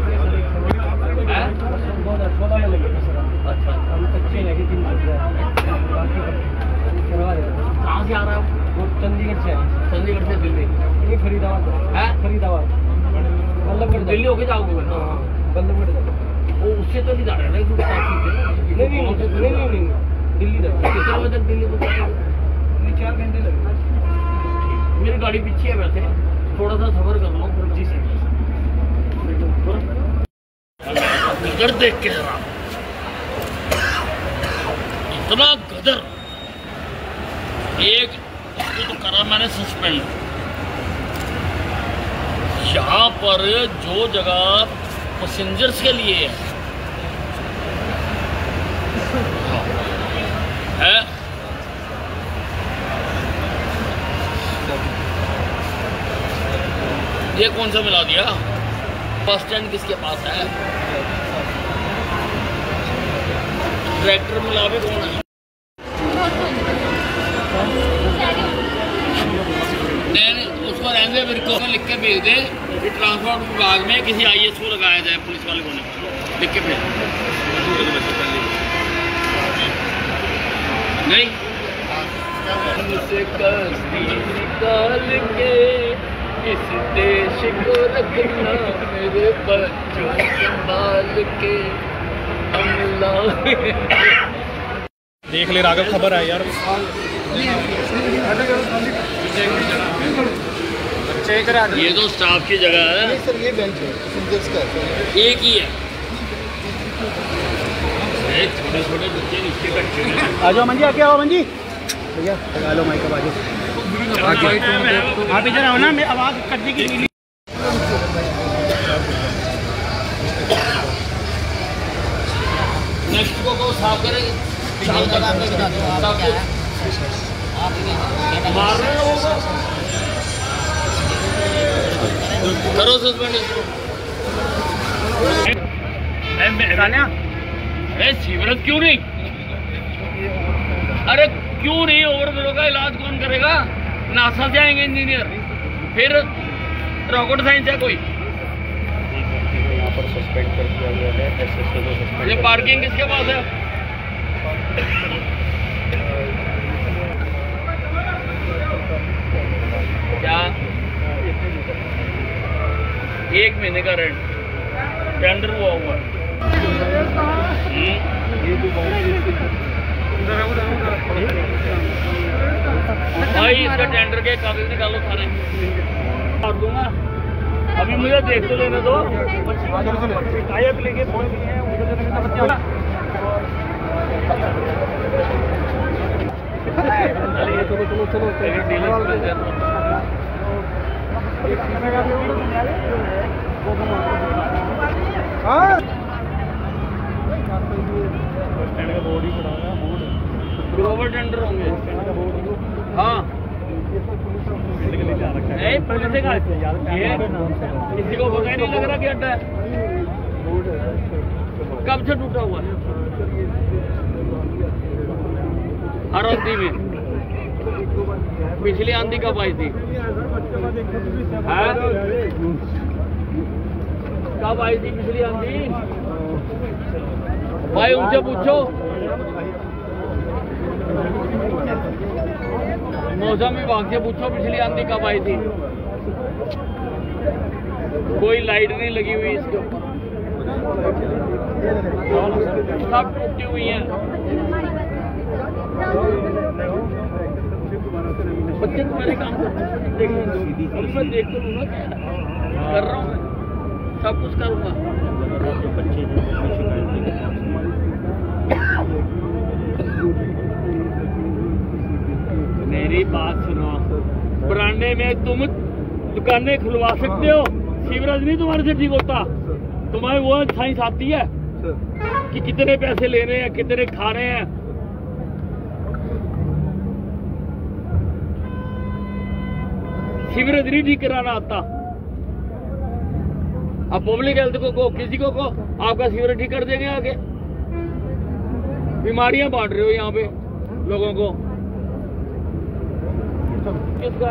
2016 में लगे सर। अच्छा हम कच्चे लगे 3 बाकी करवा देते। कहाँ से आ रहा है वो चंडीगढ़ से आए। चंडीगढ़ से दिल्ली ये फरीदाबाद है। फरीदाबाद बल्लभगढ़ दिल्ली होके जाओगे? बल्लभगढ़ वो उससे तो नहीं जा रहे ना नहीं दिल्ली जाओ। कितने बजे तक दिल्ली पहुँचा? 4 घंटे लगे। मेरी गाड़ी पीछे है वैसे, थोड़ा सा सफर कर लो। जी सर गदर देख के जरा, इतना गदर। एक तो करा मैंने सस्पेंड। यहाँ पर जो जगह पैसेंजर्स के लिए है ये कौन सा मिला दिया? बस स्टैंड किसके पास है? ट्रैक्टर मिला भी कौन है? उसको रहने मेरे को लिख के भेज दे कि ट्रांसपोर्ट विभाग में किसी आईएएस को लगाया जाए, पुलिस वाले को नहीं, लिख के भेज। नहीं मुझसे निकाल के इस देश को रखना मेरे बच्चों संभाल के हमला। देख ले राघव, खबर है यार। ये तो स्टाफ की जगह है सर, ये बेंच है पैसेंजर्स का। एक ही है। छोटे छोटे बच्चे नीचे बैठे हैं। आ जाओ मंजी, आके आओ मंजी भैया, लगा लो माइक आवाज। आप इधर आओ ना, मैं आवाज करने की नीली। नेक्स्ट को साफ करेंगे। मार रहे हो करो सस्पेंड। सीवरेज क्यों नहीं? अरे क्यों नहीं? ओवरफ्लो का इलाज कौन करेगा? नासा से आएंगे इंजीनियर, फिर रॉकेट साइंस है कोई। यहाँ पर सस्पेंड कर दिया गया है, एसएसओ को सस्पेंड। ये पार्किंग किसके पास है? क्या 1 महीने का रेंट टेंडर हुआ हुआ है। भाई इसका टेंडर के कागज निकालो सारे, कर दूंगा। अभी मुझे देख तो लेने दो। टाइप लेके फोन किए हैं ग्लोबल टेंडर होंगे। हाँ नहीं पुलिस का ये किसी को पता ही नहीं लग रहा कि अड्डा है। कब से टूटा हुआ है? हर आंधी में। पिछली आंधी कब आई थी? कब आई थी पिछली आंधी? भाई उनसे पूछो। मौसम विभाग से पूछो पिछली आंधी कब आई थी। कोई लाइट नहीं लगी हुई इसके ऊपर, सब टूटी हुई हैं। बच्चे तुम्हारे काम देख तो लूँ ना, कर रहा हूँ, सब कुछ करूँगा। मेरी बात सुनो, बरांडे में तुम दुकानें खुलवा सकते हो, सीवरेज नहीं तुम्हारे से ठीक होता। तुम्हारे वो साइंस आती है कि कितने पैसे ले रहे हैं, कितने खा रहे हैं। सीवरेज नहीं ठीक कराना आता। अब पब्लिक हेल्थ को किसी को आपका सीवरेज ठीक कर देंगे आगे। बीमारियां बांट रहे हो यहाँ पे लोगों को। किसका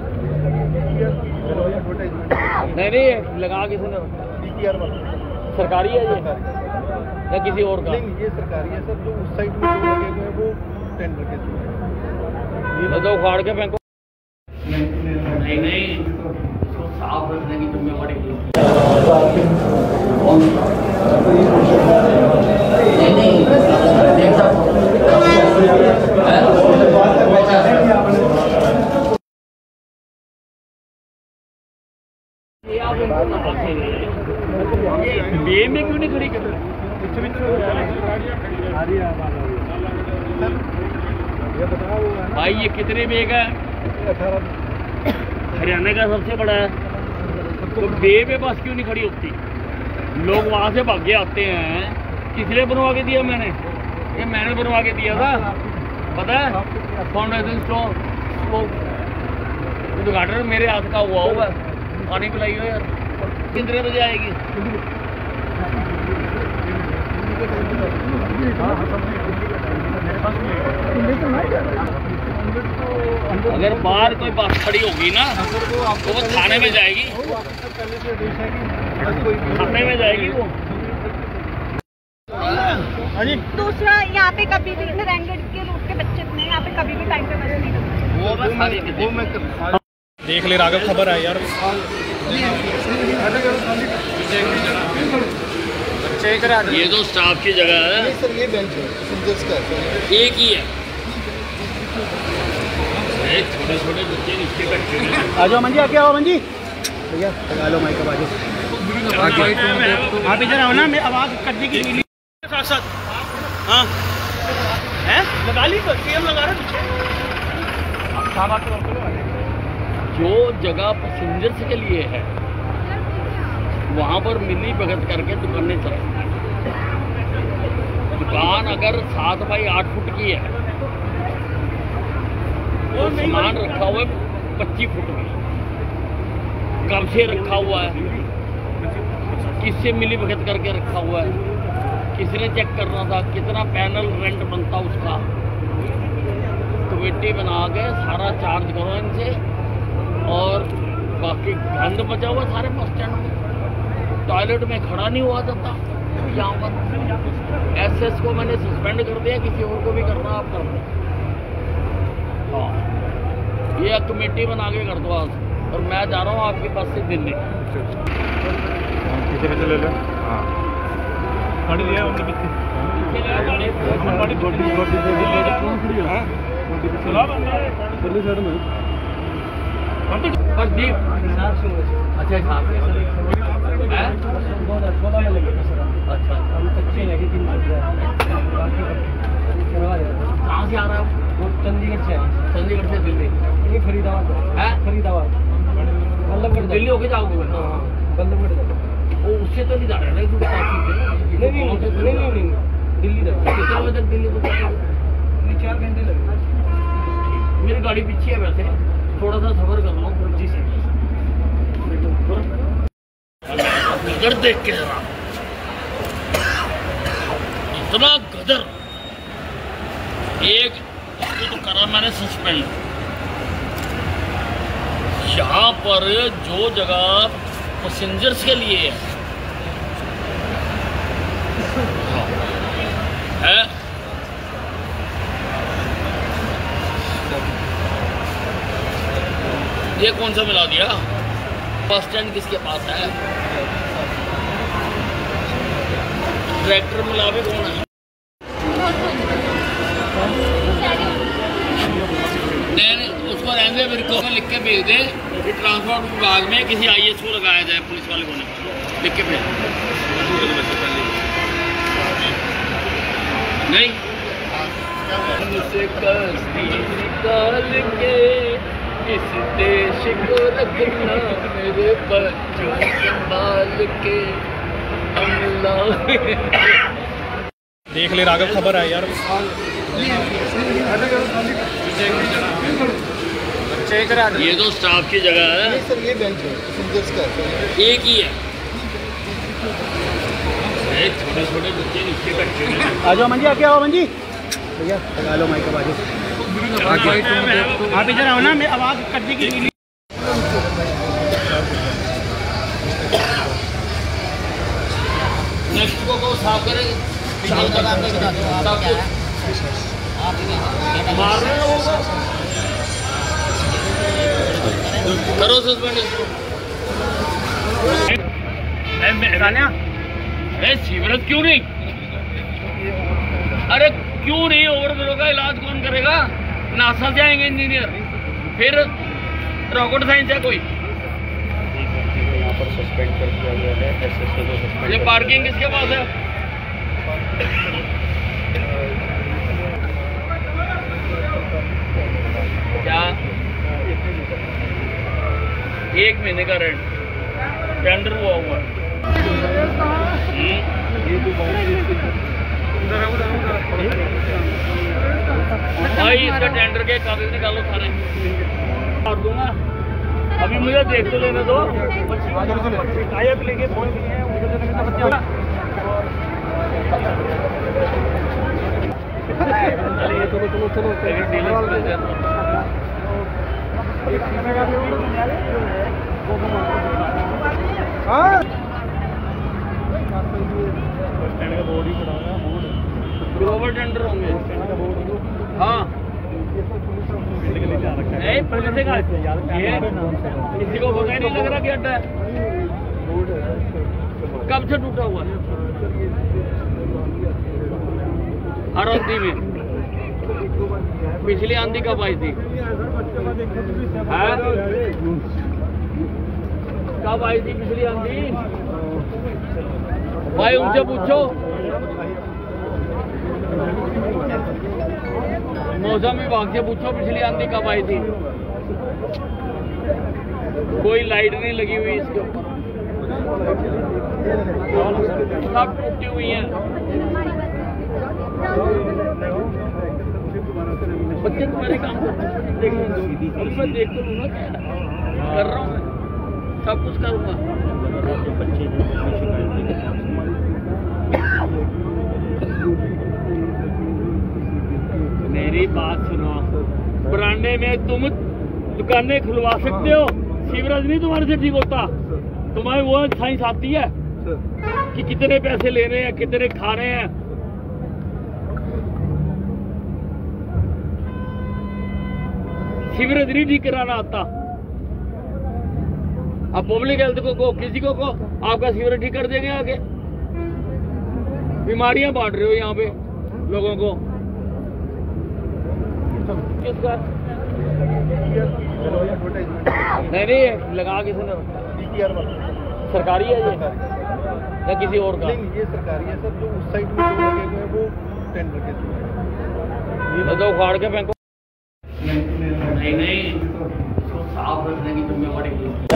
नहीं लगा किसने? सरकारी है ये या किसी और का? नहीं, ये सरकारी है सर। जो उस साइड में जो लगे हुए हैं वो टेंडर के थ्रू है। ये तो उखाड़ के फेंको। नहीं इसको साफ रखने की जिम्मेवारी बे में क्यों नहीं खड़ी कर रहे? भाई ये कितने बेग है? हरियाणा का सबसे बड़ा है, तो बे में बस क्यों नहीं खड़ी होती? लोग वहां से भागे आते हैं। किसने बनवा के दिया? मैंने बनवा के दिया था, पता है? फाउंडेशन स्टोन उद्घाटन मेरे हाथ का हुआ होगा। पानी पिलाई हो यार। कितने बजे आएगी? अगर बाहर कोई बस खड़ी होगी ना तो वो थाने में जाएगी, थाने में जाएगी वो। दूसरा, यहाँ पे कभी भी नारायणगढ़ के रूट के बच्चे नहीं, यहाँ पे कभी भी टाइम पे बस नहीं लगता। वो मैं देख ले राघव, खबर है यार। ये तो स्टाफ की जगह है सर, ये बेंच है, एक ही है। छोटे छोटे बच्चे नीचे बैठे हैं। आ जाओ मंजी, आके आओ मंजी भैया, लगा लो माइक आवाज। आप इधर आओ ना, मैं आवाज कटने की नीली साथ साथ। हाँ है लगा ली तो सीएम लगा रहे पीछे। जो जगह पैसेंजर्स के लिए है वहां पर मिली भगत करके दुकानें चल। दुकान अगर 7 बाई 8 फुट की है तो सामान रखा हुआ है 25 फुट में। कब से रखा हुआ है? किससे मिली भगत करके रखा हुआ है? किसने चेक करना था? कितना पैनल रेंट बनता उसका? कमेटी बना के सारा चार्ज करो इनसे। और बाकी गंद बचा हुआ सारे बस स्टैंड में। टॉयलेट में खड़ा नहीं हुआ जाता यहाँ पर। एसएस को मैंने सस्पेंड कर दिया, किसी और को भी करना आप कर दो। हाँ, ये कमेटी बना के कर दो आज। और मैं जा रहा हूँ आपके पास से दिल्ली। पीछे ले लो। हाँ, गाड़ी लिया उनके पीछे। अच्छा अच्छा, हम कच्चे लगे 3 कहाँ से आ रहा है? वो चंडीगढ़ से है। चंडीगढ़ से दिल्ली? नहीं, फरीदाबाद है। फरीदाबाद बल्लभगढ़ दिल्ली होके जाओगे? बल्लभगढ़। वो उससे तो नहीं जा रहा है? नहीं, दिल्ली तक। कितने बजे तक दिल्ली को? 4 घंटे लगे। मेरी गाड़ी पीछे है, वैसे थोड़ा सा सफर कर रहा हूँ जी से। गदर देख के जरा, इतना गदर। एक तो करा मैंने सस्पेंड। यहाँ पर जो जगह पैसेंजर्स के लिए है ये कौन सा मिला दिया? बस स्टैंड किसके पास है? ट्रैक्टर मिला भी कौन है? नहीं, उसको रहने मेरे को लिख के भेज दे कि ट्रांसपोर्ट विभाग में किसी IAS को लगाया जाए, पुलिस वाले को लिख के भेज। नहीं निकाल के इस देश को रखना मेरे बच्चों संभाल के देख ले राघव, खबर है यार। ये तो स्टाफ की जगह है सर, ये बेंच है पैसेंजर्स का। एक ही है। छोटे छोटे बच्चे नीचे बैठे हैं। आ जाओ अमन जी, आके आओ अमन जी। भैया लगा लो माइक बाजू। आप इधर आओ ना, मैं आवाज़ कटने की नीली। नेक्स्ट को साफ करेंगे। मार रहे हैं वो, करो सस्पेंड इसको। अरे सीवरेज क्यों नहीं? अरे क्यों नहीं? ओवरफ्लो का इलाज कौन करेगा? नासा से आएंगे इंजीनियर, फिर रॉकेट साइंस है कोई। यहाँ पर सस्पेंड कर दिया गया है, SSO को सस्पेंड। ये पार्किंग किसके पास है? क्या 1 महीने का रेंट टेंडर हुआ हुआ? भाई इसका टेंडर के कागज निकालो सारे, कर दूंगा। अभी मुझे देख तो लेने दो। लेके फोन ग्लोबल टेंडर होंगे। हाँ नहीं, पुलिस का किसी को पता ही नहीं लग रहा कि अड्डा है। कब से टूटा हुआ है? हर आंधी में। पिछली आंधी कब आई थी? कब आई थी पिछली आंधी? भाई उनसे पूछो, मौसम विभाग से पूछो पिछली आंधी कब आई थी। कोई लाइट नहीं लगी हुई इसके ऊपर, सब टूटी हुई हैं। बच्चे तुम्हारे काम देख मैं देख तो लूँगा, क्या कर रहा हूँ मैं, सब कुछ करूँगा। मेरी बात सुनो, ब्रांडे में तुम दुकानें खुलवा सकते हो, सीवरेज नहीं तुम्हारे से ठीक होता। तुम्हें वो साइंस आती है कि कितने पैसे ले रहे हैं, कितने खा रहे हैं। सीवरेज नहीं ठीक कराना आता। अब पब्लिक हेल्थ को किसी को आपका सीवरेज ठीक कर देंगे आगे। बीमारियां बांट रहे हो यहाँ पे लोगों को। किसका? नहीं लगा किसने? सरकारी है ये या किसी और का? नहीं, ये सरकारी है सर। जो उस साइड में जो लगे हुए हैं वो टेंडर के थ्रू है। ये तो उखाड़ के फेंको। नहीं इसको साफ रखने की जिम्मेवारी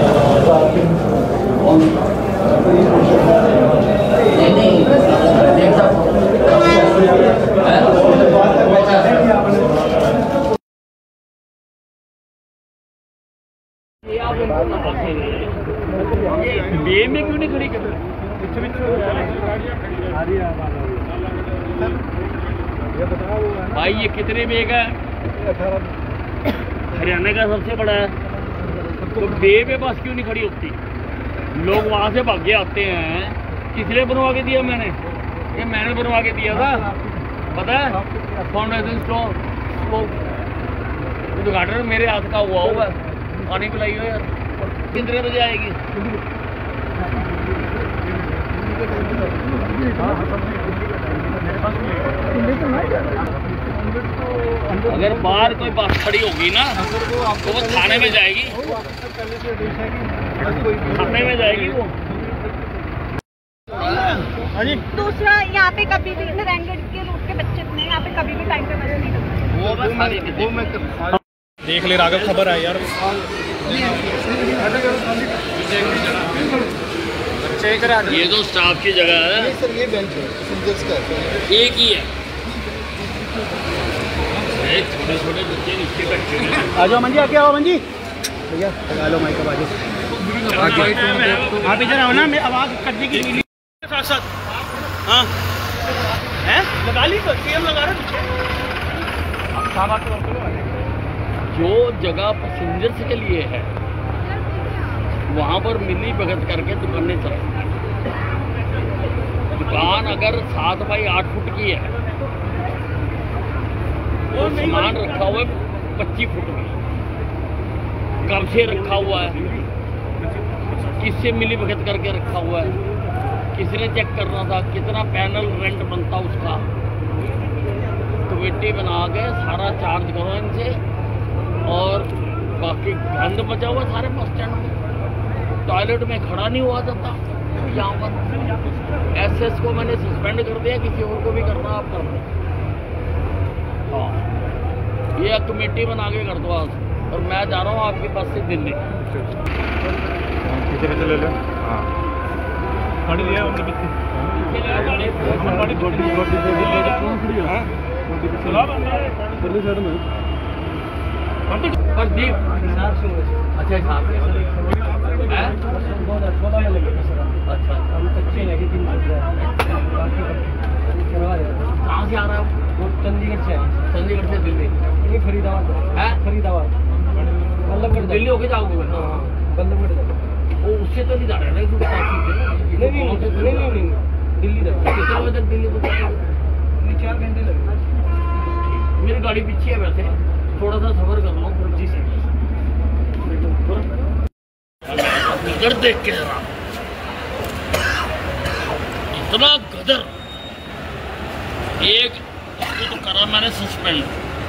बे में क्यों नहीं खड़ी कर रहे? भाई ये कितने बेग है? हरियाणा का सबसे बड़ा है, तो बे पे बस क्यों नहीं खड़ी होती? लोग वहां से भागे आते हैं। किसने बनवा के दिया? ये मैंने बनवा के दिया था, पता है? फाउंडेशन स्टोन उद्घाटन मेरे हाथ का हुआ। पानी पिलाइए यार। कितने बजे आएगी? अगर बाहर कोई बस खड़ी होगी ना तो वो थाने में जाएगी, थाने में जाएगी वो। दूसरा, यहाँ पे कभी भी नारायणगढ़ के रूट के बच्चे इतने यहाँ पे कभी भी टाइम पे बस नहीं करते। वो बस देख ले राघव, खबर है यार। ये तो स्टाफ की जगह है सर, ये बेंच है पैसेंजर्स का। एक ही है। छोटे छोटे बच्चे नीचे बैठे हैं। आ जाओ मंजी, आके आओ मंजी भैया, लगा लो माइक बाजू। आप इधर आओ ना, मैं आवाज़ करने की साथ साथ। हाँ है, लगा ली तो सीएम लगा रहे पीछे। जो जगह पैसेंजर्स के लिए है वहाँ पर मिली भगत करके दुकानें चल। दुकान अगर 7 बाई 8 फुट की है तो सामान रखा हुआ है 25 फुट में। कब से रखा हुआ है, किससे मिली भगत करके रखा हुआ है, किसने चेक करना था, कितना पैनल रेंट बनता उसका, कमेटी बना के सारा चार्ज करो इनसे। और बाकी गंद बचा हुआ सारे बस स्टैंड में, टॉयलेट में खड़ा नहीं हुआ जाता। यहाँ पर एसएस को मैंने सस्पेंड कर दिया, किसी और को भी करना आप कर दो। हाँ, ये कमेटी बना के कर दो आज। और मैं जा रहा हूँ आपके पास से दिल्ली। ले लो। हाँ गाड़ी दिया उनके पीछे। प्रदीप अच्छा साहब 2016 में लगे सर। अच्छा, हम कच्चे लगे 3 करवा रहे। कहाँ से आ रहा है वो चंडीगढ़ से आए। चंडीगढ़ से दिल्ली? ये फरीदाबाद है। फरीदाबाद बल्लभगढ़ दिल्ली होके जाओगे? बल्लभगढ़ वो उससे तो नहीं जा रहे ना, नहीं दिल्ली तक। कितने बजे तक दिल्ली पहुँचा? 4 घंटे लगे। मेरी गाड़ी पीछे है, वैसे थोड़ा सा सफर कर लो। जी सर, गदर देख के जरा, इतना गदर। एक उसको तो करा मैंने सस्पेंड।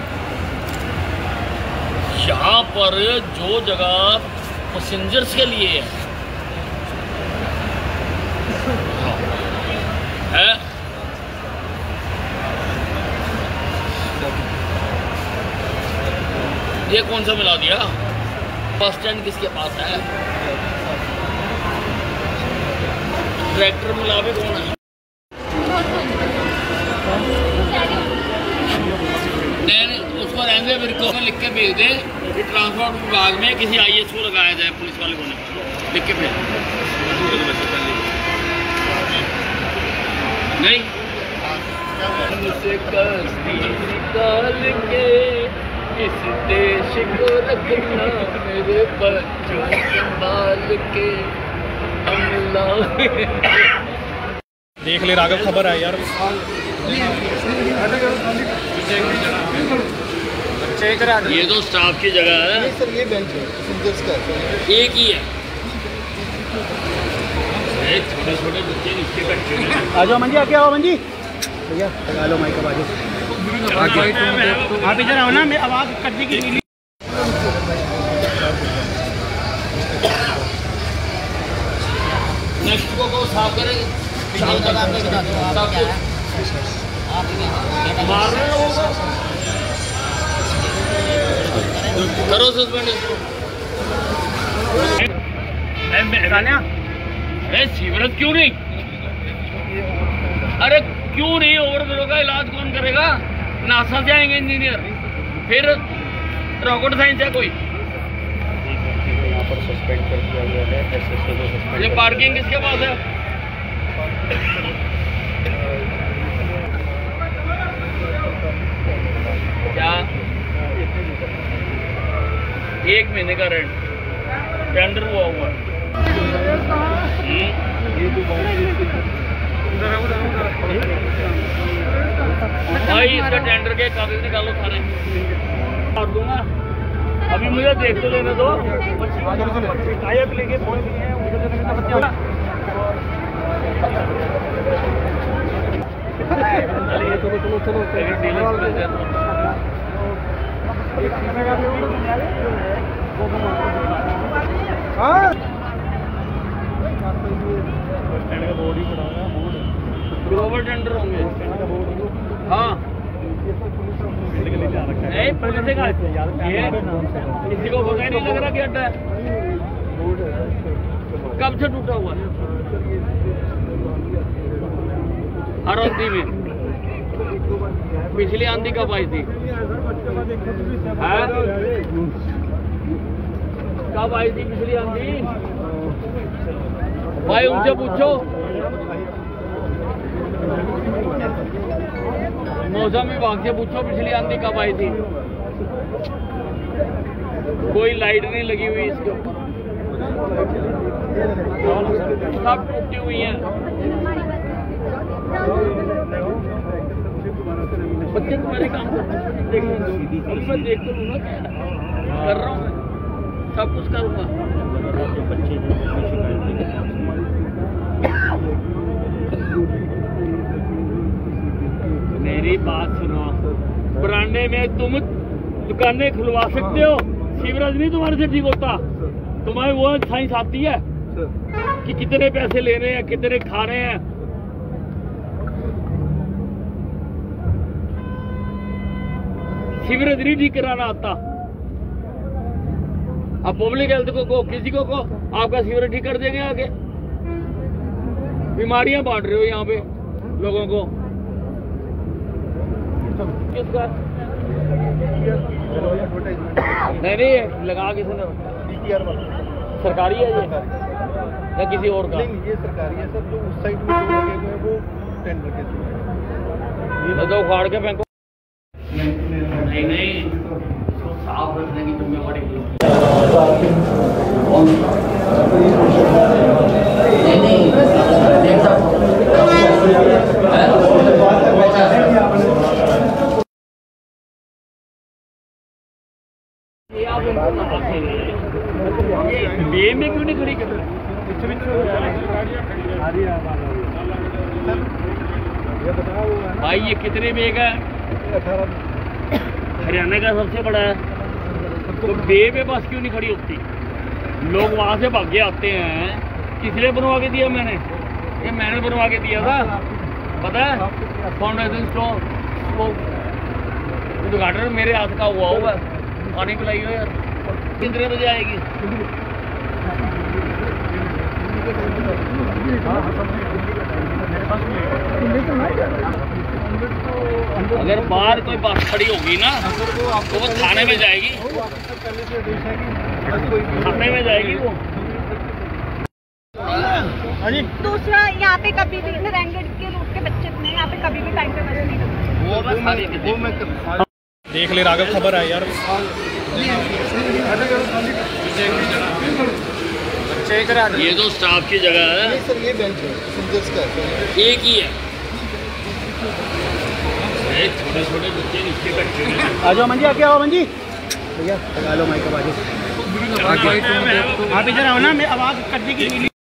यहाँ पर जो जगह पैसेंजर्स के लिए है ये कौन सा मिला दिया? बस स्टैंड किसके पास है? ट्रैक्टर मिला भी कौन है? नहीं, उसको रहने मेरे को लिख के भेज दे कि ट्रांसपोर्ट विभाग में किसी IAS को लगाया जाए, पुलिस वाले को नहीं, लिख के भेज। नहीं मुझसे कश्ती निकाल के इस देश को रखना, मेरे बच्चों संभाल के हमला। देख ले राघव, खबर है यार। ये तो स्टाफ की जगह है सर, ये बेंच है पैसेंजर्स का। एक ही है। छोटे छोटे बच्चे नीचे बैठे हैं। आ जाओ मंजी, आके आओ मंजी भैया, लगा लो माइक बाजू। आप इधर आओ ना, मैं आवाज़ करने की नेक्स्ट को साफ करेंगे। मार रहे लोगों को, करो सस्पेंड इसको। सीवरेज क्यों नहीं? अरे क्यों नहीं? ओवरफ्लो का इलाज कौन करेगा? नासा से आएंगे इंजीनियर, फिर रॉकेट साइंस है कोई। यहाँ पर सस्पेंड कर दिया गया है, एसएसओ को सस्पेंड। ये पार्किंग किसके पास है? क्या 1 महीने का रेंट टेंडर हुआ हुआ है? भाई इसका टेंडर के कागज निकालो सारे, दूंगा। अभी मुझे देख तो लेने दो। टाइप लेके पहुंच गए हैं ग्लोबल टेंडर होंगे। हाँ नहीं पुलिस का ये किसी को पता ही नहीं लग रहा कि अड्डा है। कब से टूटा हुआ है? हर आंधी में। पिछली आंधी कब आई थी? कब आई थी पिछली आंधी? भाई उनसे पूछो। मौसम विभाग से पूछो पिछली आंधी कब आई थी। कोई लाइट नहीं लगी हुई इसके ऊपर, सब टूटी हुई हैं। बच्चे तुम्हारे काम करते मैं देख तो लूँगा, कर रहा हूँ, सब कुछ करूँगा। मेरी बात सुनो, बरांडे में तुम दुकानें खुलवा सकते हो, सीवरेज नहीं तुम्हारे से ठीक होता। तुम्हारे वो साइंस आती है कि कितने पैसे ले रहे हैं, कितने खा रहे हैं। सीवरेज नहीं ठीक कराना आता। अब पब्लिक हेल्थ को किसी को आपका सीवरेज ठीक कर देंगे आगे। बीमारियां बांट रहे हो यहाँ पे लोगों को। किसका? नहीं लगा किसने? सरकारी है ये या किसी और का? नहीं, ये सरकारी है सर। जो उस साइड में जो लगे हुए हैं वो टेंडर के थ्रू है। ये तो उखाड़ के फेंको। नहीं इसको साफ रखने की जिम्मेवारी बे में क्यों नहीं खड़ी कर रहे? भाई ये कितने बेग है? हरियाणा का सबसे बड़ा है, तो बे में बस क्यों नहीं खड़ी होती? लोग वहां से भागे आते हैं। किसने बनवा के दिया? मैंने बनवा के दिया था, पता है? फाउंडेशन स्टोन उद्घाटन मेरे हाथ का हुआ होगा। पानी पिलाइए यार। कितने बजे आएगी? अगर बाहर कोई बस खड़ी होगी ना तो वो थाने में जाएगी। थाने में जाएगी वो। दूसरा, यहाँ पे कभी भी नारायणगढ़ के रूट के बच्चे नहीं, यहाँ पे कभी भी टाइम पे बस नहीं करते। वो बस देख ले राघव, खबर है यार। ये तो स्टाफ की जगह है सर, ये बेंच है, एक ही है। छोटे छोटे बच्चे नीचे बैठे हैं। आ जाओ मंजी, आके आओ मंजी भैया, लगा लो माइक आवाज। आप इधर आओ ना, मैं आवाज कर दी की